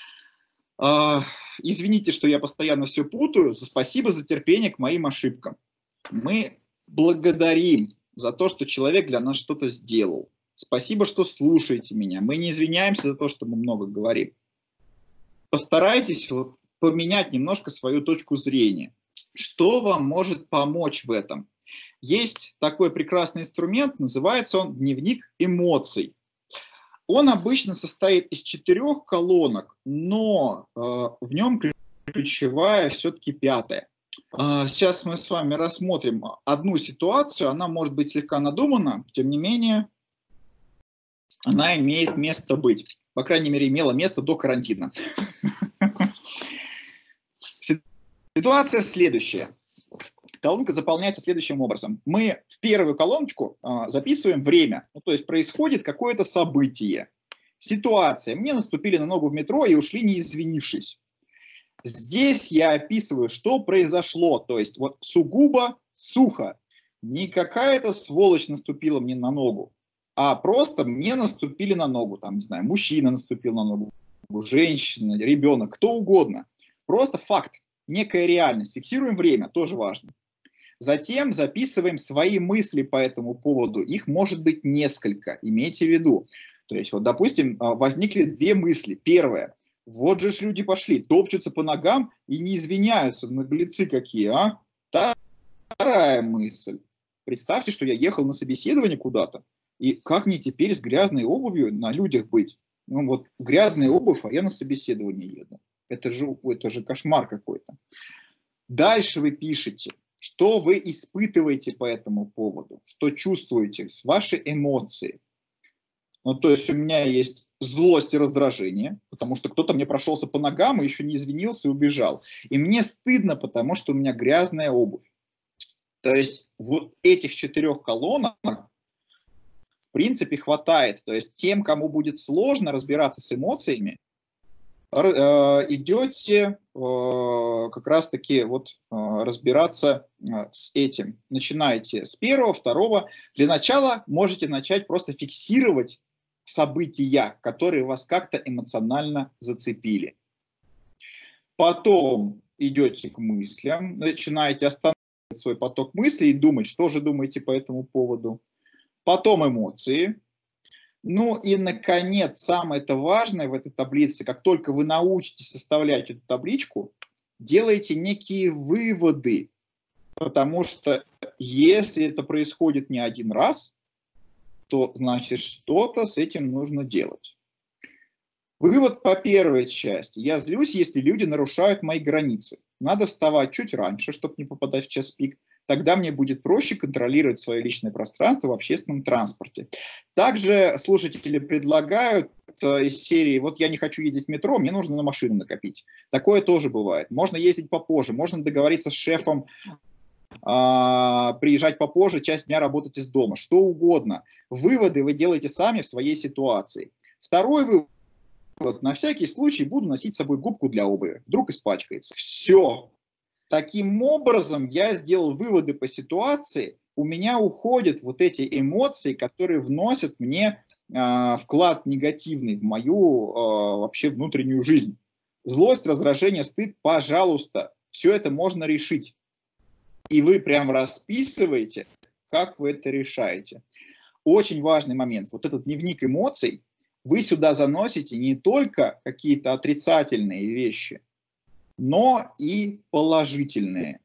Извините, что я постоянно все путаю. Спасибо за терпение к моим ошибкам. Мы благодарим за то, что человек для нас что-то сделал. Спасибо, что слушаете меня. Мы не извиняемся за то, что мы много говорим. постарайтесь вот поменять немножко свою точку зрения. Что вам может помочь в этом? Есть такой прекрасный инструмент, называется он дневник эмоций. Он обычно состоит из 4 колонок, но в нем ключевая все-таки 5-я. Сейчас мы с вами рассмотрим одну ситуацию, она может быть слегка надумана, тем не менее, она имеет место быть. По крайней мере, имела место до карантина. Ситуация следующая. Колонка заполняется следующим образом. Мы в первую колоночку записываем время, ну, то есть происходит какое-то событие. Ситуация. Мне наступили на ногу в метро и ушли, не извинившись. Здесь я описываю, что произошло, то есть вот сугубо сухо. Не какая-то сволочь наступила мне на ногу, а просто мне наступили на ногу. Там, не знаю, мужчина наступил на ногу, женщина, ребенок, кто угодно. Просто факт, некая реальность. Фиксируем время, тоже важно. Затем записываем свои мысли по этому поводу. Их может быть несколько, имейте в виду. То есть, вот, допустим, возникли 2 мысли. Первая. Вот же ж люди пошли, топчутся по ногам и не извиняются. Наглецы какие, а? Вторая мысль. Представьте, что я ехал на собеседование куда-то, и как мне теперь с грязной обувью на людях быть? Ну вот грязная обувь, а я на собеседование еду. Это же кошмар какой-то. Дальше вы пишете, что вы испытываете по этому поводу, что чувствуете, ваши эмоции. Ну, то есть у меня есть злость и раздражение, потому что кто-то мне прошелся по ногам и еще не извинился и убежал. И мне стыдно, потому что у меня грязная обувь. То есть вот этих 4 колонок в принципе хватает. То есть тем, кому будет сложно разбираться с эмоциями, идете как раз-таки вот разбираться с этим. Начинаете с 1-го, 2-го. Для начала можете начать просто фиксировать события, которые вас как-то эмоционально зацепили. Потом идете к мыслям, начинаете останавливать свой поток мыслей и думать, что же думаете по этому поводу. Потом эмоции. Ну и, наконец, самое-то важное в этой таблице, как только вы научитесь составлять эту табличку, делайте некие выводы, потому что если это происходит не один раз, то значит что-то с этим нужно делать. Вывод по первой части. Я злюсь, если люди нарушают мои границы. Надо вставать чуть раньше, чтобы не попадать в час пик. Тогда мне будет проще контролировать свое личное пространство в общественном транспорте. Также слушатели предлагают из серии, вот я не хочу ездить в метро, мне нужно на машину накопить. Такое тоже бывает. Можно ездить попозже, можно договориться с шефом, приезжать попозже, часть дня работать из дома, что угодно. Выводы вы делаете сами в своей ситуации. Второй вывод. На всякий случай буду носить с собой губку для обуви. Вдруг испачкается. Все. Таким образом, я сделал выводы по ситуации, у меня уходят вот эти эмоции, которые вносят мне вклад негативный в мою вообще внутреннюю жизнь. Злость, раздражение, стыд, пожалуйста, все это можно решить. И вы прям расписываете, как вы это решаете. Очень важный момент. Вот этот дневник эмоций, вы сюда заносите не только какие-то отрицательные вещи, но и положительные.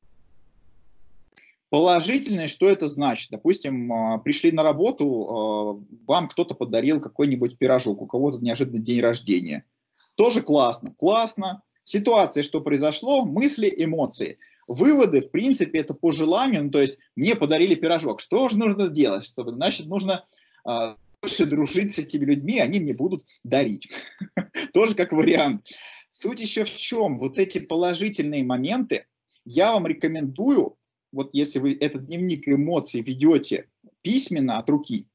Положительные, что это значит? Допустим, пришли на работу, вам кто-то подарил какой-нибудь пирожок, у кого-то неожиданно день рождения. Тоже классно. Классно. Ситуация, что произошло, мысли, эмоции. Выводы, в принципе, это по желанию, ну, то есть мне подарили пирожок. Что же нужно делать? Значит, нужно больше дружить с этими людьми, они мне будут дарить. Тоже как вариант. Суть еще в чем? Вот эти положительные моменты я вам рекомендую, вот если вы этот дневник эмоций ведете письменно от руки,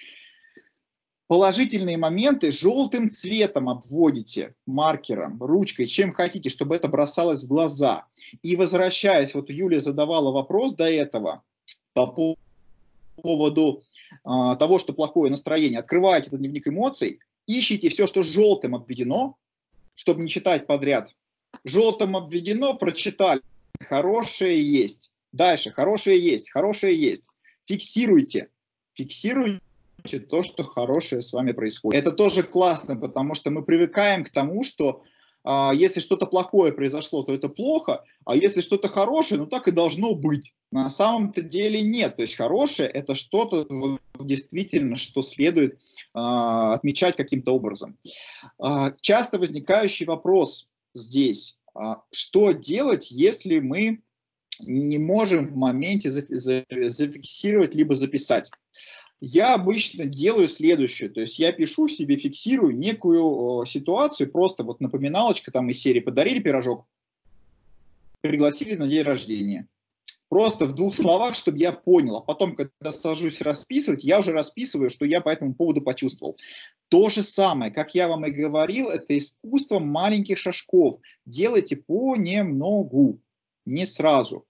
положительные моменты желтым цветом обводите маркером, ручкой, чем хотите, чтобы это бросалось в глаза. И возвращаясь, вот Юлия задавала вопрос до этого по поводу того, что плохое настроение. Открываете этот дневник эмоций, ищите все, что желтым обведено, чтобы не читать подряд. Желтым обведено, прочитали. Хорошее есть. Дальше. Хорошее есть. Хорошее есть. Фиксируйте. Фиксируйте то, что хорошее с вами происходит. Это тоже классно, потому что мы привыкаем к тому, что Если что-то плохое произошло, то это плохо, а если что-то хорошее, ну так и должно быть. На самом-то деле нет. То есть хорошее – это что-то действительно, что следует отмечать каким-то образом. Часто возникающий вопрос здесь. Что делать, если мы не можем в моменте зафиксировать либо записать? Я обычно делаю следующее, то есть я пишу себе, фиксирую некую ситуацию, просто вот напоминалочка там из серии «Подарили пирожок, пригласили на день рождения». Просто в 2 словах, чтобы я понял, а потом, когда сажусь расписывать, я уже расписываю, что я по этому поводу почувствовал. То же самое, как я вам и говорил, это искусство маленьких шажков. Делайте понемногу, не сразу.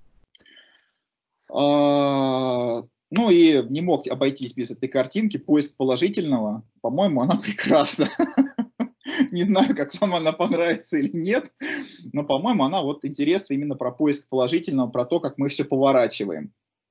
Ну и не мог обойтись без этой картинки. Поиск положительного. По-моему, она прекрасна. Не знаю, как вам она понравится или нет, но, по-моему, она вот интересна именно про поиск положительного, про то, как мы все поворачиваем.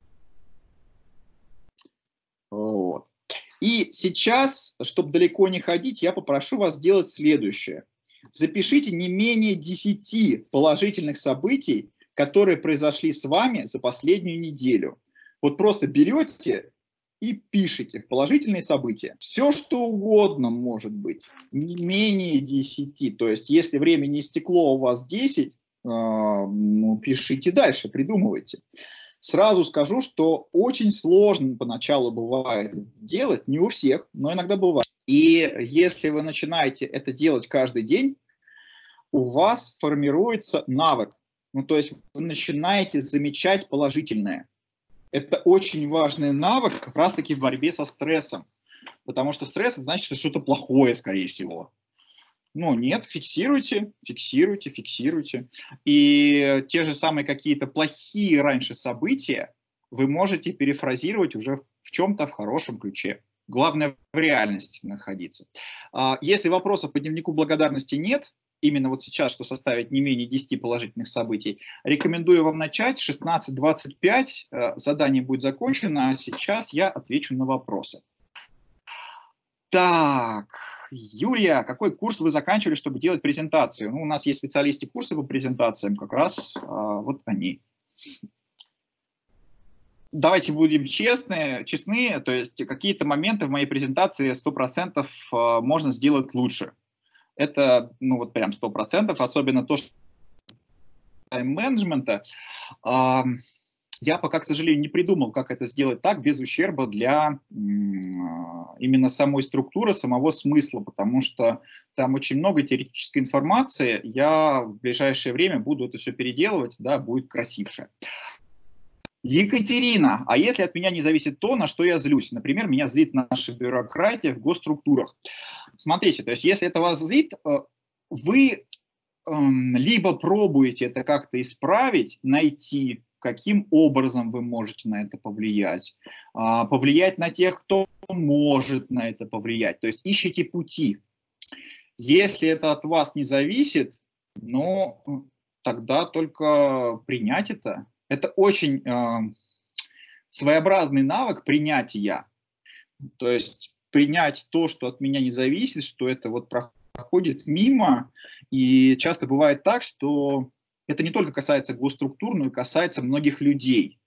Вот. И сейчас, чтобы далеко не ходить, я попрошу вас сделать следующее. Запишите не менее 10 положительных событий, которые произошли с вами за последнюю неделю. Вот просто берете и пишите положительные события. Все, что угодно может быть, не менее 10. То есть, если время не истекло, у вас 10, ну, пишите дальше, придумывайте. Сразу скажу, что очень сложно поначалу бывает делать, не у всех, но иногда бывает. И если вы начинаете это делать каждый день, у вас формируется навык. Ну, то есть вы начинаете замечать положительное. Это очень важный навык как раз-таки в борьбе со стрессом. Потому что стресс – это значит, что что-то плохое, скорее всего. Но нет, фиксируйте, фиксируйте, фиксируйте. И те же самые какие-то плохие раньше события вы можете перефразировать уже в чем-то в хорошем ключе. Главное в реальности находиться. Если вопросов по дневнику благодарности нет, именно вот сейчас, что составить не менее 10 положительных событий, рекомендую вам начать. 16:25 задание будет закончено, а сейчас я отвечу на вопросы. Так, Юлия, какой курс вы заканчивали, чтобы делать презентацию? Ну, у нас есть специалисты курса по презентациям, как раз вот они. Давайте будем честны, то есть какие-то моменты в моей презентации 100% можно сделать лучше. Это, ну вот прям 100%, особенно то, что тайм-менеджмента. Я пока, к сожалению, не придумал, как это сделать так, без ущерба для именно самой структуры, самого смысла, потому что там очень много теоретической информации. Я в ближайшее время буду это все переделывать, да, будет красивше. Екатерина, а если от меня не зависит то, на что я злюсь? Например, меня злит наша бюрократия в госструктурах. Смотрите, то есть если это вас злит, вы либо пробуете это как-то исправить, найти, каким образом вы можете на это повлиять, повлиять на тех, кто может на это повлиять. То есть ищите пути. Если это от вас не зависит, ну, тогда только принять это. Это очень своеобразный навык принятия. То есть принять то, что от меня не зависит, что это вот проходит мимо. И часто бывает так, что это не только касается госструктур, но и касается многих людей.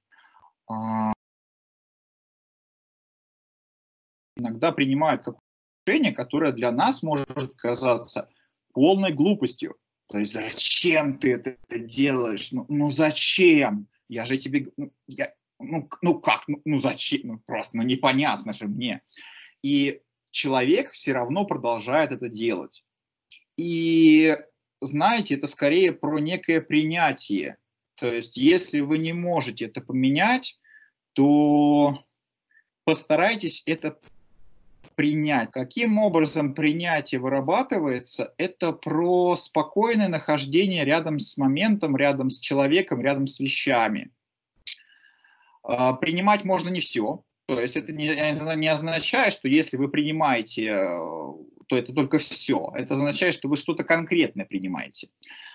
Иногда принимают какое-то решение, которое для нас может казаться полной глупостью. То есть зачем ты это делаешь? Ну зачем? Я же тебе... как? Зачем? Просто непонятно же мне. И человек все равно продолжает это делать. И знаете, это скорее про некое принятие. То есть если вы не можете это поменять, то постарайтесь это принять. Каким образом принятие вырабатывается? Это про спокойное нахождение рядом с моментом, рядом с человеком, рядом с вещами. Принимать можно не все. То есть это не означает, что если вы принимаете, то это только все. Это означает, что вы что-то конкретное принимаете.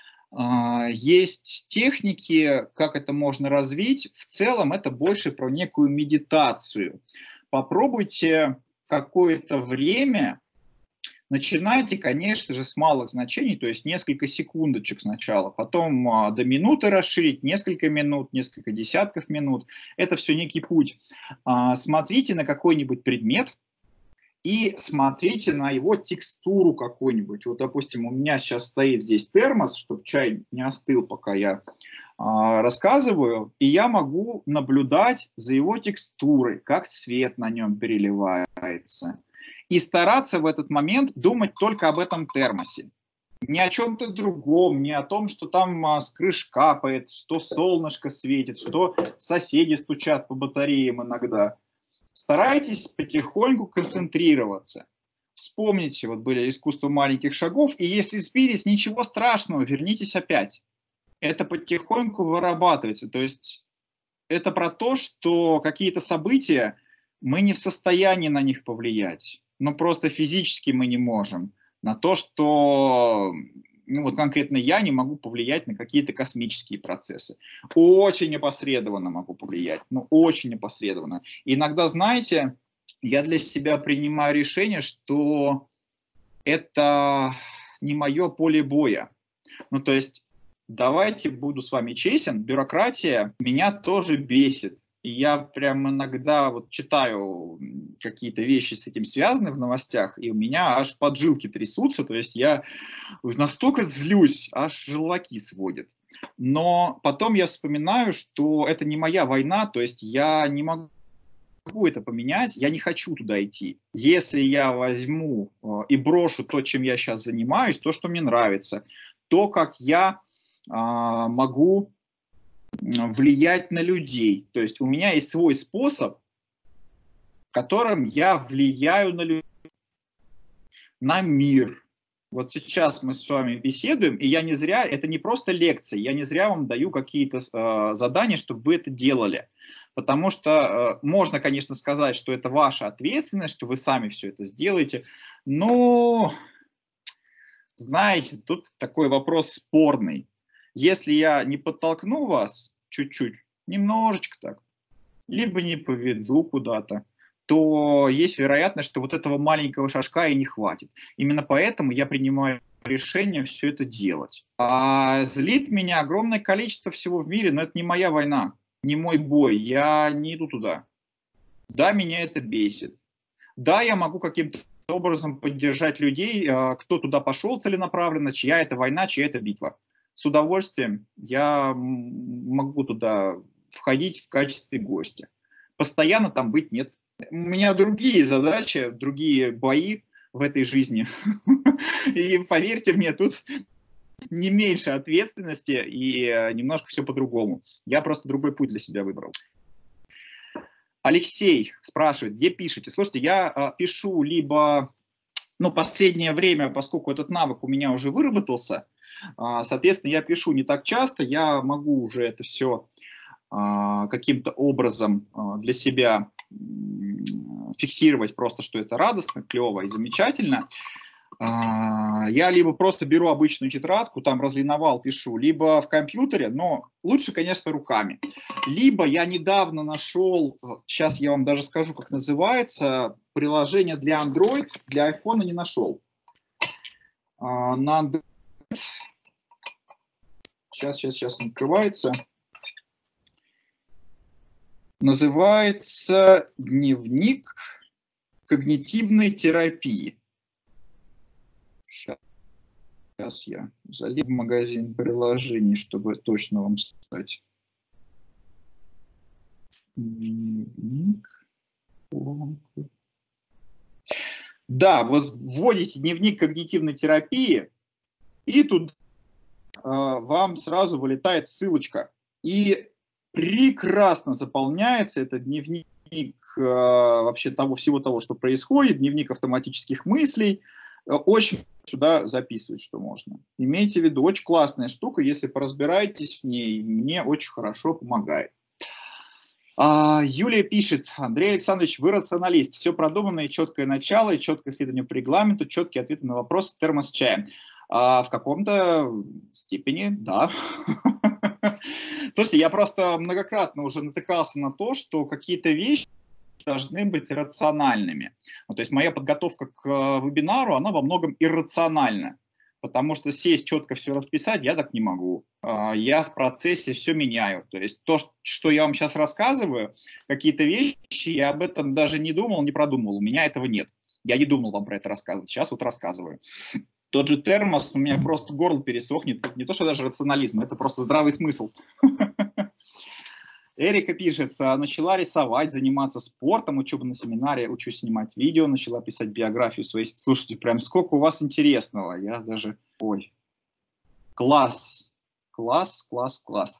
Есть техники, как это можно развить. В целом это больше про некую медитацию. Попробуйте какое-то время Начинайте, конечно же, с малых значений, то есть несколько секундочек сначала, потом до минуты расширить, несколько минут, несколько десятков минут. Это все некий путь. Смотрите на какой-нибудь предмет и смотрите на его текстуру какую-нибудь. Вот, допустим, у меня сейчас стоит здесь термос, чтобы чай не остыл, пока я рассказываю, и я могу наблюдать за его текстурой, как свет на нем переливается. И стараться в этот момент думать только об этом термосе. Не о чем-то другом, не о том, что там с крыш капает, что солнышко светит, что соседи стучат по батареям иногда. Старайтесь потихоньку концентрироваться. Вспомните, вот были искусство маленьких шагов, и если сбились, ничего страшного, вернитесь опять. Это потихоньку вырабатывается. То есть это про то, что какие-то события, мы не в состоянии на них повлиять. Но просто физически мы не можем. На то, что вот конкретно я не могу повлиять на какие-то космические процессы. Очень опосредованно могу повлиять, но очень опосредованно. И иногда, знаете, я для себя принимаю решение, что это не мое поле боя. Ну, то есть, давайте буду с вами честен, бюрократия меня тоже бесит. И я прям иногда вот читаю какие-то вещи с этим связаны в новостях, и у меня аж поджилки трясутся, то есть я настолько злюсь, аж желваки сводит. Но потом я вспоминаю, что это не моя война, то есть я не могу это поменять, я не хочу туда идти. Если я возьму и брошу то, чем я сейчас занимаюсь, то, что мне нравится, то, как я могу влиять на людей. То есть у меня есть свой способ, которым я влияю на людей, на мир. Вот сейчас мы с вами беседуем, и я не зря, это не просто лекции, я не зря вам даю какие-то задания, чтобы вы это делали. Потому что можно, конечно, сказать, что это ваша ответственность, что вы сами все это сделаете, но, знаете, тут такой вопрос спорный. Если я не подтолкну вас чуть-чуть, немножечко так, либо не поведу куда-то, то есть вероятность, что вот этого маленького шажка и не хватит. Именно поэтому я принимаю решение все это делать. А злит меня огромное количество всего в мире, но это не моя война, не мой бой, я не иду туда. Да, меня это бесит. Да, я могу каким-то образом поддержать людей, кто туда пошел целенаправленно, чья это война, чья это битва. С удовольствием я могу туда входить в качестве гостя. Постоянно там быть нет. У меня другие задачи, другие бои в этой жизни. И поверьте мне, тут не меньше ответственности и немножко все по-другому. Я просто другой путь для себя выбрал. Алексей спрашивает, где пишете? Слушайте, я пишу либо, последнее время, поскольку этот навык у меня уже выработался, соответственно, я пишу не так часто, я могу уже это все каким-то образом для себя фиксировать просто, что это радостно, клево и замечательно. Я либо просто беру обычную тетрадку, там разлиновал, пишу, либо в компьютере, но лучше, конечно, руками. Либо я недавно нашел, сейчас я вам даже скажу, как называется, приложение для Android, для iPhone не нашел. На Android... Сейчас он открывается. Называется «Дневник когнитивной терапии». Сейчас я залезу в магазин приложений, чтобы точно вам сказать. Дневник. Да, вот вводите «Дневник когнитивной терапии», и тут вам сразу вылетает ссылочка. И прекрасно заполняется этот дневник вообще всего того, что происходит, дневник автоматических мыслей. Очень сюда записывать, что можно. Имейте в виду, очень классная штука, если поразбираетесь в ней, мне очень хорошо помогает. Юлия пишет, Андрей Александрович, вы рационалист, все продумано и четкое начало, и четкое следование по регламенту, четкие ответы на вопросы, термос с чаем. В каком-то степени, да. Слушайте, я просто многократно уже натыкался на то, что какие-то вещи должны быть рациональными. Ну, то есть моя подготовка к вебинару, она во многом иррациональна, потому что сесть, четко все расписать, я так не могу. Я в процессе все меняю. То есть то, что я вам сейчас рассказываю, какие-то вещи, я об этом даже не думал, не продумывал. У меня этого нет. Я не думал вам про это рассказывать. Сейчас вот рассказываю. Тот же термос, у меня просто горло пересохнет. Не то, что даже рационализм, это просто здравый смысл. Эрика пишет, начала рисовать, заниматься спортом, учеба на семинаре, учусь снимать видео, начала писать биографию своей. Слушайте, прям сколько у вас интересного. Я даже... Ой, класс, класс, класс, класс.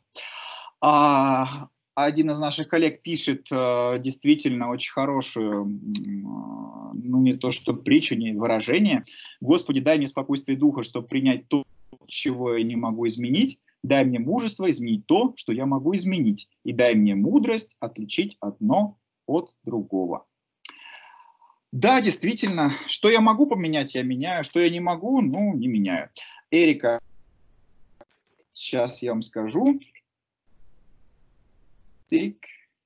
Один из наших коллег пишет действительно очень хорошую, ну не то что притчу, не выражение. Господи, дай мне спокойствие духа, чтобы принять то, чего я не могу изменить. Дай мне мужество изменить то, что я могу изменить. И дай мне мудрость отличить одно от другого. Да, действительно, что я могу поменять, я меняю. Что я не могу, ну, не меняю. Эрика, сейчас я вам скажу. Так.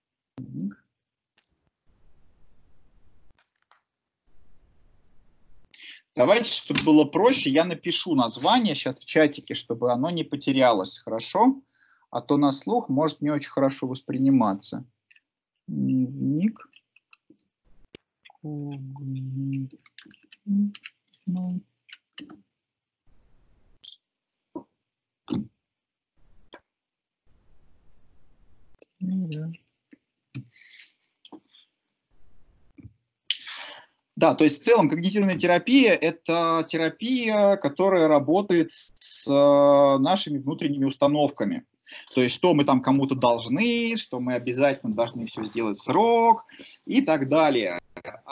Давайте, чтобы было проще, я напишу название сейчас в чатике, чтобы оно не потерялось, хорошо? А то на слух может не очень хорошо восприниматься. Дневник. Да, то есть в целом когнитивная терапия – это терапия, которая работает с нашими внутренними установками. То есть что мы там кому-то должны, что мы обязательно должны все сделать в срок и так далее.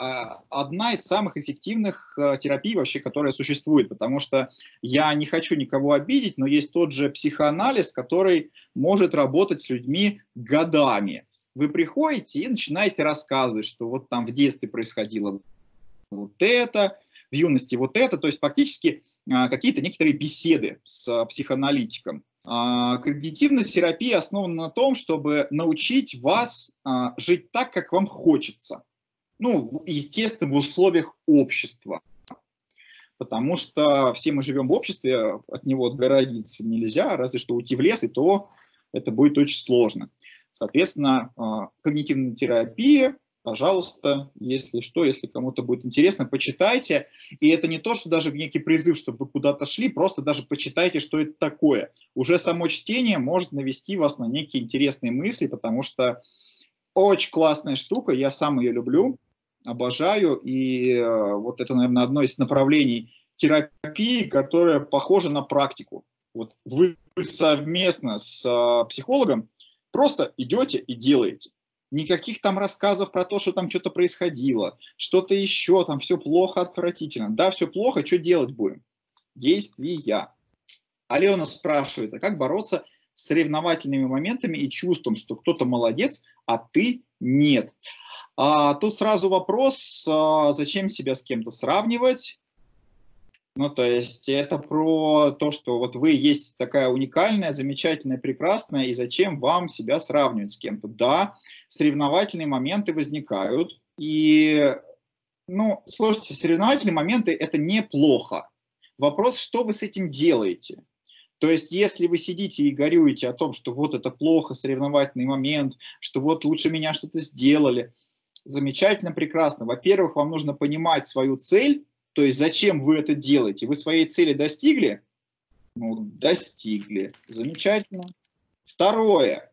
Одна из самых эффективных терапий вообще, которая существует, потому что я не хочу никого обидеть, но есть тот же психоанализ, который может работать с людьми годами. Вы приходите и начинаете рассказывать, что вот там в детстве происходило вот это, в юности вот это, то есть фактически какие-то некоторые беседы с психоаналитиком. Когнитивная терапия основана на том, чтобы научить вас жить так, как вам хочется. Ну, естественно, в условиях общества. Потому что все мы живем в обществе, от него отгородиться нельзя, разве что уйти в лес, и то это будет очень сложно. Соответственно, когнитивная терапия, пожалуйста, если что, если кому-то будет интересно, почитайте. И это не то, что даже некий призыв, чтобы вы куда-то шли, просто даже почитайте, что это такое. Уже само чтение может навести вас на некие интересные мысли, потому что очень классная штука, я сам ее люблю, обожаю. И вот это, наверное, одно из направлений терапии, которое похоже на практику. Вот вы совместно с психологом просто идете и делаете. Никаких там рассказов про то, что там что-то происходило, что-то еще, там все плохо, отвратительно. Да, все плохо, что делать будем? Действия. Алена спрашивает, а как бороться с соревновательными моментами и чувством, что кто-то молодец, а ты нет? Тут сразу вопрос, зачем себя с кем-то сравнивать? Ну, то есть это про то, что вот вы есть такая уникальная, замечательная, прекрасная, и зачем вам себя сравнивать с кем-то? Да, соревновательные моменты возникают, и, ну, слушайте, соревновательные моменты – это неплохо. Вопрос, что вы с этим делаете? То есть, если вы сидите и горюете о том, что вот это плохо, соревновательный момент, что вот лучше меня что-то сделали, замечательно, прекрасно. Во-первых, вам нужно понимать свою цель, то есть зачем вы это делаете. Вы своей цели достигли? Ну, достигли. Замечательно. Второе.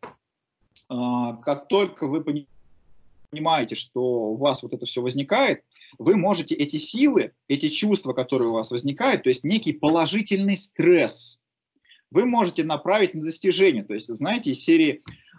Как только вы понимаете, что у вас вот это все возникает, вы можете эти силы, эти чувства, которые у вас возникают, то есть некий положительный стресс, вы можете направить на достижение. То есть, знаете, из серии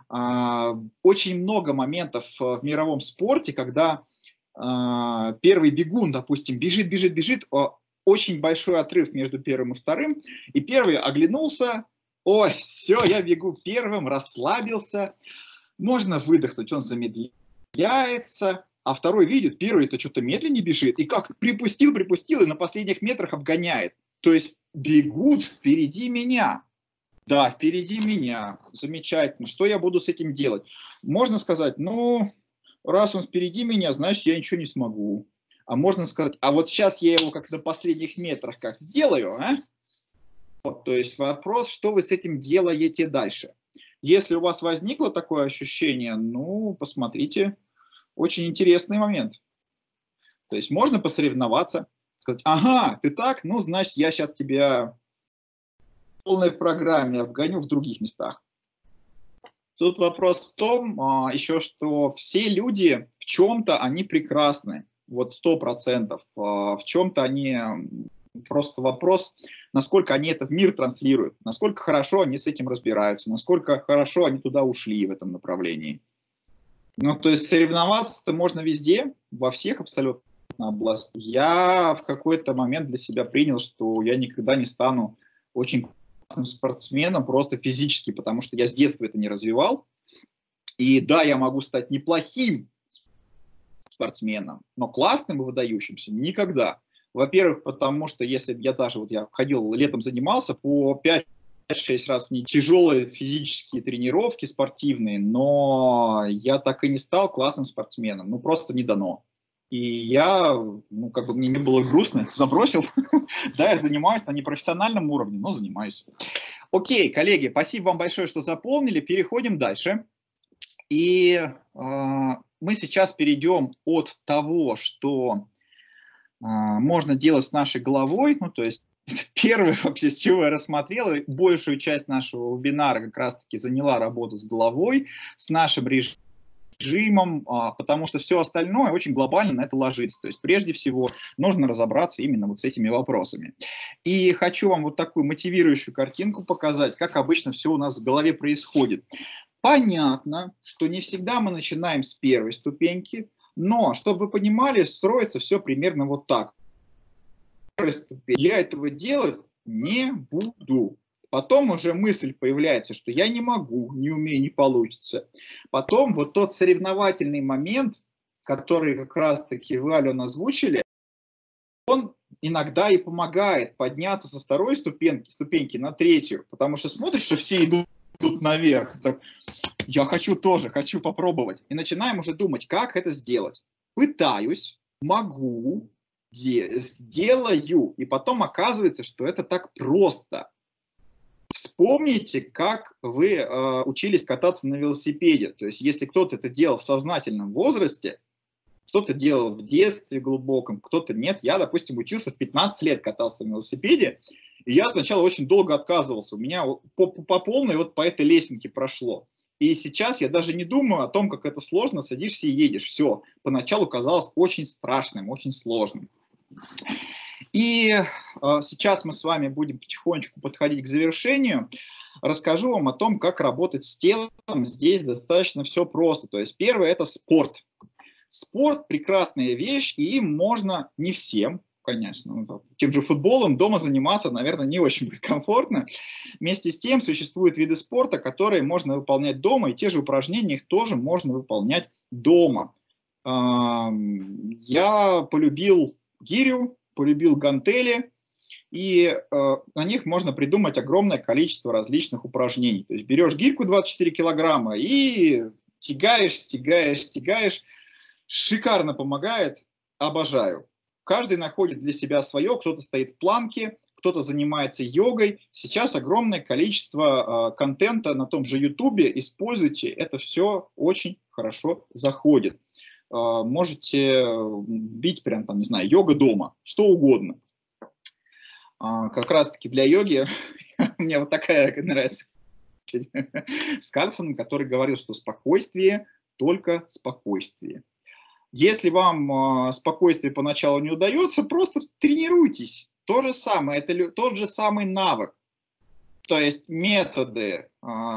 очень много моментов в мировом спорте, когда первый бегун, допустим, бежит, очень большой отрыв между первым и вторым, и первый оглянулся, ой, все, я бегу первым, расслабился, можно выдохнуть, он замедляется, а второй видит, первый-то что-то медленнее бежит, и как припустил, и на последних метрах обгоняет. То есть бегут впереди меня. Да, впереди меня. Замечательно. Что я буду с этим делать? Можно сказать, ну, раз он впереди меня, значит, я ничего не смогу. А можно сказать, а вот сейчас я его как на последних метрах как сделаю, а? Вот, то есть вопрос, что вы с этим делаете дальше. Если у вас возникло такое ощущение, ну, посмотрите, очень интересный момент. То есть можно посоревноваться, сказать, ага, ты так, ну, значит, я сейчас тебя в полной программе обгоню в других местах. Тут вопрос в том, еще, что все люди в чем-то они прекрасны, вот 100%. В чем-то они, просто вопрос, насколько они это в мир транслируют, насколько хорошо они с этим разбираются, насколько хорошо они туда ушли в этом направлении. Ну, то есть соревноваться-то можно везде, во всех абсолютно областях. Я в какой-то момент для себя принял, что я никогда не стану очень спортсменом просто физически, потому что я с детства это не развивал. И да, я могу стать неплохим спортсменом, но классным и выдающимся никогда. Во-первых, потому что если я даже, вот я ходил, летом занимался по 5-6 раз в неделю, тяжелые физические тренировки спортивные, но я так и не стал классным спортсменом, ну просто не дано. И я, ну как бы мне не было грустно, забросил. Да, я занимаюсь на непрофессиональном уровне, но занимаюсь. Окей, коллеги, спасибо вам большое, что заполнили. Переходим дальше. И мы сейчас перейдем от того, что можно делать с нашей головой, ну то есть первое вообще, с чего я рассмотрел, и большую часть нашего вебинара как раз-таки заняла работа с головой, с нашим режимом, потому что все остальное очень глобально на это ложится. То есть прежде всего нужно разобраться именно вот с этими вопросами. И хочу вам вот такую мотивирующую картинку показать, как обычно все у нас в голове происходит. Понятно, что не всегда мы начинаем с первой ступеньки, но, чтобы вы понимали, строится все примерно вот так. Я этого делать не буду. Потом уже мысль появляется, что я не могу, не умею, не получится. Потом вот тот соревновательный момент, который как раз-таки вы, Алена, озвучили, он иногда и помогает подняться со второй ступеньки на третью. Потому что смотришь, что все идут наверх. Так, я хочу тоже, хочу попробовать. И начинаем уже думать, как это сделать. Пытаюсь, могу, сделаю. И потом оказывается, что это так просто. Вспомните, как вы учились кататься на велосипеде. То есть, если кто-то это делал в сознательном возрасте, кто-то делал в детстве глубоком, кто-то нет. Я, допустим, учился в 15 лет кататься на велосипеде, и я сначала очень долго отказывался. У меня по полной вот по этой лесенке прошло. И сейчас я даже не думаю о том, как это сложно, садишься и едешь. Все, поначалу казалось очень страшным, очень сложным. И сейчас мы с вами будем потихонечку подходить к завершению. Расскажу вам о том, как работать с телом. Здесь достаточно все просто. То есть первое – это спорт. Спорт – прекрасная вещь, и им можно не всем, конечно, тем же футболом дома заниматься, наверное, не очень будет комфортно. Вместе с тем существуют виды спорта, которые можно выполнять дома, и те же упражнения их тоже можно выполнять дома. Я полюбил гирю, полюбил гантели, и на них можно придумать огромное количество различных упражнений. То есть берешь гирьку 24 килограмма и тягаешь. Шикарно помогает, обожаю. Каждый находит для себя свое, кто-то стоит в планке, кто-то занимается йогой. Сейчас огромное количество контента на том же Ютубе, используйте, это все очень хорошо заходит. Можете бить прям там, не знаю, йога дома, что угодно. Как раз-таки для йоги мне вот такая нравится с Карлсоном, который говорил, что спокойствие, только спокойствие. Если вам спокойствие поначалу не удается, просто тренируйтесь. То же самое, это тот же самый навык. То есть методы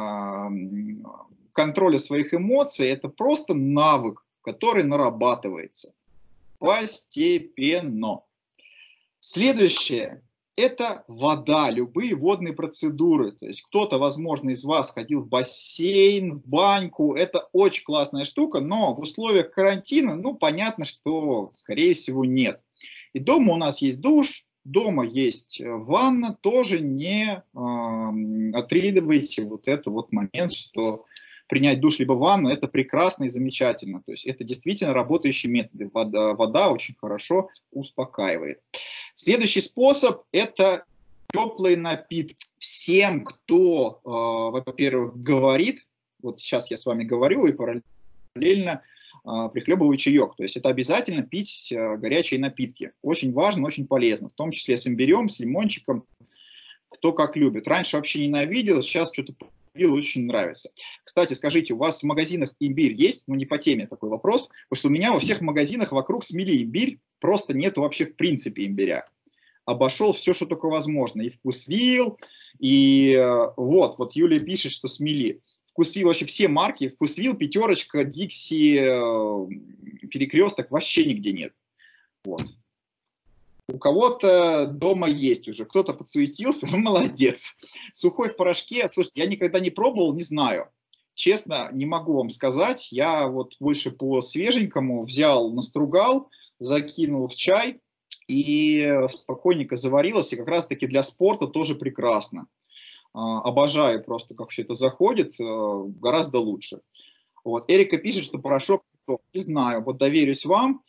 контроля своих эмоций – это просто навык, который нарабатывается постепенно. Следующее – это вода, любые водные процедуры. То есть кто-то, возможно, из вас ходил в бассейн, в баньку. Это очень классная штука, но в условиях карантина, ну, понятно, что, скорее всего, нет. И дома у нас есть душ, дома есть ванна. Тоже не отридывайте вот этот вот момент, что принять душ либо ванну, это прекрасно и замечательно. То есть это действительно работающие методы. Вода очень хорошо успокаивает. Следующий способ – это теплые напитки. Всем, кто, во-первых, говорит, вот сейчас я с вами говорю и параллельно прихлебываю чаек. То есть это обязательно пить горячие напитки. Очень важно, очень полезно. В том числе с имбирем, с лимончиком, кто как любит. Раньше вообще ненавидел, сейчас что-то пил, очень нравится. Кстати, скажите, у вас в магазинах имбирь есть? Ну, не по теме такой вопрос. Потому что у меня во всех магазинах вокруг смели имбирь, просто нету вообще в принципе имбиря. Обошел все, что только возможно. И вкусвил, и вот Юлия пишет, что смели. Вкусвил, вообще все марки, вкусвил, пятерочка, Дикси, перекресток, вообще нигде нет. Вот. У кого-то дома есть уже, кто-то подсуетился, молодец. Сухой в порошке, слушайте, я никогда не пробовал, не знаю. Честно, не могу вам сказать. Я вот больше по свеженькому взял, настругал, закинул в чай и спокойненько заварилось. И как раз-таки для спорта тоже прекрасно. Обожаю просто, как все это заходит, гораздо лучше. Вот. Эрика пишет, что порошок, не знаю, вот доверюсь вам.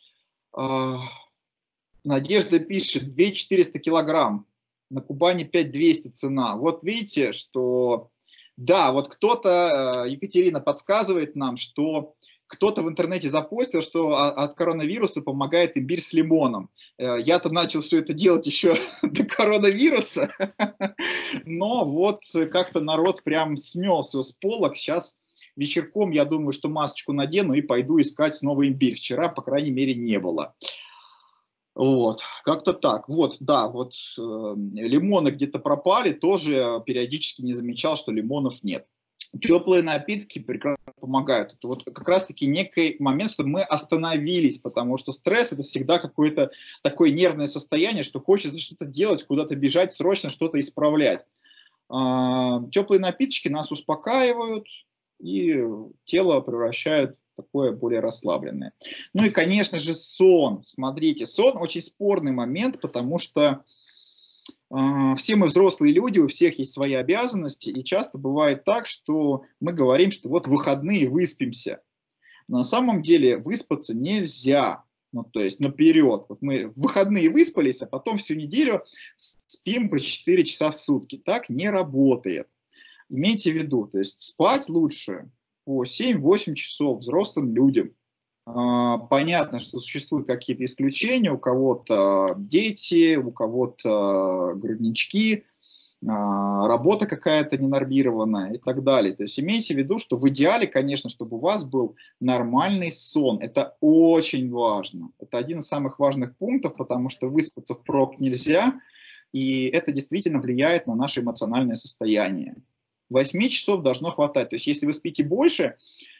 Надежда пишет, 2400 килограмм, на Кубани 5200 цена. Вот видите, что, да, вот кто-то, Екатерина подсказывает нам, что кто-то в интернете запостил, что от коронавируса помогает имбирь с лимоном. Я-то начал все это делать еще до коронавируса, но вот как-то народ прям смел все с полок. Сейчас вечерком я думаю, что масочку надену и пойду искать снова имбирь. Вчера, по крайней мере, не было. Вот, как-то так. Вот, да, вот лимоны где-то пропали, тоже периодически не замечал, что лимонов нет. Теплые напитки прекрасно помогают. Это вот как раз-таки некий момент, чтобы мы остановились, потому что стресс – это всегда какое-то такое нервное состояние, что хочется что-то делать, куда-то бежать, срочно что-то исправлять. Теплые напиточки нас успокаивают и тело превращают в такое более расслабленное. Ну и, конечно же, сон. Смотрите, сон очень спорный момент, потому что все мы взрослые люди, у всех есть свои обязанности, и часто бывает так, что мы говорим, что вот выходные выспимся. На самом деле выспаться нельзя, ну то есть наперед. Вот мы в выходные выспались, а потом всю неделю спим по 4 часа в сутки. Так не работает. Имейте в виду, то есть спать лучше по 7-8 часов взрослым людям. Понятно, что существуют какие-то исключения, у кого-то дети, у кого-то груднички, работа какая-то ненормированная и так далее. То есть имейте в виду, что в идеале, конечно, чтобы у вас был нормальный сон. Это очень важно. Это один из самых важных пунктов, потому что выспаться впрок нельзя, и это действительно влияет на наше эмоциональное состояние. 8 часов должно хватать. То есть если вы спите больше,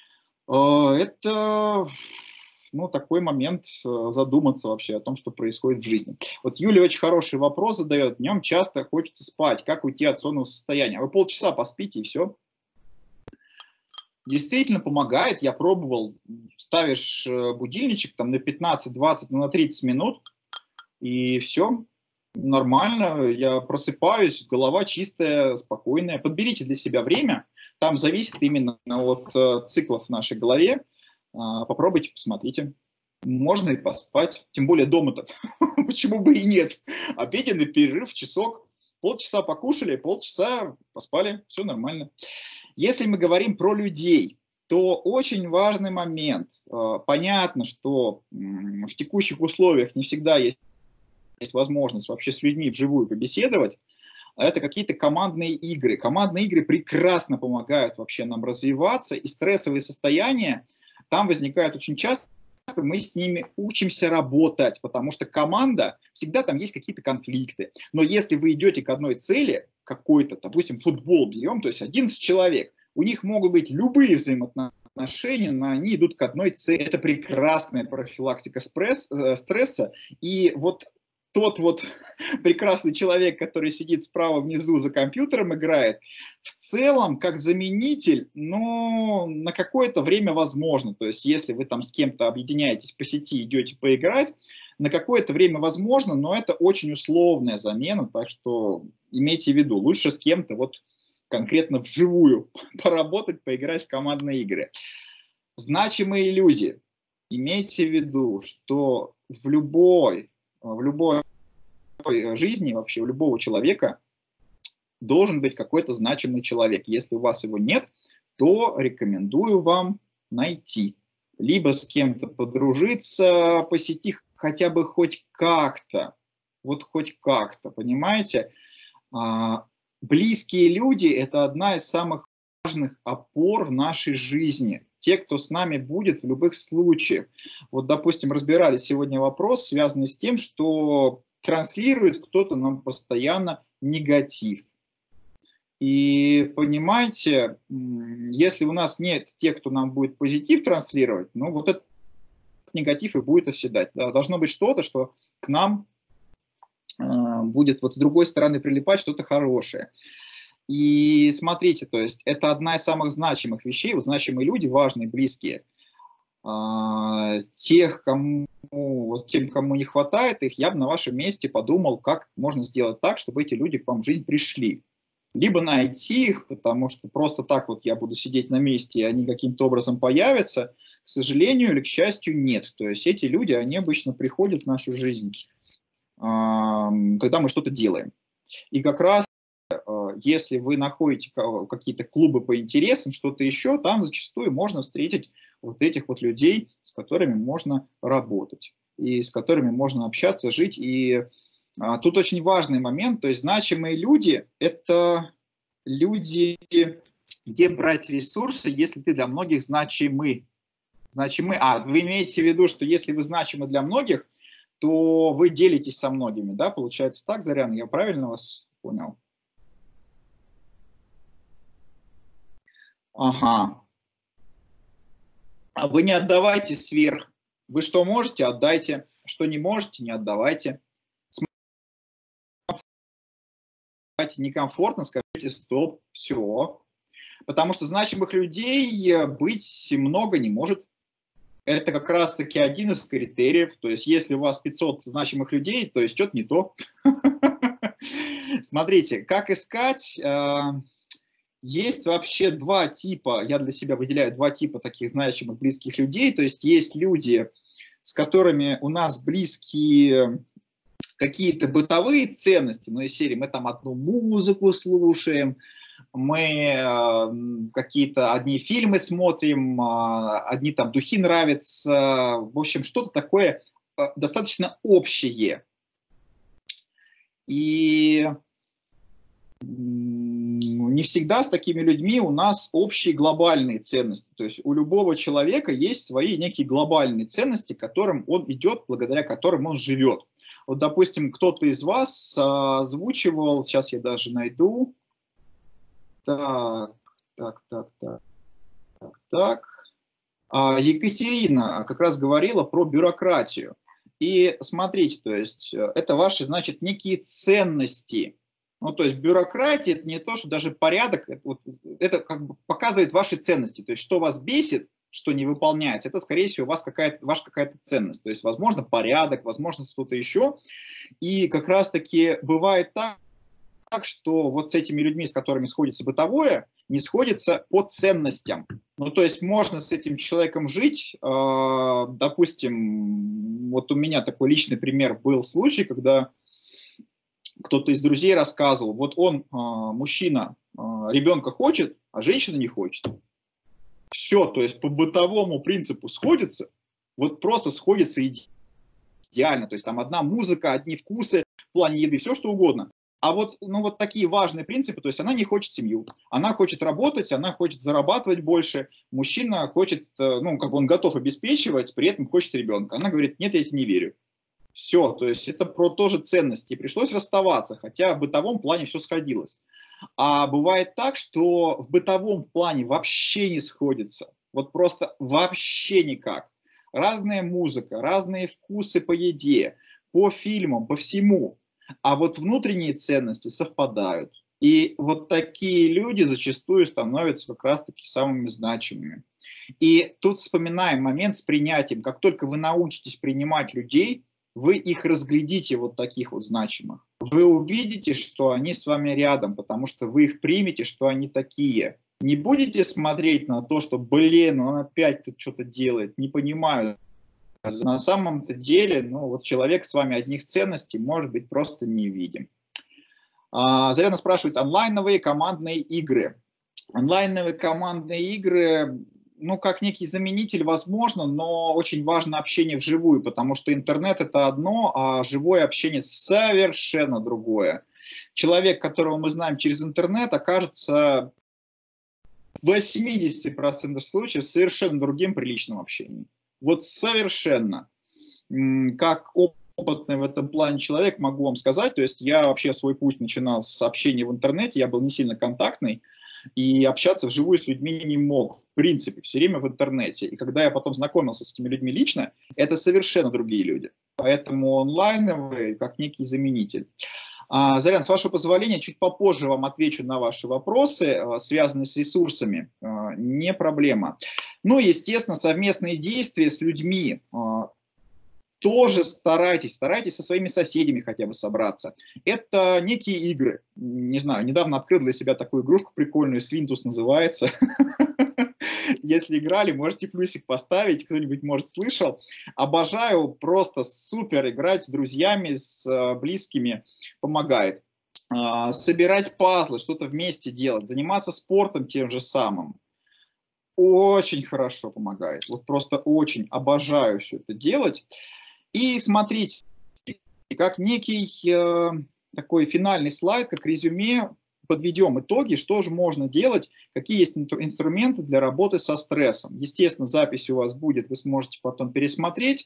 это такой момент задуматься вообще о том, что происходит в жизни. Вот Юля очень хороший вопрос задает. Днем часто хочется спать. Как уйти от сонного состояния? Вы полчаса поспите и все. Действительно помогает. Я пробовал. Ставишь будильничек там на 15-20, на 30 минут. И все. Нормально. Я просыпаюсь, голова чистая, спокойная. Подберите для себя время. Там зависит именно от циклов в нашей голове. Попробуйте, посмотрите. Можно и поспать. Тем более дома-то. Почему бы и нет? Обеденный перерыв, часок. Полчаса покушали, полчаса поспали. Все нормально. Если мы говорим про людей, то очень важный момент. Понятно, что в текущих условиях не всегда есть возможность вообще с людьми вживую побеседовать. Это какие-то командные игры. Командные игры прекрасно помогают вообще нам развиваться, и стрессовые состояния там возникают очень часто, мы с ними учимся работать, потому что команда, всегда там есть какие-то конфликты. Но если вы идете к одной цели, какой-то, допустим, футбол берем, то есть 11 человек, у них могут быть любые взаимоотношения, но они идут к одной цели. Это прекрасная профилактика стресса, и вот тот вот прекрасный человек, который сидит справа внизу за компьютером, играет, в целом, как заменитель, на какое-то время возможно. То есть, если вы там с кем-то объединяетесь по сети, идете поиграть, на какое-то время возможно, но это очень условная замена, так что имейте в виду, лучше с кем-то конкретно вживую поработать, поиграть в командные игры. Значимые люди. Имейте в виду, что в любой жизни, вообще у любого человека должен быть какой-то значимый человек. Если у вас его нет, то рекомендую вам найти. Либо с кем-то подружиться, посетить хотя бы хоть как-то. Вот хоть как-то, понимаете? Близкие люди – это одна из самых важных опор в нашей жизни. Те, кто с нами будет в любых случаях. Вот, допустим, разбирали сегодня вопрос, связанный с тем, что транслирует кто-то нам постоянно негатив. И понимаете, если у нас нет тех, кто нам будет позитив транслировать, ну вот этот негатив и будет оседать. Да, должно быть что-то, что к нам будет вот с другой стороны прилипать что-то хорошее. И смотрите, то есть это одна из самых значимых вещей, вот значимые люди, важные, близкие, тем, кому не хватает их, я бы на вашем месте подумал, как можно сделать так, чтобы эти люди к вам в жизнь пришли. Либо найти их, потому что просто так вот я буду сидеть на месте, и они каким-то образом появятся, к сожалению или к счастью, нет. То есть эти люди, они обычно приходят в нашу жизнь, когда мы что-то делаем. И как раз если вы находите какие-то клубы по интересам, что-то еще, там зачастую можно встретить вот этих вот людей, с которыми можно работать, и с которыми можно общаться, жить. И тут очень важный момент, то есть значимые люди – это люди, где брать ресурсы, если ты для многих значимый. Вы имеете в виду, что если вы значимы для многих, то вы делитесь со многими, да? Получается так, Зарян, я правильно вас понял? Ага. А вы не отдавайте сверх. Вы что можете, отдайте. Что не можете, не отдавайте. Некомфортно, скажите стоп, все. Потому что значимых людей быть много не может. Это как раз-таки один из критериев. То есть если у вас 500 значимых людей, то есть что-то не то. Смотрите, как искать... Есть вообще два типа, я для себя выделяю два типа таких значимых близких людей. То есть есть люди, с которыми у нас близкие какие-то бытовые ценности, но из серии мы там одну музыку слушаем, мы какие-то одни фильмы смотрим, одни там духи нравятся, в общем, что-то такое достаточно общее. И не всегда с такими людьми у нас общие глобальные ценности. То есть у любого человека есть свои некие глобальные ценности, к которым он идет, благодаря которым он живет. Вот, допустим, кто-то из вас озвучивал, сейчас я даже найду. Так. Екатерина как раз говорила про бюрократию. И смотрите, то есть это ваши, значит, некие ценности. Ну, то есть бюрократия – это не то, что даже порядок, это как бы показывает ваши ценности. То есть что вас бесит, что не выполняется, это, скорее всего, у вас ваша какая-то ценность. То есть, возможно, порядок, возможно, что-то еще. И как раз-таки бывает так, что вот с этими людьми, с которыми сходится бытовое, не сходится по ценностям. Ну, то есть можно с этим человеком жить. Допустим, вот у меня такой личный пример был случай, когда кто-то из друзей рассказывал, вот он, мужчина, ребенка хочет, а женщина не хочет. Все, то есть по бытовому принципу сходится, вот просто сходится идеально. То есть там одна музыка, одни вкусы, в плане еды, все что угодно. А вот, ну, вот такие важные принципы, то есть она не хочет семью, она хочет работать, она хочет зарабатывать больше, мужчина хочет, ну, как бы он готов обеспечивать, при этом хочет ребенка. Она говорит, нет, я тебе не верю. Все, то есть это про тоже ценности. Пришлось расставаться, хотя в бытовом плане все сходилось. А бывает так, что в бытовом плане вообще не сходится. Вот просто вообще никак. Разная музыка, разные вкусы по еде, по фильмам, по всему. А вот внутренние ценности совпадают. И вот такие люди зачастую становятся как раз-таки самыми значимыми. И тут вспоминаем момент с принятием. Как только вы научитесь принимать людей, вы их разглядите вот таких вот значимых. вы увидите, что они с вами рядом, потому что вы их примете, что они такие. Не будете смотреть на то, что, блин, он опять тут что-то делает, не понимаю. На самом-то деле, ну, вот человек с вами одних ценностей может быть просто не видим. Зарядно спрашивает, онлайновые командные игры. Онлайновые командные игры, ну, как некий заменитель, возможно, но очень важно общение вживую, потому что интернет – это одно, а живое общение совершенно другое. Человек, которого мы знаем через интернет, окажется в 80% случаев совершенно другим при личном общении. Вот совершенно. Как опытный в этом плане человек могу вам сказать, то есть я вообще свой путь начинал с общения в интернете, я был не сильно контактный, и общаться вживую с людьми не мог, в принципе, все время в интернете. И когда я потом знакомился с этими людьми лично, это совершенно другие люди. Поэтому онлайновый как некий заменитель. Зарян, с вашего позволения, чуть попозже вам отвечу на ваши вопросы, связанные с ресурсами. Не проблема. Ну, естественно, совместные действия с людьми. Тоже старайтесь со своими соседями хотя бы собраться. Это некие игры. Не знаю, недавно открыл для себя такую игрушку прикольную, Свинтус называется. Если играли, можете плюсик поставить, кто-нибудь, может, слышал. Обожаю, просто супер играть с друзьями, с близкими, помогает. Собирать пазлы, что-то вместе делать, заниматься спортом тем же самым. Очень хорошо помогает. Вот просто очень обожаю все это делать. И смотрите, как некий такой финальный слайд, как резюме, подведем итоги, что же можно делать, какие есть инструменты для работы со стрессом. Естественно, запись у вас будет, вы сможете потом пересмотреть.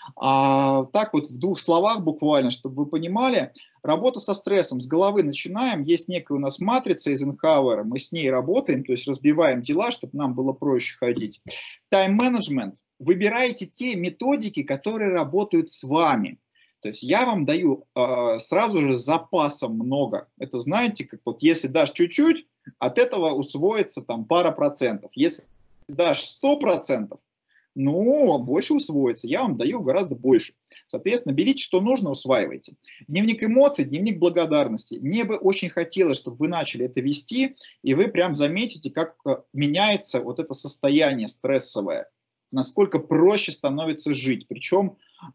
Так вот, в двух словах буквально, чтобы вы понимали, работа со стрессом, с головы начинаем, есть некая у нас матрица из Eisenhower, мы с ней работаем, то есть разбиваем дела, чтобы нам было проще ходить. Тайм-менеджмент. Выбирайте те методики, которые работают с вами. То есть я вам даю сразу же с запасом много. Это знаете, как вот если дашь чуть-чуть, от этого усвоится там пара процентов. Если дашь 100%, ну, больше усвоится. Я вам даю гораздо больше. Соответственно, берите, что нужно, усваивайте. Дневник эмоций, дневник благодарности. Мне бы очень хотелось, чтобы вы начали это вести, и вы прям заметите, как меняется вот это состояние стрессовое. Насколько проще становится жить. Причем,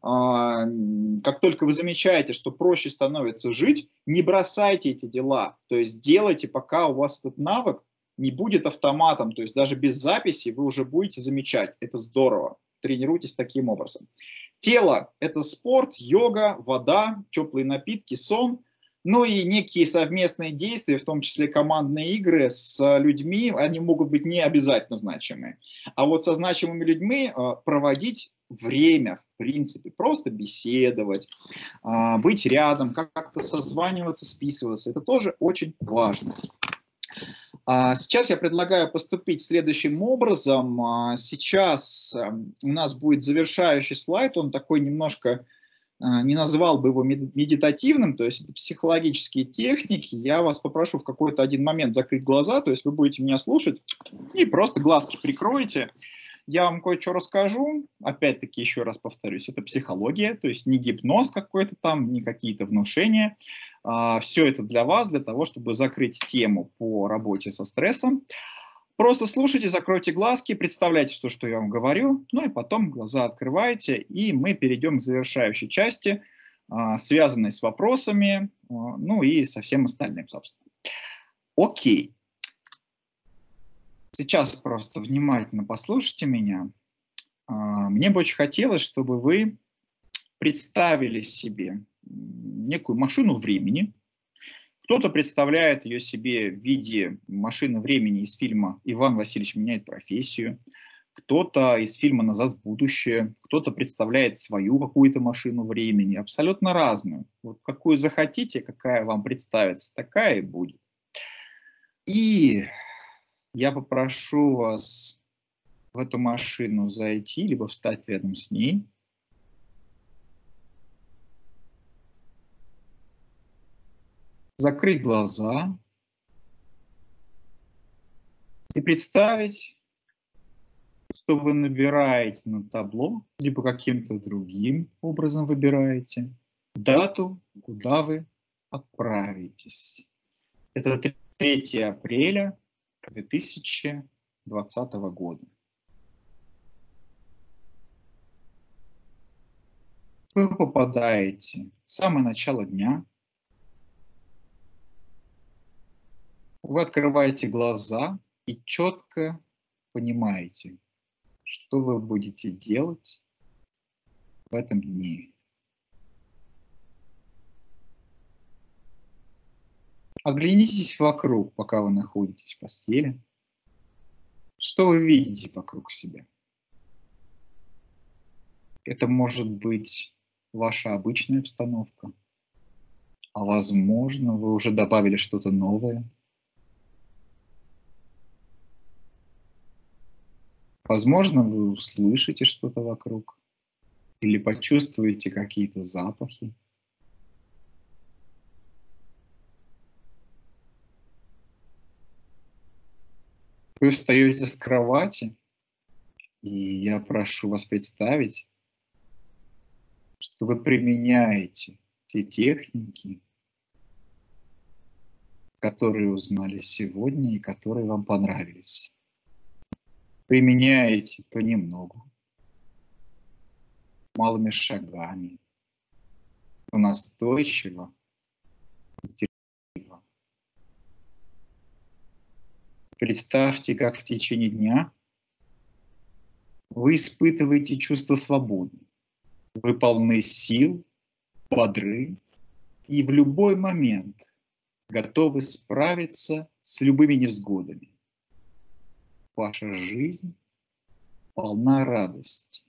как только вы замечаете, что проще становится жить, не бросайте эти дела. То есть делайте, пока у вас этот навык не будет автоматом. То есть даже без записи вы уже будете замечать. Это здорово. Тренируйтесь таким образом. Тело – это спорт, йога, вода, теплые напитки, сон. Ну и некие совместные действия, в том числе командные игры с людьми, они могут быть не обязательно значимые. А вот со значимыми людьми проводить время, в принципе, просто беседовать, быть рядом, как-то созваниваться, списываться. Это тоже очень важно. Сейчас я предлагаю поступить следующим образом. Сейчас у нас будет завершающий слайд, он такой немножко, не назвал бы его медитативным, то есть это психологические техники. Я вас попрошу в какой-то один момент закрыть глаза, то есть вы будете меня слушать и просто глазки прикроете. Я вам кое-что расскажу, опять-таки еще раз повторюсь, это психология, то есть не гипноз какой-то там, не какие-то внушения. Все это для вас, для того, чтобы закрыть тему по работе со стрессом. Просто слушайте, закройте глазки, представляйте, что я вам говорю, ну и потом глаза открываете, и мы перейдем к завершающей части, связанной с вопросами, ну и со всем остальным, собственно. Окей. Сейчас просто внимательно послушайте меня. Мне бы очень хотелось, чтобы вы представили себе некую машину времени. Кто-то представляет ее себе в виде машины времени из фильма «Иван Васильевич меняет профессию», кто-то из фильма «Назад в будущее», кто-то представляет свою какую-то машину времени, абсолютно разную. Вот какую захотите, какая вам представится, такая и будет. И я попрошу вас в эту машину зайти, либо встать рядом с ней. Закрыть глаза и представить, что вы набираете на табло, либо каким-то другим образом выбираете дату, куда вы отправитесь. Это 3 апреля 2020 года. Вы попадаете в самое начало дня. Вы открываете глаза и четко понимаете, что вы будете делать в этом дне. Оглянитесь вокруг, пока вы находитесь в постели. Что вы видите вокруг себя? Это может быть ваша обычная обстановка, а возможно, вы уже добавили что-то новое. Возможно, вы услышите что-то вокруг или почувствуете какие-то запахи. Вы встаете с кровати, и я прошу вас представить, что вы применяете те техники, которые узнали сегодня и которые вам понравились. Применяете понемногу, малыми шагами, но настойчиво и терпеливо. Представьте, как в течение дня вы испытываете чувство свободы. Вы полны сил, бодры и в любой момент готовы справиться с любыми невзгодами. Ваша жизнь полна радости.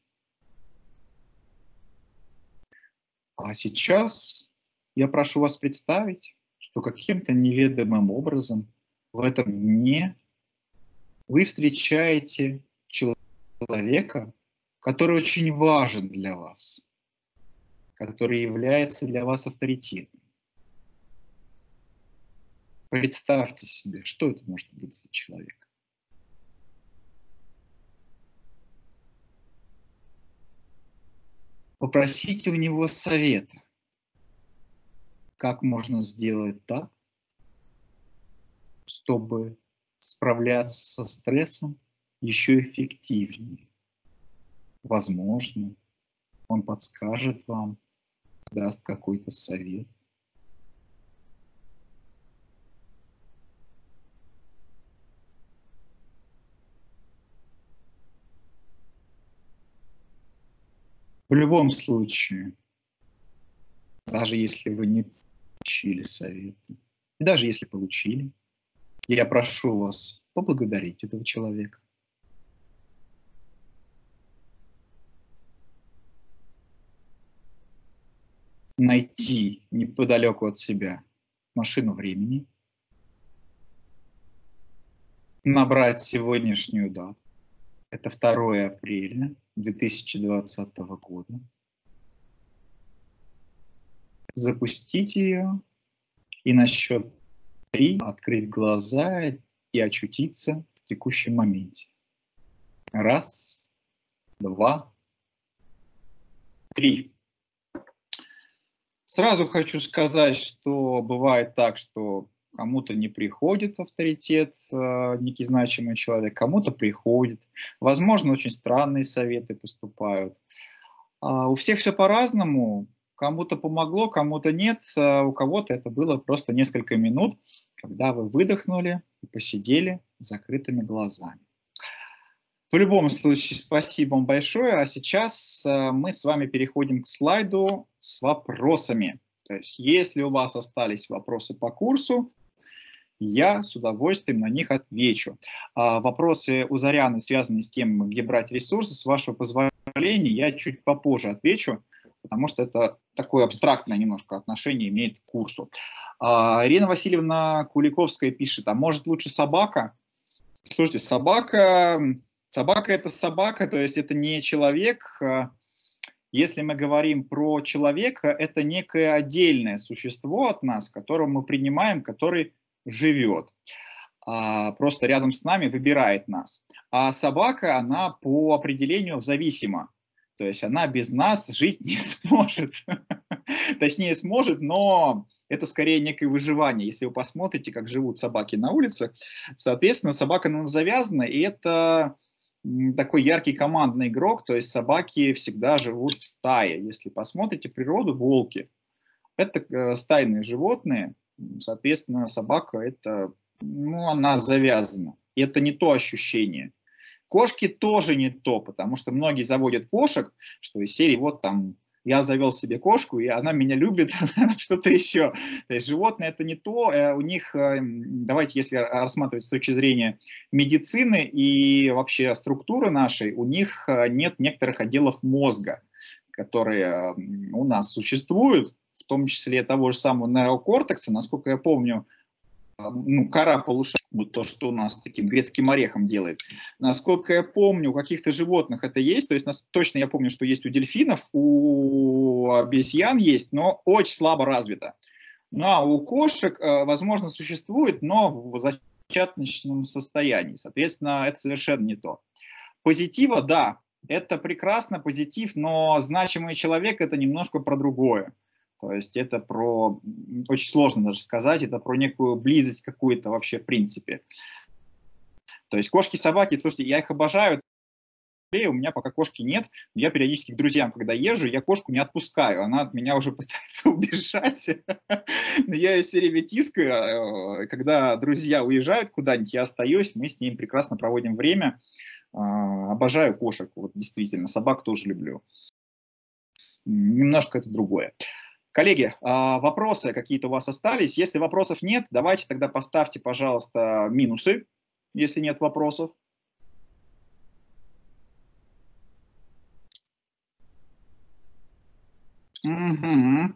А сейчас я прошу вас представить, что каким-то неведомым образом в этом дне вы встречаете человека, который очень важен для вас, который является для вас авторитетом. Представьте себе, что это может быть за человек. Попросите у него совета, как можно сделать так, чтобы справляться со стрессом еще эффективнее. Возможно, он подскажет вам, даст какой-то совет. В любом случае, даже если вы не получили советы, даже если получили, я прошу вас поблагодарить этого человека. Найти неподалеку от себя машину времени, набрать сегодняшнюю дату, это 2 апреля 2020 года, запустить ее и на счет 3 открыть глаза и очутиться в текущем моменте. 1, 2, 3. Сразу хочу сказать, что бывает так, что кому-то не приходит авторитет, некий значимый человек, кому-то приходит. Возможно, очень странные советы поступают. У всех все по-разному. Кому-то помогло, кому-то нет. У кого-то это было просто несколько минут, когда вы выдохнули и посидели с закрытыми глазами. В любом случае, спасибо вам большое. А сейчас мы с вами переходим к слайду с вопросами. То есть, если у вас остались вопросы по курсу, я с удовольствием на них отвечу. Вопросы у Заряны, связанные с тем, где брать ресурсы, с вашего позволения, я чуть попозже отвечу, потому что это такое абстрактное немножко отношение имеет к курсу. Ирина Васильевна Куликовская пишет, а может лучше собака? Слушайте, собака это собака, то есть это не человек. Если мы говорим про человека, это некое отдельное существо от нас, которое мы принимаем, который живет. Просто рядом с нами выбирает нас. А собака, она по определению зависима. То есть она без нас жить не сможет. Точнее, сможет, но это скорее некое выживание. Если вы посмотрите, как живут собаки на улице, соответственно, собака на нас завязана, и это такой яркий командный игрок, то есть собаки всегда живут в стае. Если посмотрите природу, волки — это стайные животные, соответственно, собака — это, ну, она завязана. И это не то ощущение. Кошки тоже не то, потому что многие заводят кошек, что из серии вот там я завел себе кошку, и она меня любит, что-то еще. То есть животные — это не то, у них, давайте, если рассматривать с точки зрения медицины и вообще структуры нашей, у них нет некоторых отделов мозга, которые у нас существуют, в том числе того же самого неокортекса, насколько я помню, ну, кора полушария, вот то, что у нас таким грецким орехом делает. Насколько я помню, у каких-то животных это есть, то есть точно я помню, что есть у дельфинов, у обезьян есть, но очень слабо развито. Ну, а у кошек, возможно, существует, но в зачаточном состоянии. Соответственно, это совершенно не то. Позитива, да, это прекрасно, позитив, но значимый человек — это немножко про другое. То есть это про, очень сложно даже сказать, это про некую близость какую-то вообще в принципе. То есть кошки, собаки, слушайте, я их обожаю, у меня пока кошки нет, но я периодически к друзьям, когда езжу, я кошку не отпускаю, она от меня уже пытается убежать, но я ее все время тискаю, когда друзья уезжают куда-нибудь, я остаюсь, мы с ними прекрасно проводим время, обожаю кошек, вот действительно, собак тоже люблю. Немножко это другое. Коллеги, вопросы какие-то у вас остались? Если вопросов нет, давайте тогда поставьте, пожалуйста, минусы, если нет вопросов. Угу.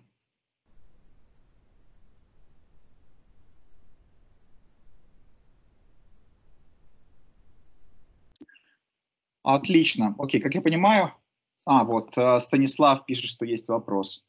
Отлично. Окей, как я понимаю, вот Станислав пишет, что есть вопрос.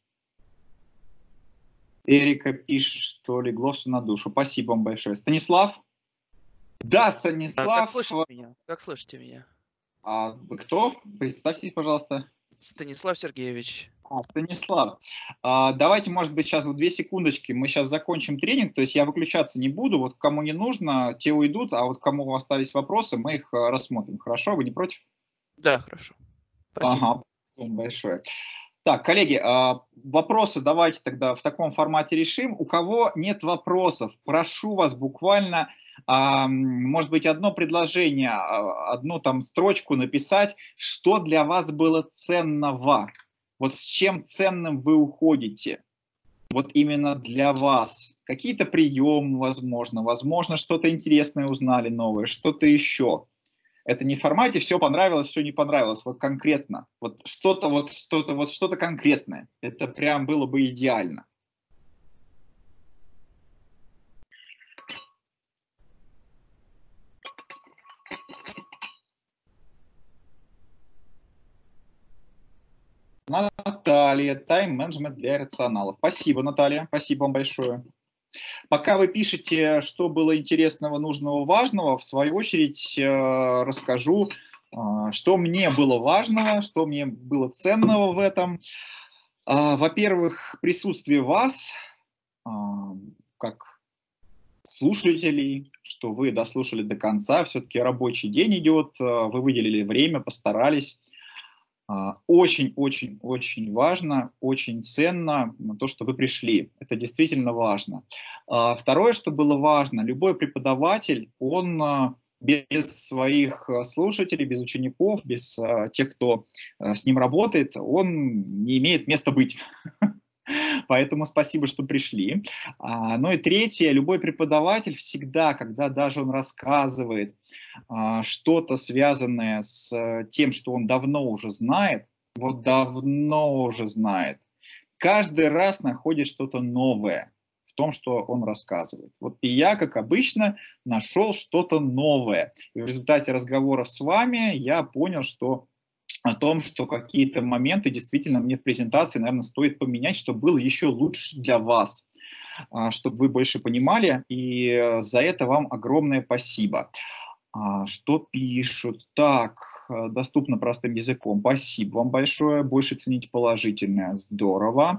Эрика пишет, что легло все на душу. Спасибо вам большое. Станислав? Да, Станислав. Как слышите меня? Как слышите меня? Вы кто? Представьтесь, пожалуйста. Станислав Сергеевич. Станислав, давайте, может быть, сейчас вот 2 секундочки, мы сейчас закончим тренинг, то есть я выключаться не буду, вот кому не нужно, те уйдут, а вот кому остались вопросы, мы их рассмотрим. Хорошо, вы не против? Да, хорошо. Спасибо. Ага, спасибо большое. Так, коллеги, вопросы давайте тогда в таком формате решим. У кого нет вопросов, прошу вас буквально, может быть, одно предложение, одну там строчку написать, что для вас было ценного. Вот с чем ценным вы уходите. Вот именно для вас. Какие-то приемы, возможно, что-то интересное узнали новое, что-то еще. Это не в формате все понравилось, все не понравилось, вот конкретно. Вот что-то конкретное. Это прям было бы идеально. Наталья, тайм-менеджмент для рационалов. Спасибо, Наталья, спасибо вам большое. Пока вы пишете, что было интересного, нужного, важного, в свою очередь расскажу, что мне было важного, что мне было ценного в этом. Во-первых, присутствие вас, как слушателей, что вы дослушали до конца, все-таки рабочий день идет, вы выделили время, постарались. Очень-очень-очень важно, очень ценно то, что вы пришли. Это действительно важно. Второе, что было важно, любой преподаватель, он без своих слушателей, без учеников, без тех, кто с ним работает, он не имеет места быть. Поэтому спасибо, что пришли. Ну и третье, любой преподаватель всегда, когда даже он рассказывает что-то связанное с тем, что он давно уже знает, вот давно уже знает, каждый раз находит что-то новое в том, что он рассказывает. Вот и я, как обычно, нашел что-то новое. И в результате разговоров с вами я понял, что о том, что какие-то моменты действительно мне в презентации, наверное, стоит поменять, чтобы было еще лучше для вас, чтобы вы больше понимали, и за это вам огромное спасибо. Что пишут? Так, доступно простым языком. Спасибо вам большое. Больше цените положительное. Здорово.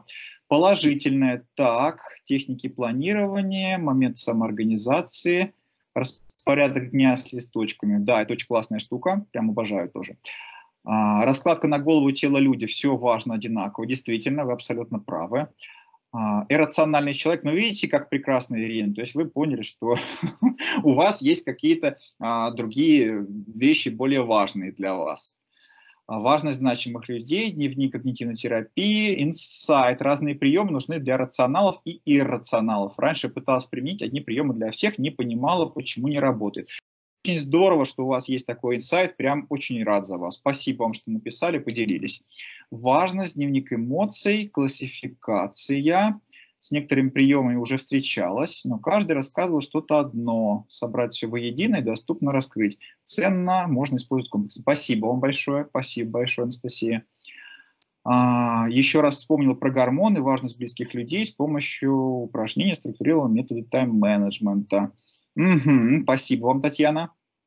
Положительное. Так, техники планирования, момент самоорганизации, распорядок дня с листочками. Да, это очень классная штука, прям обожаю тоже. Раскладка на голову и тело люди, все важно одинаково. Действительно, вы абсолютно правы. Иррациональный человек, но видите, как прекрасно, Ирина, то есть вы поняли, что у вас есть какие-то другие вещи более важные для вас. Важность значимых людей, дневник когнитивной терапии, инсайт. Разные приемы нужны для рационалов и иррационалов. Раньше я пыталась применить одни приемы для всех, не понимала, почему не работает. Очень здорово, что у вас есть такой инсайт, прям очень рад за вас. Спасибо вам, что написали, поделились. Важность, дневник эмоций, классификация. С некоторыми приемами уже встречалась, но каждый рассказывал что-то одно. Собрать все воедино и доступно раскрыть. Ценно, можно использовать комплексы. Спасибо вам большое, Анастасия. Еще раз вспомнил про гормоны, важность близких людей с помощью упражнения структурированного метода тайм-менеджмента. Спасибо вам, Татьяна.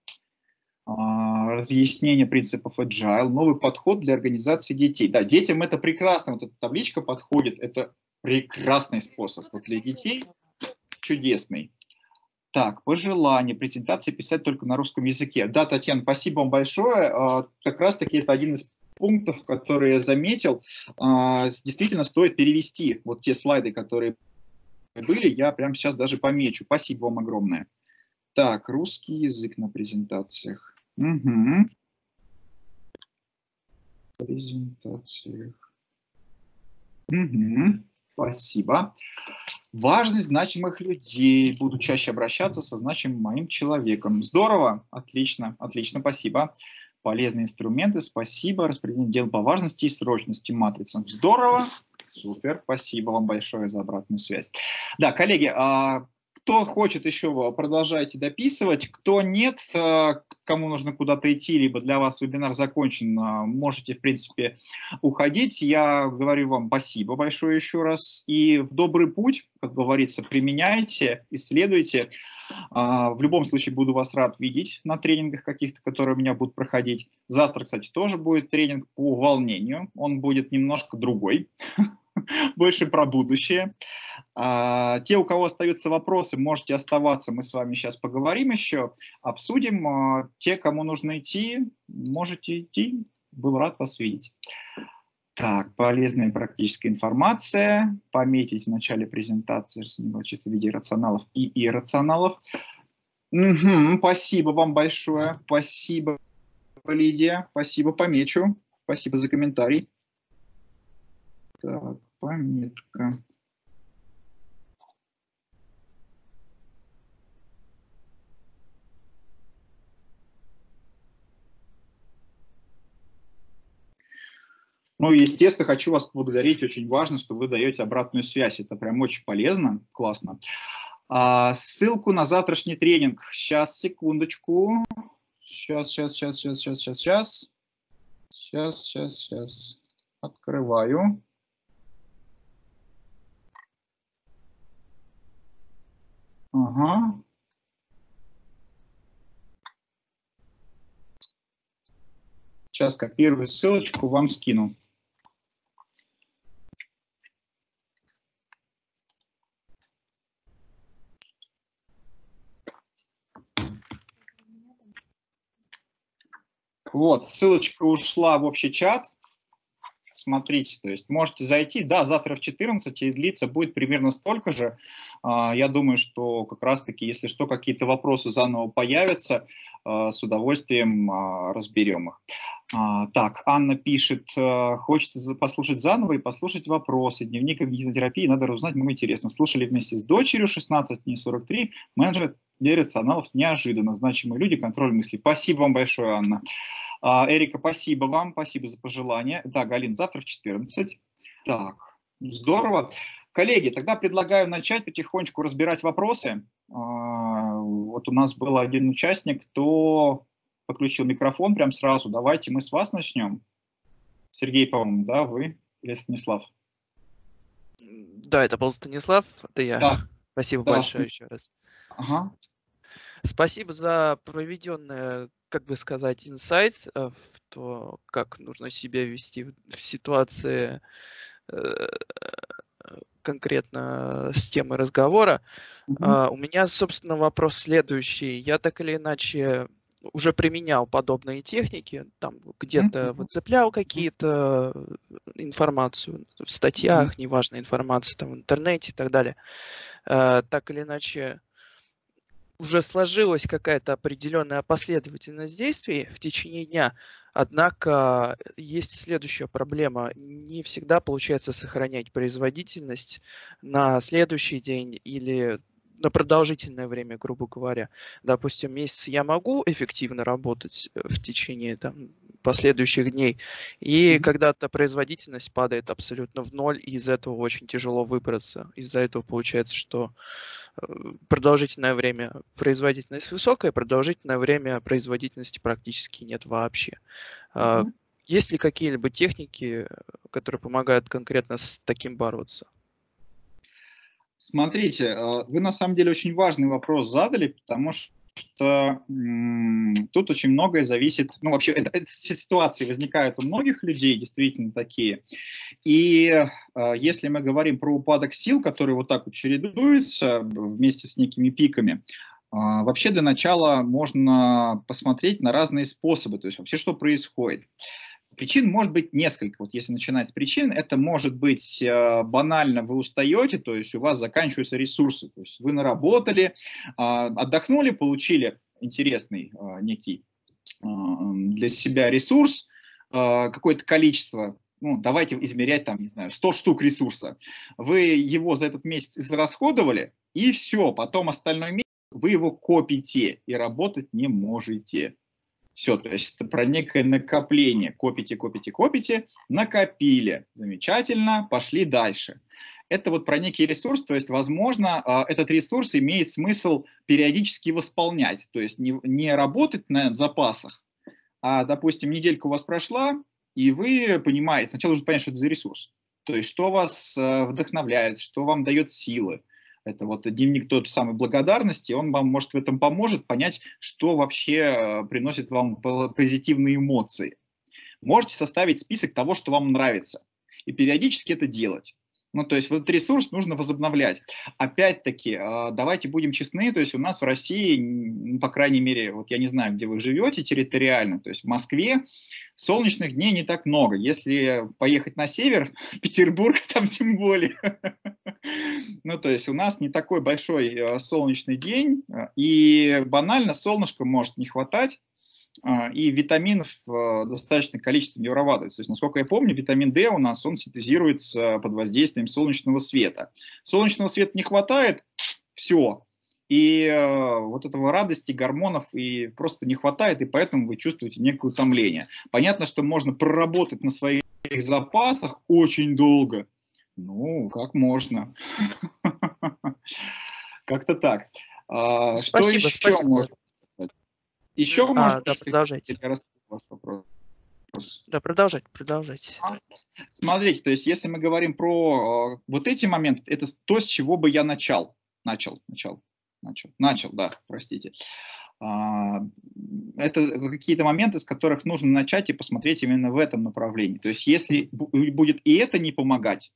Разъяснение принципов Agile, новый подход для организации детей. Да, детям это прекрасно, вот эта табличка подходит, это прекрасный способ. Вот для детей чудесный. Так, пожелание, презентации писать только на русском языке. Да, Татьяна, спасибо вам большое. Как раз-таки это один из пунктов, которые я заметил. Действительно стоит перевести вот те слайды, которые были, я прямо сейчас даже помечу. Спасибо вам огромное. Так, русский язык на презентациях. Угу. Презентациях. Угу. Спасибо. Важность значимых людей. Буду чаще обращаться со значимым моим человеком. Здорово. Отлично. Отлично. Спасибо. Полезные инструменты. Спасибо. Распределение дел по важности и срочности матрицам. Здорово. Супер. Спасибо вам большое за обратную связь. Да, коллеги, кто хочет еще, продолжайте дописывать. Кто нет, кому нужно куда-то идти, либо для вас вебинар закончен, можете, в принципе, уходить. Я говорю вам спасибо большое еще раз. И в добрый путь, как говорится, применяйте, исследуйте. В любом случае буду вас рад видеть на тренингах каких-то, которые у меня будут проходить. Завтра, кстати, тоже будет тренинг по волнению. Он будет немножко другой, больше про будущее. Те, у кого остаются вопросы, можете оставаться, мы с вами сейчас поговорим еще, обсудим. Те, кому нужно идти, можете идти. Был рад вас видеть. Так, полезная практическая информация. Пометить в начале презентации чисто в виде рационалов и иррационалов. Спасибо вам большое. Спасибо, Лидия. Спасибо, помечу. Спасибо за комментарий. Так, пометка. Ну, естественно, хочу вас поблагодарить. Очень важно, что вы даете обратную связь. Это прям очень полезно, классно. Ссылку на завтрашний тренинг. Сейчас, секундочку. Сейчас. Открываю. Ага. Сейчас копирую ссылочку, вам скину. Вот, ссылочка ушла в общий чат. Смотрите, то есть можете зайти. Да, завтра в 14 и длиться будет примерно столько же. Я думаю, что как раз-таки, если что, какие-то вопросы заново появятся, с удовольствием разберем их. Так, Анна пишет, хочется послушать заново и послушать вопросы. Дневник когнитивной терапии, надо узнать, много интересно. Слушали вместе с дочерью, 16 дней 43, менеджер для рационалов неожиданно. Значимые люди, контроль мыслей. Спасибо вам большое, Анна. Эрика, спасибо вам, спасибо за пожелание. Да, Галин, завтра в 14. Так, здорово. Коллеги, тогда предлагаю начать потихонечку разбирать вопросы. Вот у нас был один участник, кто подключил микрофон прям сразу. Давайте мы с вас начнем. Сергей, по-моему, да, вы или Станислав? Да, это был Станислав, это я. Да. Спасибо большое еще раз. Ага. Спасибо за проведенный, как бы сказать, инсайт в то, как нужно себя вести в ситуации конкретно с темой разговора. Мгм. У меня, собственно, вопрос следующий. Я так или иначе уже применял подобные техники, там где-то Мгм. выцеплял какие-то информацию в Мгм. статьях, неважно, информацию там в интернете и так далее. Так или иначе, уже сложилась какая-то определенная последовательность действий в течение дня, однако есть следующая проблема. Не всегда получается сохранять производительность на следующий день или на продолжительное время, грубо говоря. Допустим, месяц я могу эффективно работать в течение там, последующих дней, и Мгм. когда-то производительность падает абсолютно в ноль, и из этого очень тяжело выбраться. Из-за этого получается, что э, продолжительное время производительность высокая, продолжительное время производительности практически нет вообще. А, Мгм. Есть ли какие-либо техники, которые помогают конкретно с таким бороться? Смотрите, вы на самом деле очень важный вопрос задали, потому что тут очень многое зависит, ну вообще ситуации возникают у многих людей, действительно такие. И если мы говорим про упадок сил, который вот так вот чередуется вместе с некими пиками, вообще для начала можно посмотреть на разные способы, то есть вообще что происходит. Причин может быть несколько. Вот если начинать с причин, это может быть банально вы устаете, то есть у вас заканчиваются ресурсы. То есть вы наработали, отдохнули, получили интересный некий для себя ресурс, какое-то количество, ну, давайте измерять там, не знаю, 100 штук ресурса. Вы его за этот месяц израсходовали, и все, потом остальной месяц вы его копите и работать не можете. Все, то есть это про некое накопление. Копите, копите, копите, накопили. Замечательно, пошли дальше. Это вот про некий ресурс, то есть, возможно, этот ресурс имеет смысл периодически восполнять, то есть не работать на запасах, а, допустим, неделька у вас прошла, и вы понимаете, сначала нужно понять, что это за ресурс, то есть, что вас вдохновляет, что вам дает силы. Это вот дневник тот же самый благодарности, он вам, может, в этом поможет понять, что вообще приносит вам позитивные эмоции. Можете составить список того, что вам нравится, и периодически это делать. Ну, то есть вот этот ресурс нужно возобновлять. Опять-таки, давайте будем честны, то есть у нас в России, ну, по крайней мере, вот я не знаю, где вы живете территориально, то есть в Москве солнечных дней не так много. Если поехать на север, в Петербург, там тем более. Ну, то есть у нас не такой большой солнечный день, и банально солнышка может не хватать, и витаминов достаточное количество не вырабатывается. То есть, насколько я помню, витамин D у нас, он синтезируется под воздействием солнечного света. Солнечного света не хватает, все. И вот этого радости, гормонов и просто не хватает, и поэтому вы чувствуете некое утомление. Понятно, что можно проработать на своих запасах очень долго. Ну, как можно. Как-то так. Что Спасибо, еще спасибо. можно сказать? Еще, может Да, быть, продолжайте. я раскрою ваш вопрос. Да, продолжайте, продолжайте. Смотрите, то есть если мы говорим про вот эти моменты, это то, с чего бы я начал, да, простите. А, это какие-то моменты, с которых нужно начать и посмотреть именно в этом направлении. То есть если будет и это не помогать,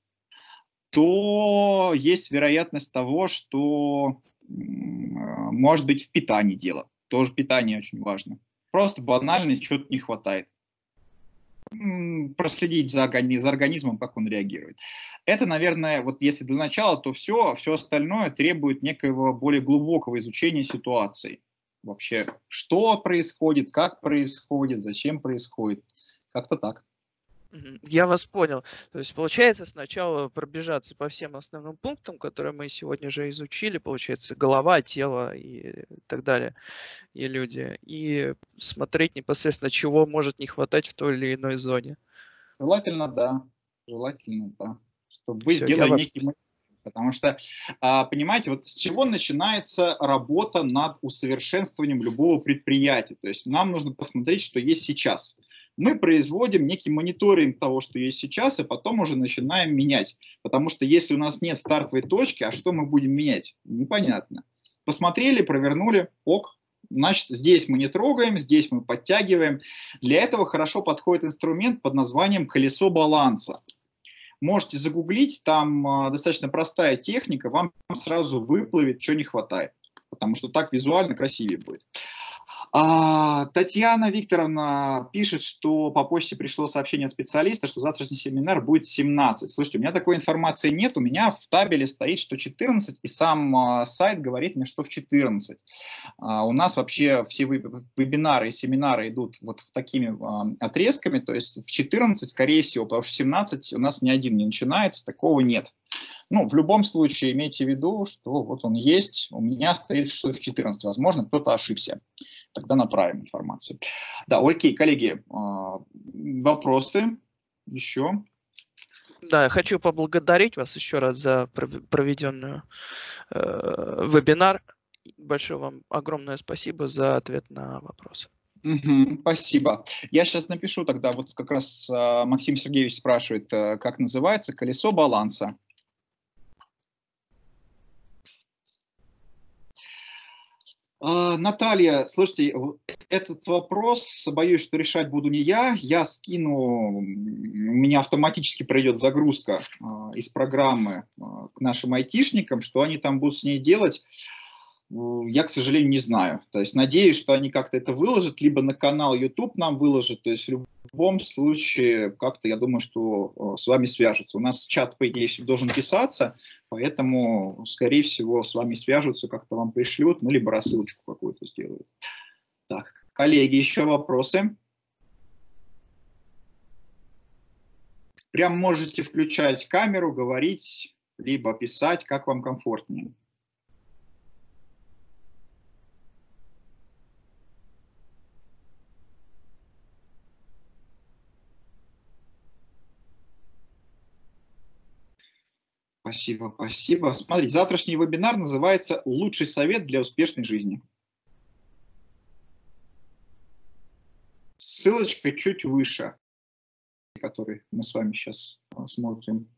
то есть вероятность того, что может быть в питании дело. Тоже питание очень важно. Просто банально чего-то не хватает. Проследить за организмом, как он реагирует. Это, наверное, вот если для начала, то все остальное требует некоего более глубокого изучения ситуации. Вообще, что происходит, как происходит, зачем происходит. Как-то так. Я вас понял. То есть получается сначала пробежаться по всем основным пунктам, которые мы сегодня же изучили, получается голова, тело и так далее, и люди, и смотреть непосредственно, чего может не хватать в той или иной зоне. Желательно, да. Желательно, да. Чтобы вы Все, я сделали вас... некий мониторинг. Потому что, понимаете, вот с чего начинается работа над усовершенствованием любого предприятия? То есть нам нужно посмотреть, что есть сейчас. Мы производим некий мониторинг того, что есть сейчас, и потом уже начинаем менять. Потому что если у нас нет стартовой точки, а что мы будем менять? Непонятно. Посмотрели, провернули, ок. Значит, здесь мы не трогаем, здесь мы подтягиваем. Для этого хорошо подходит инструмент под названием колесо баланса. Можете загуглить, там достаточно простая техника, вам сразу выплывет, что не хватает, потому что так визуально красивее будет. Татьяна Викторовна пишет, что по почте пришло сообщение от специалиста, что завтрашний семинар будет в 17. Слушайте, у меня такой информации нет, у меня в табеле стоит, что 14, и сам сайт говорит мне, что в 14. У нас вообще все вебинары и семинары идут вот такими отрезками, то есть в 14, скорее всего, потому что в 17 у нас ни один не начинается, такого нет. Ну, в любом случае, имейте в виду, что вот он есть, у меня стоит, что в 14. Возможно, кто-то ошибся. Тогда направим информацию. Да, окей, коллеги, вопросы еще? Да, я хочу поблагодарить вас еще раз за проведенную вебинар. Большое вам огромное спасибо за ответ на вопросы. Спасибо. Я сейчас напишу тогда, вот как раз Максим Сергеевич спрашивает, как называется «Колесо баланса». Наталья, слушайте, этот вопрос, боюсь, что решать буду не я. Я скину, у меня автоматически пройдет загрузка из программы к нашим айтишникам, что они там будут с ней делать, я, к сожалению, не знаю. То есть надеюсь, что они как-то это выложат, либо на канал YouTube нам выложат. То есть в любом случае, как-то я думаю, что с вами свяжутся. У нас чат, по идее, должен писаться, поэтому, скорее всего, с вами свяжутся, как-то вам пришлют, ну, либо рассылочку какую-то сделают. Так, коллеги, еще вопросы? Прям можете включать камеру, говорить, либо писать, как вам комфортнее. Спасибо, спасибо. Смотрите, завтрашний вебинар называется «Лучший совет для успешной жизни». Ссылочка чуть выше, который мы с вами сейчас смотрим.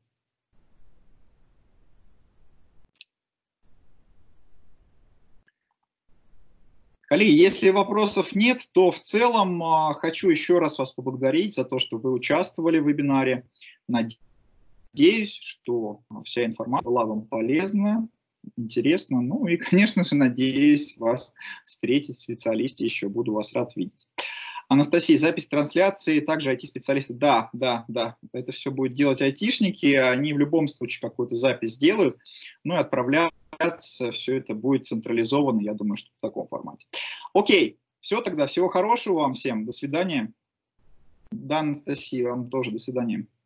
Коллеги, если вопросов нет, то в целом хочу еще раз вас поблагодарить за то, что вы участвовали в вебинаре. Надеюсь, что вся информация была вам полезна, интересна. Ну и, конечно же, надеюсь вас встретить в специалисте еще. Буду вас рад видеть. Анастасия, запись трансляции, также IT-специалисты. Да, это все будет делать айтишники. Они в любом случае какую-то запись делают. Ну и отправляться, все это будет централизовано, я думаю, что в таком формате. Окей, все тогда. Всего хорошего вам всем. До свидания. Да, Анастасия, вам тоже до свидания.